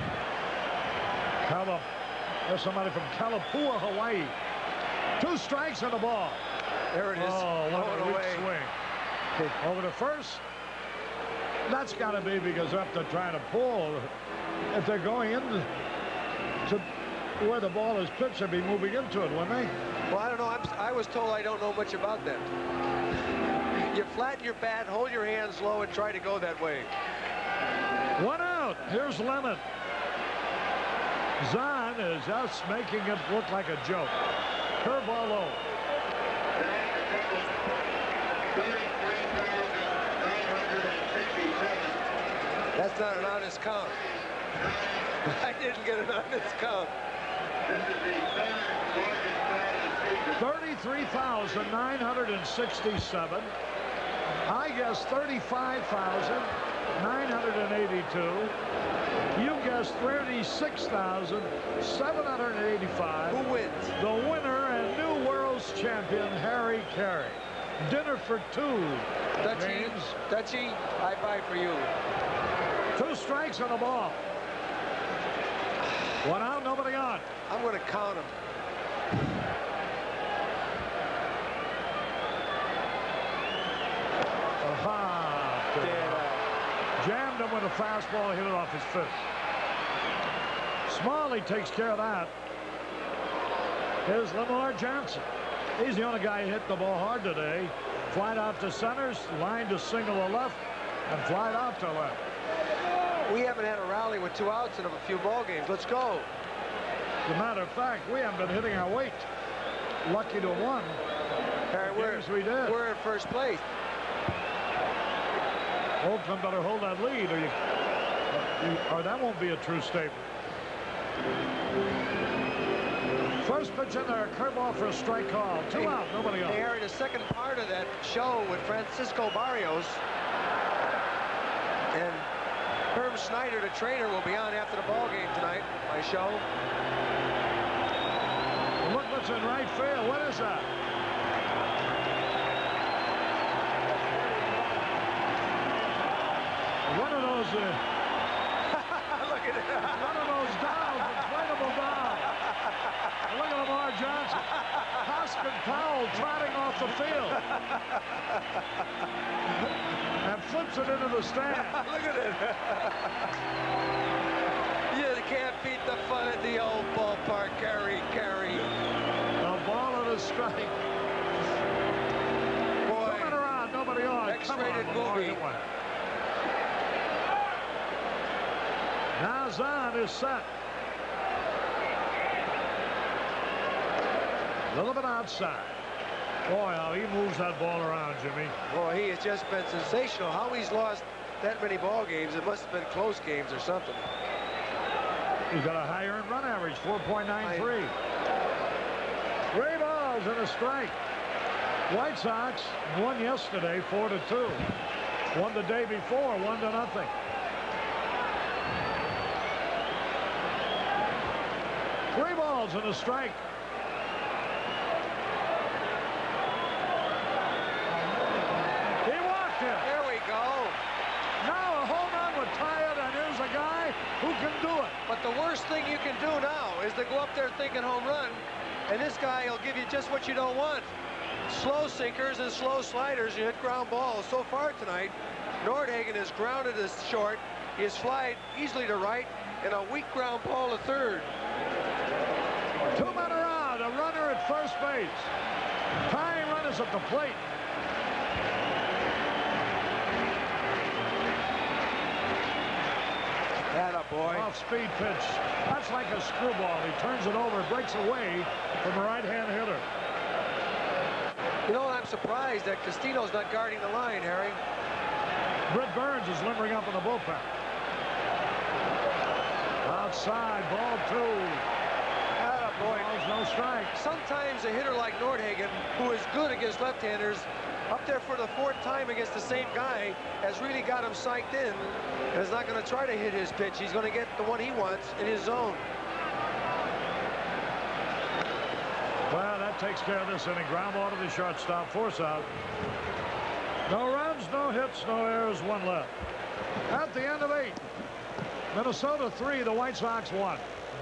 Cala, there's somebody from Kalapua, Hawaii. Two strikes and a ball. There it is. Oh, what a weak away. swing. Over to first. That's got to be because up they're trying to pull. If they're going into to where the ball is pitched, they'd be moving into it, wouldn't they? Well, I don't know. I'm, I was told I don't know much about that. You flatten your bat, hold your hands low, and try to go that way. One out. Here's Lemon. Zahn is just making it look like a joke. Curveball low. That's not an honest count. I didn't get an honest count. thirty-three thousand nine hundred sixty-seven. I guess thirty-five thousand nine hundred eighty-two. You guessed thirty-six thousand seven hundred eighty-five. Who wins? The winner and new world's champion, Harry Carey. Dinner for two. Dutchy, James. Dutchy, I buy for you. Two strikes and a ball. One out, nobody on. I'm going to count them. Aha. Jammed him with a fastball, hit it off his fist. Smalley takes care of that. Here's Lamar Johnson. He's the only guy who hit the ball hard today. Flied out to centers, line to single to left, and flied out to left. We haven't had a rally with two outs in a few ball games. Let's go. As a matter of fact, we haven't been hitting our weight. Lucky to have won. Harry, we're, we did. we're in first place. Oakland better hold that lead, or you, or that won't be a true statement. First pitch in there, a curveball for a strike call. Two hey, out, nobody out. Hey, Harry, the second part of that show with Francisco Barrios and Herb Schneider, the trainer, will be on after the ball game tonight. My show. Look what's in right field. What is that? One of those. Uh, Look at it. one of those dolls, inflatable dolls. And look at Lamar Johnson. Hoskin Powell trotting off the field. And flips it into the stand. Look at it. You can't beat the fun at the old ballpark, Carey, Carey. A ball and a strike. Boy. Coming around, nobody on. X-rated Come on, movie. Lamar. Now Zahn is set. A little bit outside. Boy, how he moves that ball around, Jimmy. Boy, he has just been sensational. How he's lost that many ball games. It must have been close games or something. He's got a high earned run average, four point nine three. Three balls and a strike. White Sox won yesterday, four to two. Won the day before, one to nothing. Three balls and a strike. He walked him. There we go. Now a home run would tie it, and here's a guy who can do it. But the worst thing you can do now is to go up there thinking home run, and this guy will give you just what you don't want. Slow sinkers and slow sliders. You hit ground balls. So far tonight, Nordhagen has grounded us short. He has flied easily to right, and a weak ground ball to third. Two men are out. the runner at first base. Tying runners at the plate. Atta boy. Off-speed pitch. That's like a screwball. He turns it over, breaks away from a right-hand hitter. You know, I'm surprised that Castino's not guarding the line, Harry. Britt Burns is limbering up in the bullpen. Outside, ball two. Atta boy. There's no strike. Sometimes a hitter like Nordhagen, who is good against left-handers, up there for the fourth time against the same guy, has really got him psyched in and is not going to try to hit his pitch. He's going to get the one he wants in his zone. Well, that takes care of this inning. Ground ball to the shortstop. Force out. No runs, no hits, no errors, one left. At the end of eight, Minnesota three, the White Sox one.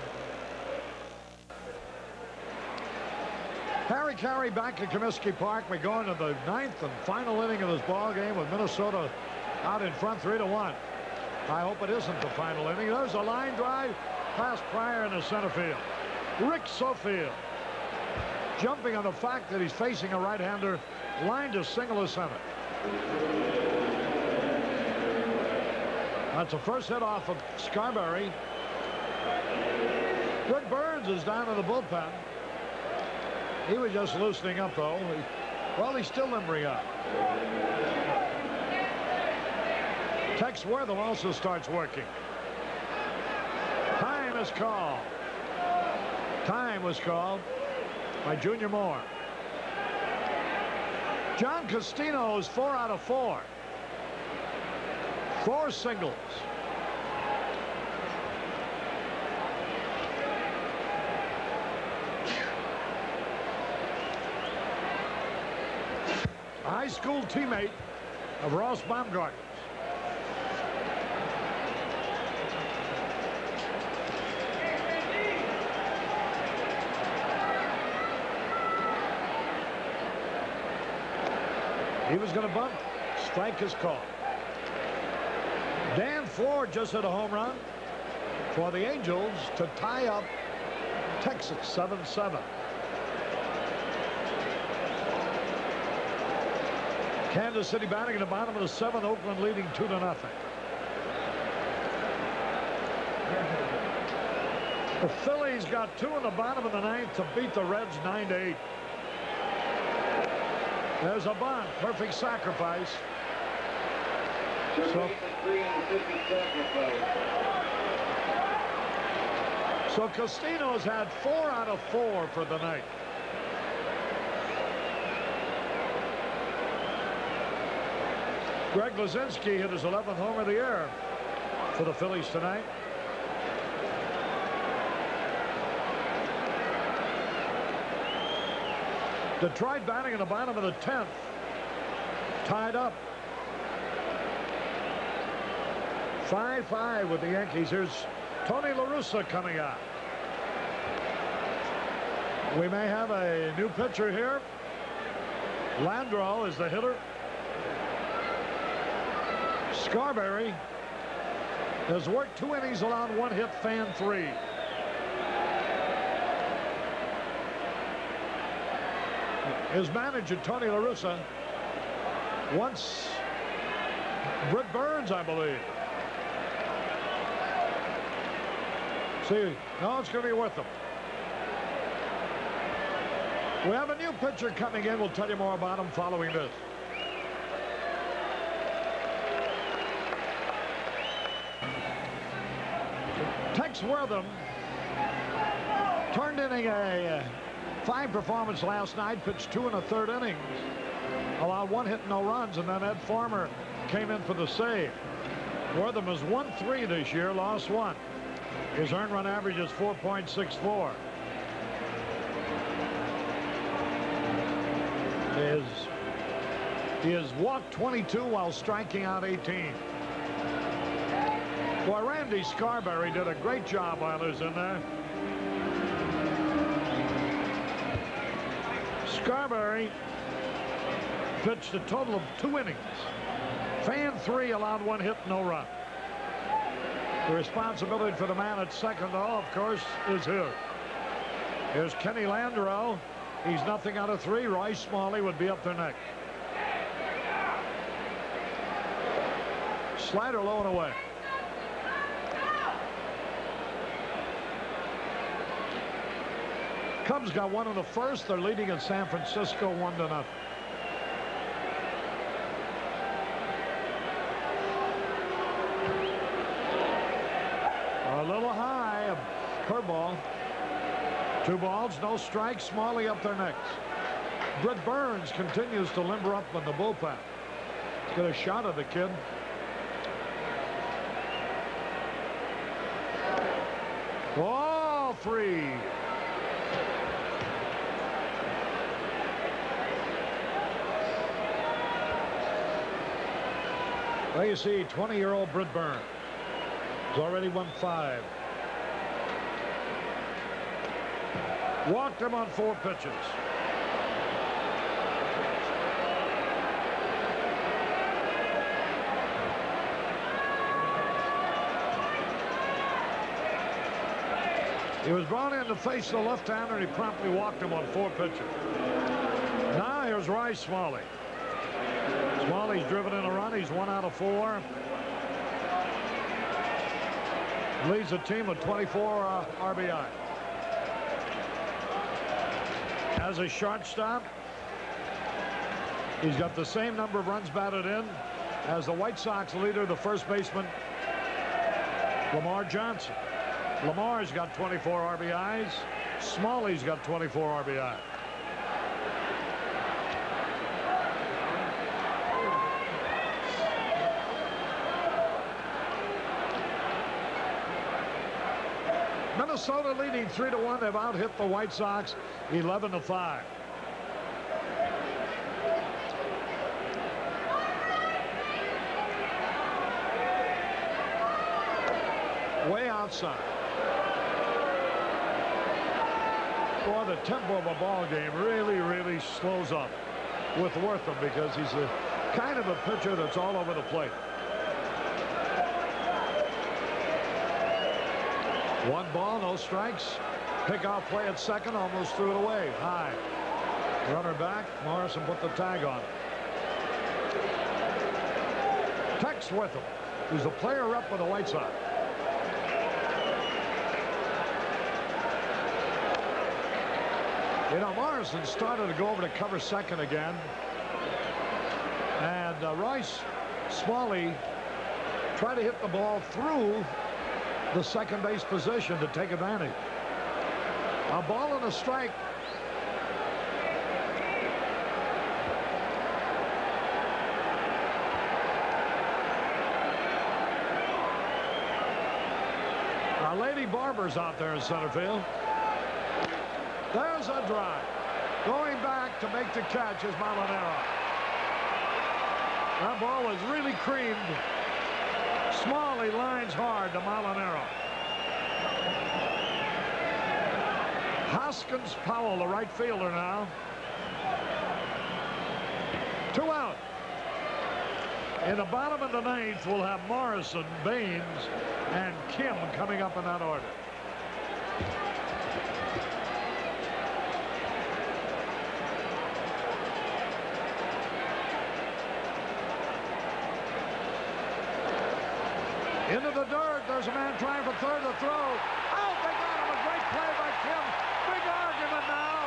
Harry Carey back at Comiskey Park. We go into the ninth and final inning of this ball game with Minnesota out in front three to one. I hope it isn't the final inning. There's a line drive past Pryor in the center field. Rick Sofield, jumping on the fact that he's facing a right-hander, line to single to center. That's the first hit off of Scarberry. Britt Burns is down in the bullpen. He was just loosening up, though. He, well, he's still limbering up. Tex Wortham also starts working. Time is called. Time was called by Junior Moore. John Castino is four out of four. Four singles. A high school teammate of Ross Baumgartner's. He was going to bunt. Strike is called. Dan Ford just hit a home run for the Angels to tie up Texas seven seven. Kansas City batting in the bottom of the seventh. Oakland leading two to nothing. The Phillies got two in the bottom of the ninth to beat the Reds nine to eight. There's a bunt. Perfect sacrifice. So, so Castino's had four out of four for the night. Greg Luzinski hit his eleventh homer of the year for the Phillies tonight. Detroit batting in the bottom of the tenth. Tied up. five five with the Yankees. Here's Tony La Russa coming out. We may have a new pitcher here. Landreau is the hitter. Scarberry has worked two innings, allowed one hit, fan three. His manager, Tony La Russa, wants Britt Burns, I believe. See, no, it's going to be worth them. We have a new pitcher coming in. We'll tell you more about him following this. Tex Wortham turned in a fine performance last night, pitched two and a third innings, allowed one hit, no runs, and then Ed Farmer came in for the save. Wortham has won three this year, lost one. His earned run average is four point six four. His, he has walked twenty-two while striking out eighteen. Boy, Randy Scarberry did a great job while he was in there. Scarberry pitched a total of two innings. Fan three, allowed one hit, no run. The responsibility for the man at second, though, of course, is his. Here's Kenny Landreau. He's nothing out of three. Royce Smalley would be up there next. Slider low and away. Cubs got one in the first. They're leading in San Francisco one to nothing. A little high, a curveball. Two balls, no strikes. Smalley up there next. Britt Burns continues to limber up in the bullpen. Let's get a shot of the kid. Ball three. There you see twenty-year-old Britt Burns. He's already won five. Walked him on four pitches. He was brought in to face the left-hander, and he promptly walked him on four pitches. Now here's Royce Smalley. Smalley's driven in a run. He's one out of four. Leads the team with twenty-four uh, R B I. As a shortstop, he's got the same number of runs batted in as the White Sox leader, the first baseman, Lamar Johnson. Lamar's got twenty-four R B Is. Smalley's got twenty-four R B Is. Minnesota leading three to one. They've out-hit the White Sox eleven to five. Way outside. Boy, the tempo of a ball game really, really slows up with Wortham because he's the kind of a pitcher that's all over the plate. One ball, no strikes. Pick-off play at second, almost threw it away. High. Runner back. Morrison put the tag on. Tex Wortham, who's a player rep with the White Sox. You know, Morrison started to go over to cover second again. And uh, Royce Smalley tried to hit the ball through the second base position to take advantage. A ball and a strike. Our Lady Barber's out there in center field. There's a drive. Going back to make the catch is Molinaro. That ball was really creamed. Smalley lines hard to Molinaro. Hoskins Powell, the right fielder now. Two out. In the bottom of the ninth, we'll have Morrison, Baines, and Kim coming up in that order. Into the dirt. There's a man trying for third to throw. Oh, they got him. A great play by Kim. Big argument now.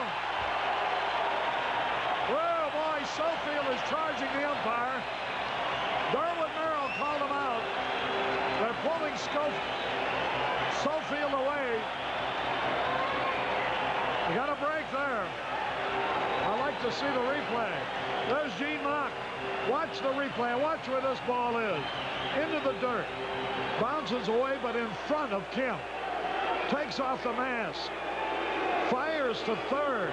Oh, boy, Sofield is charging the umpire. Derwin Merrill called him out. They're pulling Scope Sofield away. You got a break there. I like to see the replay. There's Gene Mock. Watch the replay. Watch where this ball is. Into the dirt. Bounces away, but in front of Kim. Takes off the mask. Fires to third.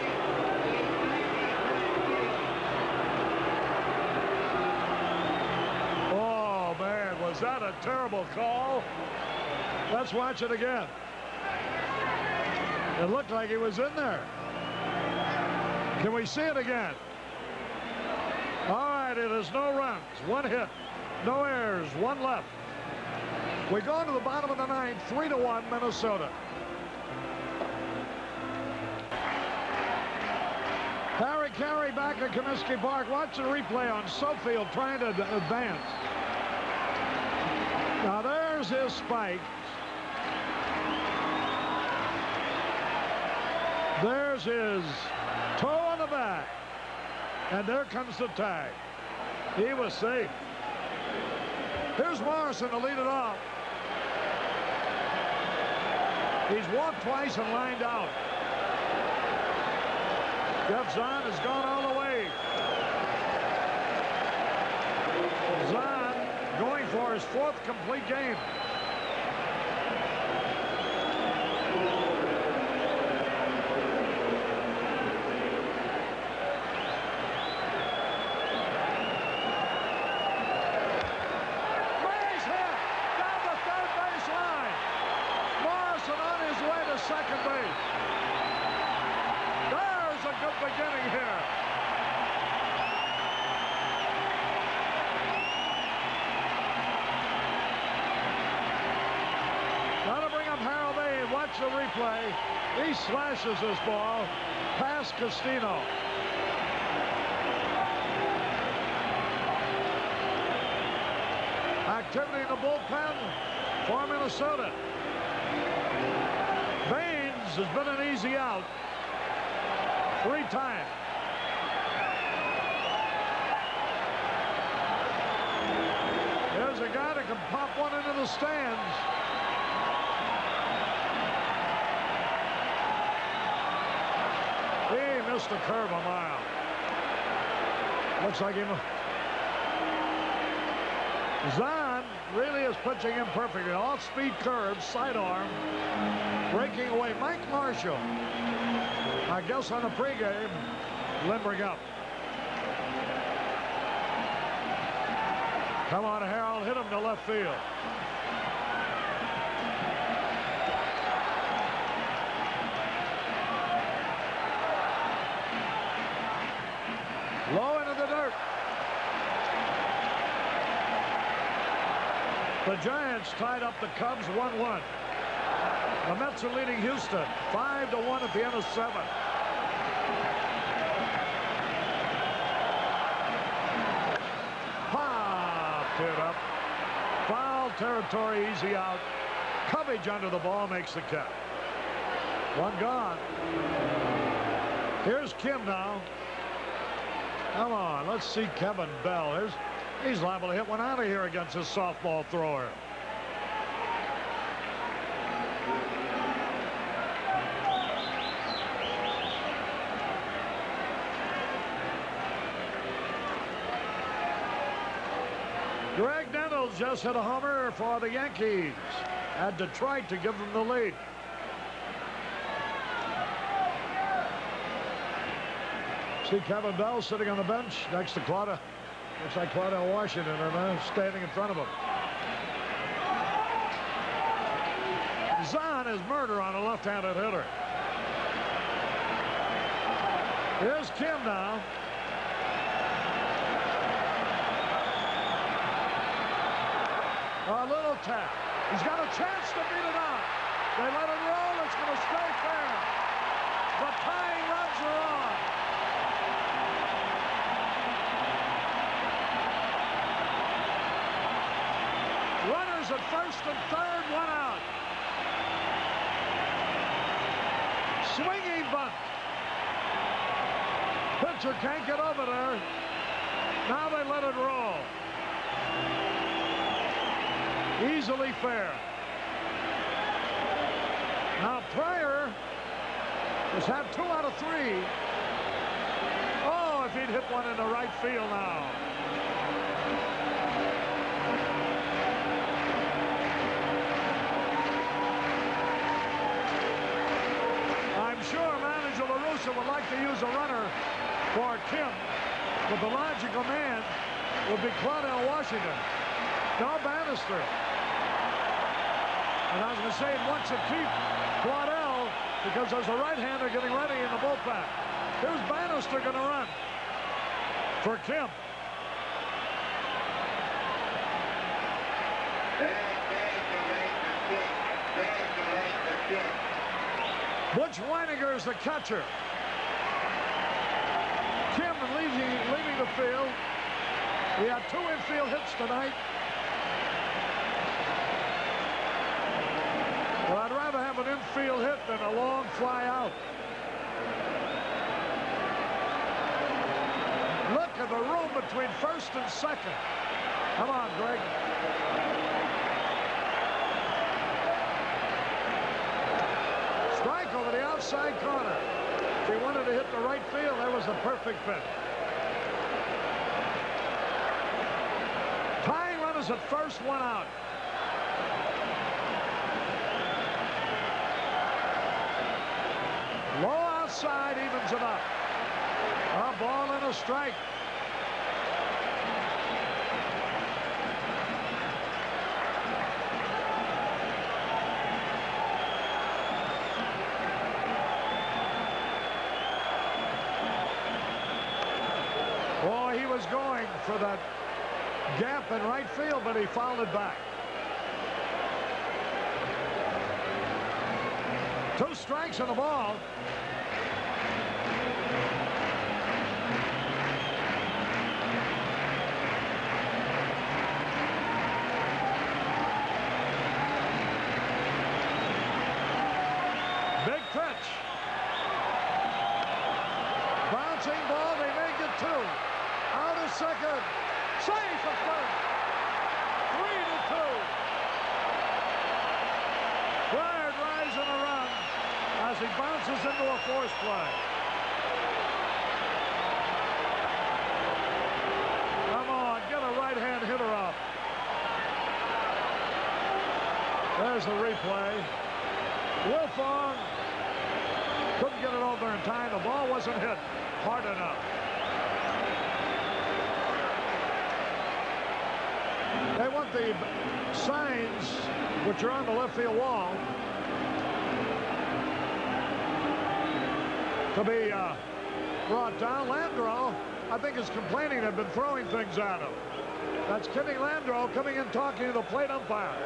Oh, man, was that a terrible call? Let's watch it again. It looked like he was in there. Can we see it again? All right, it is no runs, one hit, no errors, one left. We go to the bottom of the ninth, three to one, Minnesota. Carey back at Comiskey Park. Watch the replay on Sofield trying to advance. Now there's his spike. There's his toe on the back. And there comes the tag. He was safe. Here's Morrison to lead it off. He's walked twice and lined out. Geoff Zahn has gone all the way. Zahn going for his fourth complete game. Second base. There's a good beginning here. Gotta bring up Harold Bain. Watch the replay. He slashes this ball past Castino. Activity in the bullpen for Minnesota. Baines has been an easy out three times. There's a guy that can pop one into the stands. He missed the curve a mile. Looks like him. Zahn really is pitching imperfectly. Off-speed curve, sidearm. Breaking away. Mike Marshall, I guess on the pregame, limbering up. Come on, Harold, hit him to left field. Low into the dirt. The Giants tied up the Cubs one one. The Mets are leading Houston five to one at the end of seven. Popped it up. Foul territory, easy out. Covage under the ball makes the catch. One gone. Here's Kim now. Come on, let's see Kevin Bell. Here's, he's liable to hit one out of here against his softball thrower. Greg Nettles just hit a homer for the Yankees at Detroit to give them the lead. See Kevin Bell sitting on the bench next to Claudia. Looks like Claudia Washington and standing in front of him. Zahn is murder on a left-handed hitter. Here's Kim now. A little tap. He's got a chance to beat it out. They let it roll. It's going to stay fair. The tying runs are on. Runners at first and third, one out. Swinging bunt. Pitcher can't get over there. Now they let it roll. Easily fair. Now Pryor has had two out of three. Oh, if he'd hit one in the right field now. I'm sure manager LaRussa would like to use a runner for Kim, but the logical man would be Claudel Washington. No, Bannister. And I was going to say he wants to keep Claudel because there's a right-hander getting ready in the bullpen. Here's Bannister going to run for Kim. Butch Weininger is the catcher. leaving, leaving the field. He had two infield hits tonight. Well, I'd rather have an infield hit than a long fly out. Look at the room between first and second. Come on, Greg. Strike over the outside corner. If he wanted to hit the right field, that was the perfect fit. Tying runners at first, one out. Low outside evens it up. A ball and a strike. Boy, he was going for that gap in right field, but he fouled it back. Two strikes on the ball. Big pitch. Bouncing ball, they may get two. Out of second. Safe at first. Three to two. Flair drives in a run as he bounces into a force play. Come on, get a right-hand hitter up. There's the replay. Wilfong couldn't get it over in time. The ball wasn't hit hard enough. They want the signs, which are on the left field wall, to be uh, brought down. Landreau, I think, is complaining they've been throwing things at him. That's Kenny Landreau coming in talking to the plate umpire.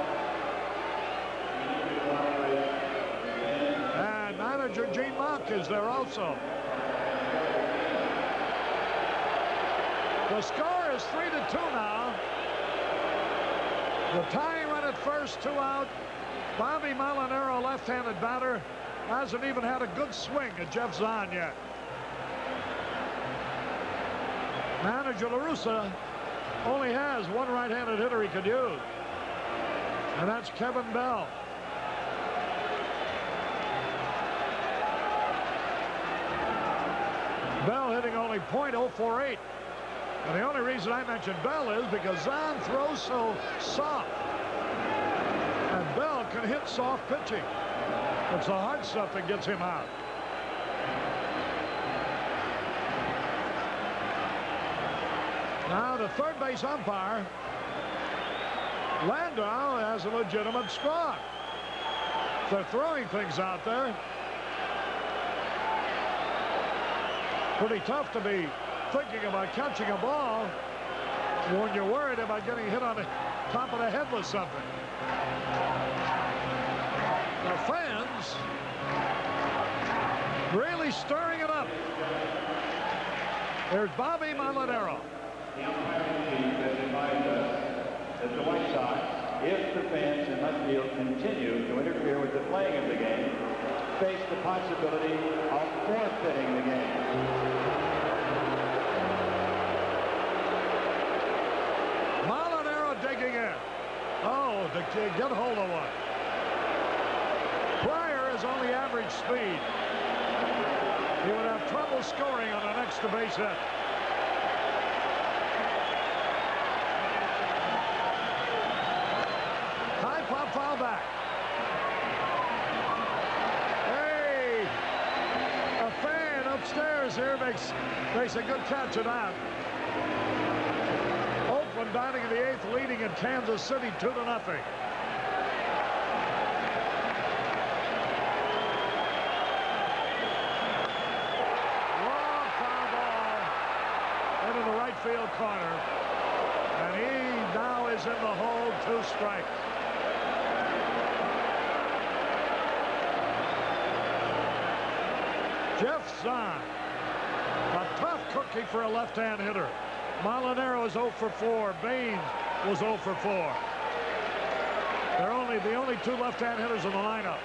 And manager Gene Mock is there also. The score is three to two now. The tying run at first, two out. Bobby Molinaro, left-handed batter, hasn't even had a good swing at Geoff Zahn yet. Manager La Russa only has one right-handed hitter he could use, and that's Kevin Bell. Bell hitting only point oh four eight. And the only reason I mentioned Bell is because Zahn throws so soft. And Bell can hit soft pitching. It's the hard stuff that gets him out. Now the third base umpire, Landau, has a legitimate straw. They're throwing things out there. Pretty tough to be thinking about catching a ball when you're worried about getting hit on the top of the head with something. The fans really stirring it up. There's Bobby Molinaro. The umpiring chief has advised us that the White Sox, if the fans in left field continue to interfere with the playing of the game, face the possibility of forfeiting the game. Digging in. Oh, to get hold of one. Pryor is on the average speed. He would have trouble scoring on an extra base hit. High pop foul back. Hey, a fan upstairs here makes makes a good catch of that. Batting in the eighth, leading in Kansas City two to nothing. Long foul ball into the right field corner, and he now is in the hole, two strikes. Geoff Zahn, a tough cookie for a left-hand hitter. Molinaro is oh for four. Baines was oh for four. They're only the only two left-hand hitters in the lineup.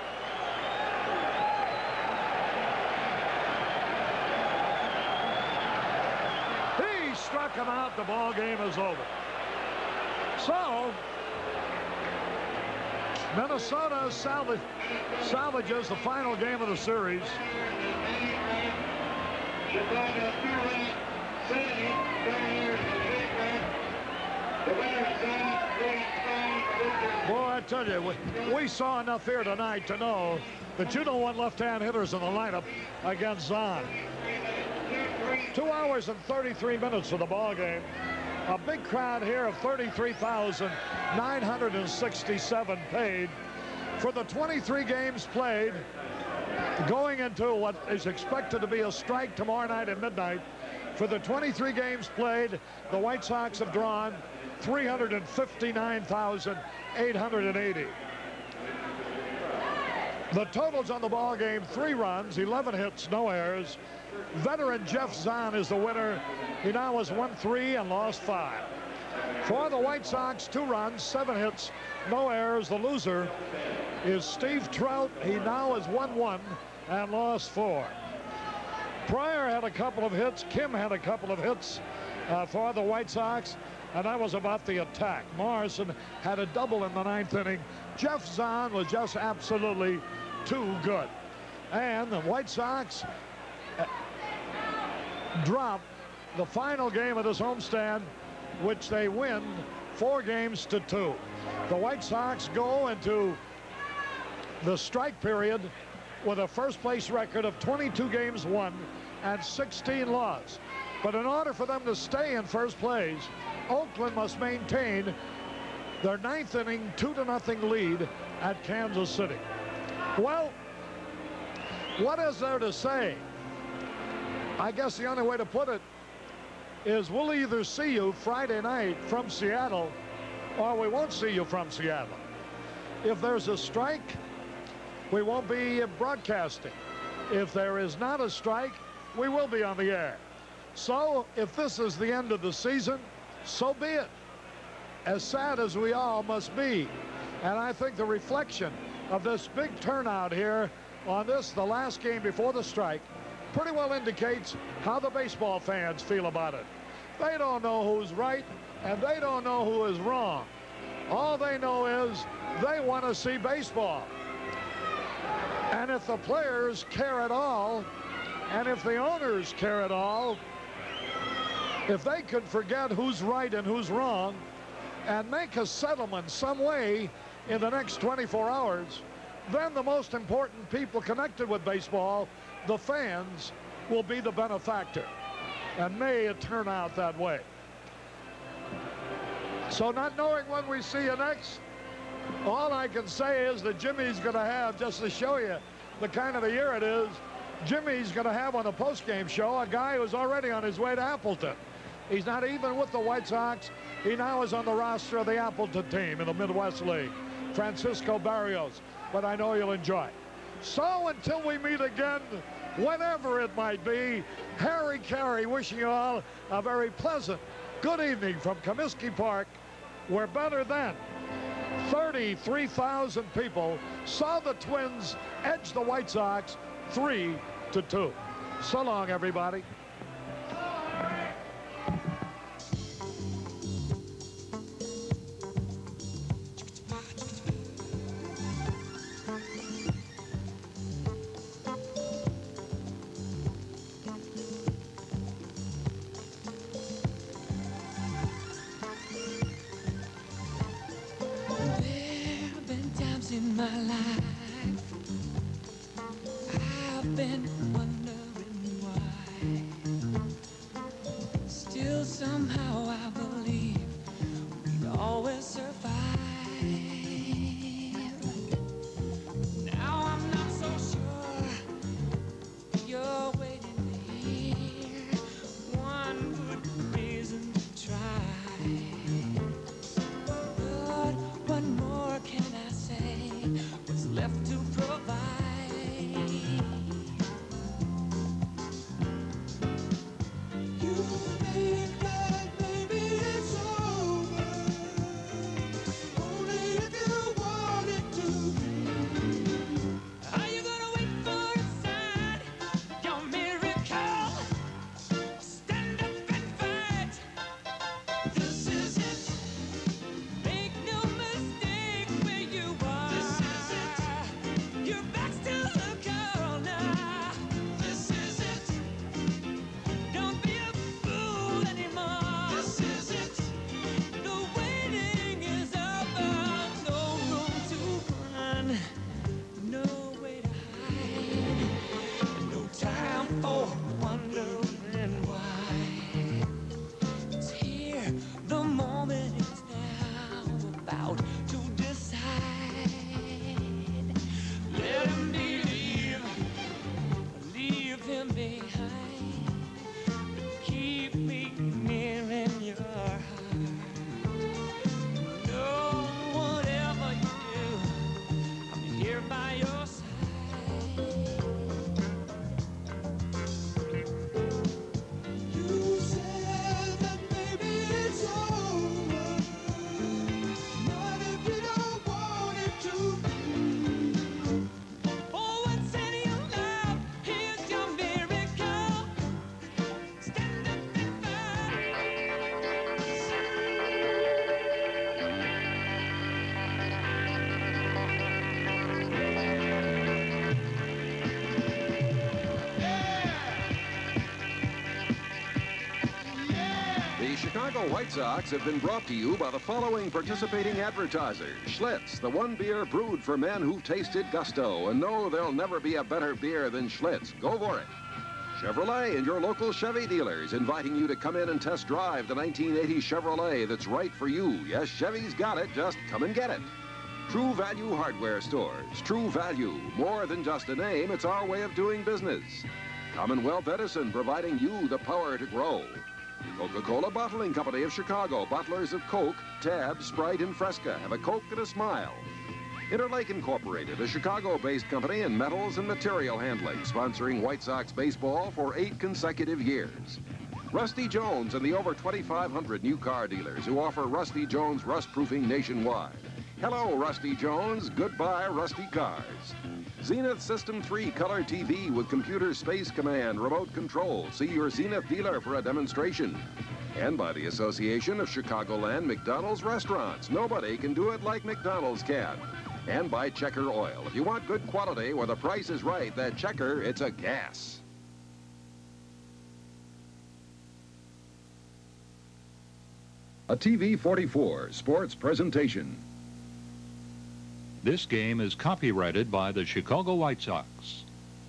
He struck him out. The ball game is over. So Minnesota salvage, salvages the final game of the series. Boy, I tell you, we, we saw enough here tonight to know that you don't want left-hand hitters in the lineup against Zahn. Two hours and thirty-three minutes for the ball game. A big crowd here of thirty-three thousand nine hundred sixty-seven paid for the twenty-three games played, going into what is expected to be a strike tomorrow night at midnight. For the twenty-three games played, the White Sox have drawn three hundred fifty-nine thousand eight hundred eighty. The totals on the ball game: three runs, eleven hits, no errors. Veteran Geoff Zahn is the winner. He now has won three and lost five. For the White Sox, two runs, seven hits, no errors. The loser is Steve Trout. He now has won one and lost four. Pryor had a couple of hits. Kim had a couple of hits uh, for the White Sox, and that was about the attack. Morrison had a double in the ninth inning. Geoff Zahn was just absolutely too good. And the White Sox uh, drop the final game of this homestand, which they win four games to two. The White Sox go into the strike period with a first place record of twenty-two games won and sixteen lost. But in order for them to stay in first place, Oakland must maintain their ninth inning two to nothing lead at Kansas City. Well, what is there to say? I guess the only way to put it is we'll either see you Friday night from Seattle or we won't see you from Seattle. If there's a strike, we won't be broadcasting. If there is not a strike, we will be on the air. So if this is the end of the season, so be it. As sad as we all must be. And I think the reflection of this big turnout here on this, the last game before the strike, pretty well indicates how the baseball fans feel about it. They don't know who's right and they don't know who is wrong. All they know is they want to see baseball. And if the players care at all, and if the owners care at all, if they could forget who's right and who's wrong and make a settlement some way in the next twenty-four hours, then the most important people connected with baseball, the fans, will be the benefactor. And may it turn out that way. So not knowing when we see you next, all I can say is that Jimmy's going to have, just to show you the kind of a year it is, Jimmy's going to have on the postgame show a guy who's already on his way to Appleton. He's not even with the White Sox. He now is on the roster of the Appleton team in the Midwest League. Francisco Barrios, but I know you'll enjoy. So until we meet again, whenever it might be, Harry Carey wishing you all a very pleasant good evening from Comiskey Park, where better than thirty-three thousand people saw the Twins edge the White Sox three to two. So long, everybody. In my life, I've been wondering why. Still somehow I believe we'd always survive. Now I'm not so sure you're waiting to hear one good reason to try. But what more can I say? What's left to provide? Chicago White Sox have been brought to you by the following participating advertisers. Schlitz, the one beer brewed for men who've tasted gusto and know there'll never be a better beer than Schlitz. Go for it. Chevrolet and your local Chevy dealers inviting you to come in and test drive the nineteen eighty Chevrolet that's right for you. Yes, Chevy's got it. Just come and get it. True Value Hardware Stores. True Value. More than just a name, it's our way of doing business. Commonwealth Edison, providing you the power to grow. Coca-Cola Bottling Company of Chicago, bottlers of Coke, Tab, Sprite, and Fresca. Have a Coke and a smile. Interlake Incorporated, a Chicago-based company in metals and material handling, sponsoring White Sox baseball for eight consecutive years. Rusty Jones and the over twenty-five hundred new car dealers who offer Rusty Jones rust-proofing nationwide. Hello, Rusty Jones. Goodbye, Rusty Cars. Zenith System three Color T V with computer space command, remote control. See your Zenith dealer for a demonstration. And by the Association of Chicagoland McDonald's Restaurants. Nobody can do it like McDonald's can. And by Checker Oil. If you want good quality where the price is right, that Checker, it's a gas. A T V forty-four sports presentation. This game is copyrighted by the Chicago White Sox.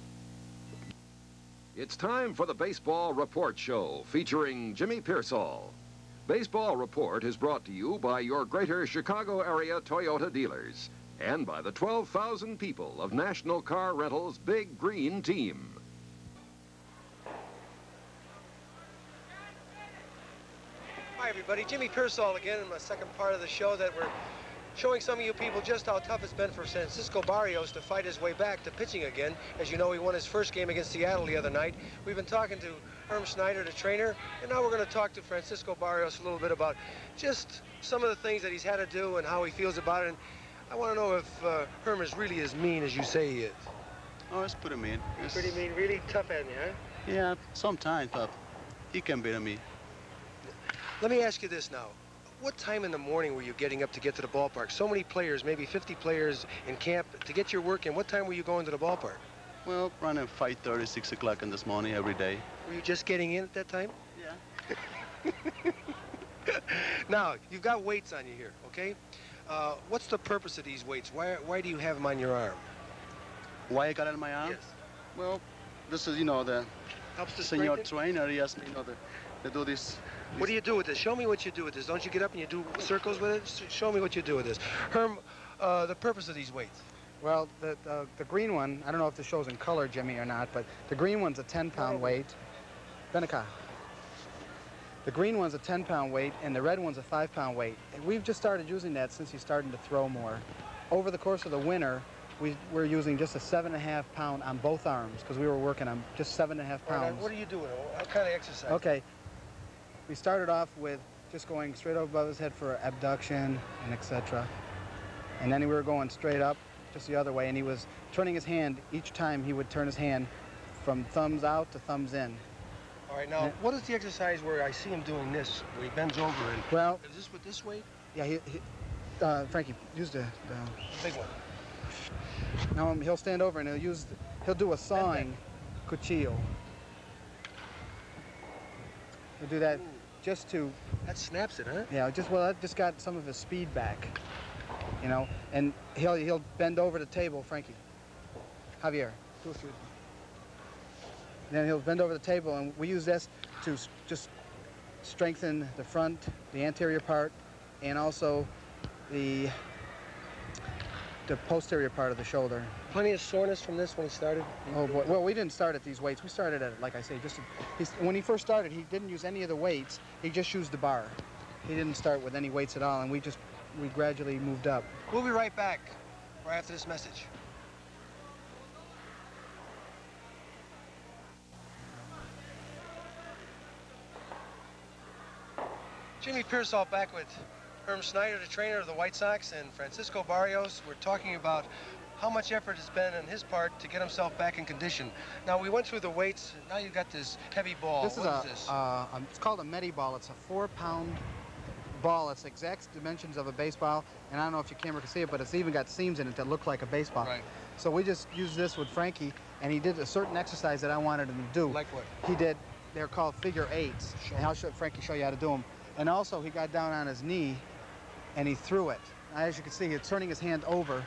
It's time for the Baseball Report Show featuring Jimmy Piersall. Baseball Report is brought to you by your greater Chicago area Toyota dealers and by the twelve thousand people of National Car Rental's Big Green Team. Hi, everybody. Jimmy Piersall again in the second part of the show that we're showing some of you people just how tough it's been for Francisco Barrios to fight his way back to pitching again. As you know, he won his first game against Seattle the other night. We've been talking to Herm Schneider, the trainer, and now we're going to talk to Francisco Barrios a little bit about just some of the things that he's had to do and how he feels about it. And I want to know if uh, Herm is really as mean as you say he is. Oh, it's pretty mean. It's pretty mean, really tough at you, huh? Yeah, sometimes, but he can beat me. Let me ask you this now. What time in the morning were you getting up to get to the ballpark? So many players, maybe fifty players in camp. To get your work in, what time were you going to the ballpark? Well, running five thirty, six o'clock in this morning every day. Were you just getting in at that time? Yeah. Now, you've got weights on you here, okay? Uh, what's the purpose of these weights? Why, why do you have them on your arm? Why I got it on my arm? Yes. Well, this is, you know, the Helps to senior strengthen? trainer. He asked me, you know, to, to do this. What do you do with this? Show me what you do with this. Don't you get up and you do circles with it? S- Show me what you do with this. Herm, uh, the purpose of these weights. Well, the, the, the green one, I don't know if this shows in color, Jimmy, or not, but the green one's a ten pound weight. Benica. The green one's a ten pound weight, and the red one's a five pound weight. And we've just started using that since he's starting to throw more. Over the course of the winter, we, we're using just a seven and a half pound on both arms, because we were working on just seven and a half pounds. All right, what do you do with it? What kind of exercise? Okay. We started off with just going straight above his head for abduction and et cetera. And then we were going straight up, just the other way, and he was turning his hand. Each time he would turn his hand from thumbs out to thumbs in. All right, now, what is the exercise where I see him doing this, where he bends over and... Well... Is this with this weight? Yeah, he... he uh, Frankie, use the... the big one. Now um, he'll stand over and he'll use... The, he'll do a sawing cuchillo. He'll do that... Ooh. Just to... That snaps it, huh? Yeah, just, well, that just got some of his speed back, you know, and he'll, he'll bend over the table, Frankie. Javier, do a few. Then he'll bend over the table, and we use this to just strengthen the front, the anterior part, and also the, the posterior part of the shoulder. Plenty of soreness from this when he started? Oh, boy. Well, we didn't start at these weights. We started at, like I say, just, he's, when he first started, he didn't use any of the weights. He just used the bar. He didn't start with any weights at all, and we just, we gradually moved up. We'll be right back right after this message. Jimmy Piersall back with Herm Schneider, the trainer of the White Sox, and Francisco Barrios. We're talking about how much effort has been on his part to get himself back in condition. Now, we went through the weights. Now you've got this heavy ball. This what is, a, is this? Uh, um, it's called a Medi ball. It's a four-pound ball. It's exact dimensions of a baseball, and I don't know if your camera can see it, but it's even got seams in it that look like a baseball. Right. So we just used this with Frankie, and he did a certain exercise that I wanted him to do. Like what? He did, they're called figure eights. Sure. And I'll show Frankie show you how to do them. And also, he got down on his knee, and he threw it. As you can see, he's turning his hand over.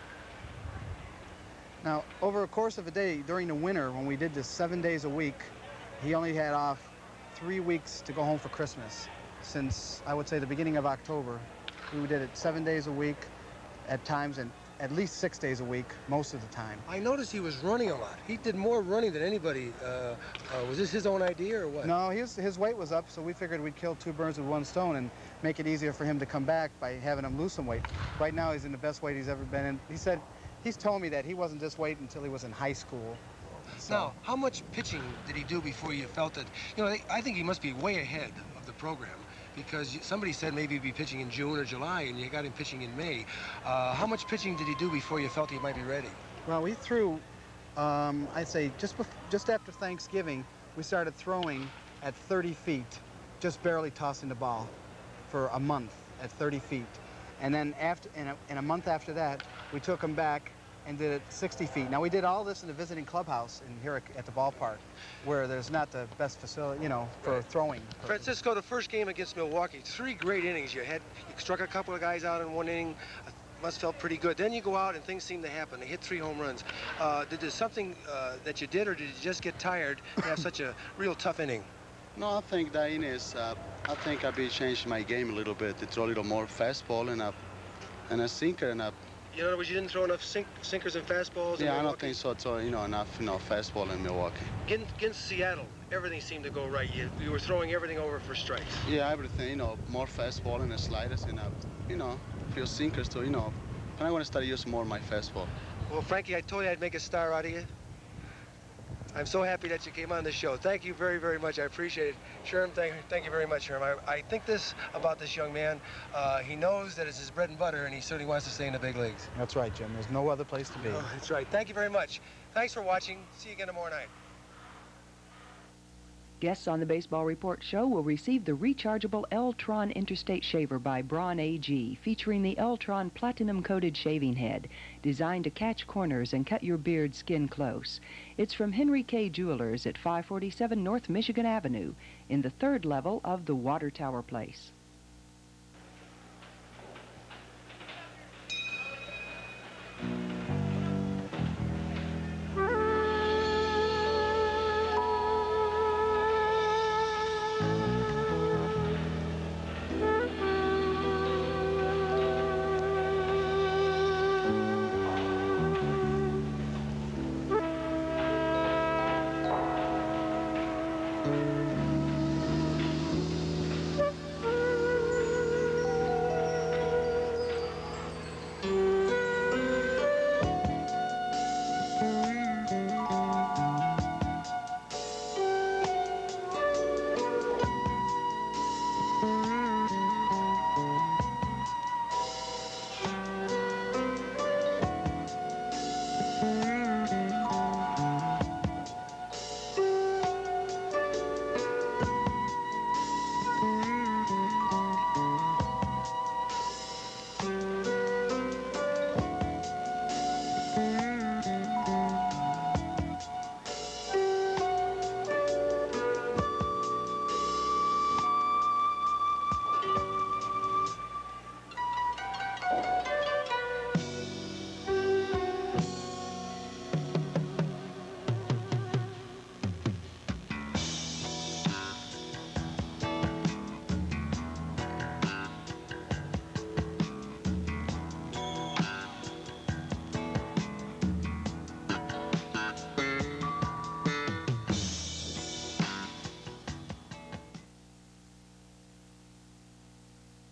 Now, over the course of a day, during the winter, when we did this seven days a week, he only had off three weeks to go home for Christmas. Since, I would say, the beginning of October, we did it seven days a week at times, and at least six days a week most of the time. I noticed he was running a lot. He did more running than anybody. Uh, uh, was this his own idea or what? No, his, his weight was up, so we figured we'd kill two birds with one stone and make it easier for him to come back by having him lose some weight. Right now, he's in the best weight he's ever been in. He said, he's told me that he wasn't this weight until he was in high school. So. Now, how much pitching did he do before you felt that, you know, I think he must be way ahead of the program, because somebody said maybe he'd be pitching in June or July, and you got him pitching in May. Uh, how much pitching did he do before you felt he might be ready? Well, we threw, um, I'd say, just, just after Thanksgiving, we started throwing at thirty feet, just barely tossing the ball for a month at thirty feet. And then after, in a, in a month after that, we took him back and did it sixty feet. Now, we did all this in the visiting clubhouse in here at the ballpark, where there's not the best facility, you know, for right. throwing. Francisco, the first game against Milwaukee, three great innings. You had, you struck a couple of guys out in one inning. Must felt pretty good. Then you go out and things seem to happen. They hit three home runs. Uh, did there something uh, that you did, or did you just get tired to have such a real tough inning? No, I think that inning is, uh, I think I've been changing my game a little bit to throw a little more fastball and a, and a sinker and a. In other words, you didn't throw enough sink, sinkers and fastballs? Yeah, I don't think so. So, you know, enough, you know, fastball in Milwaukee. Against, against Seattle, everything seemed to go right. You, you were throwing everything over for strikes. Yeah, everything, you know, more fastball and a sliders and, a, you know, a few sinkers too, you know. And I want to start using more of my fastball. Well, Frankie, I told you I'd make a star out of you. I'm so happy that you came on the show. Thank you very, very much. I appreciate it. Sherm, thank, thank you very much, Sherm. I, I think this about this young man. Uh, he knows that it's his bread and butter, and he certainly wants to stay in the big leagues. That's right, Jim. There's no other place to be. Oh, that's right. Thank you very much. Thanks for watching. See you again tomorrow night. Guests on the Baseball Report show will receive the rechargeable L-Tron Interstate Shaver by Braun A G, featuring the L-Tron Platinum-Coated Shaving Head, designed to catch corners and cut your beard skin close. It's from Henry K. Jewelers at five forty-seven North Michigan Avenue, in the third level of the Water Tower Place.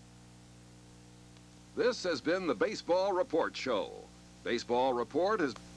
This has been the Baseball Report Show. Baseball Report is...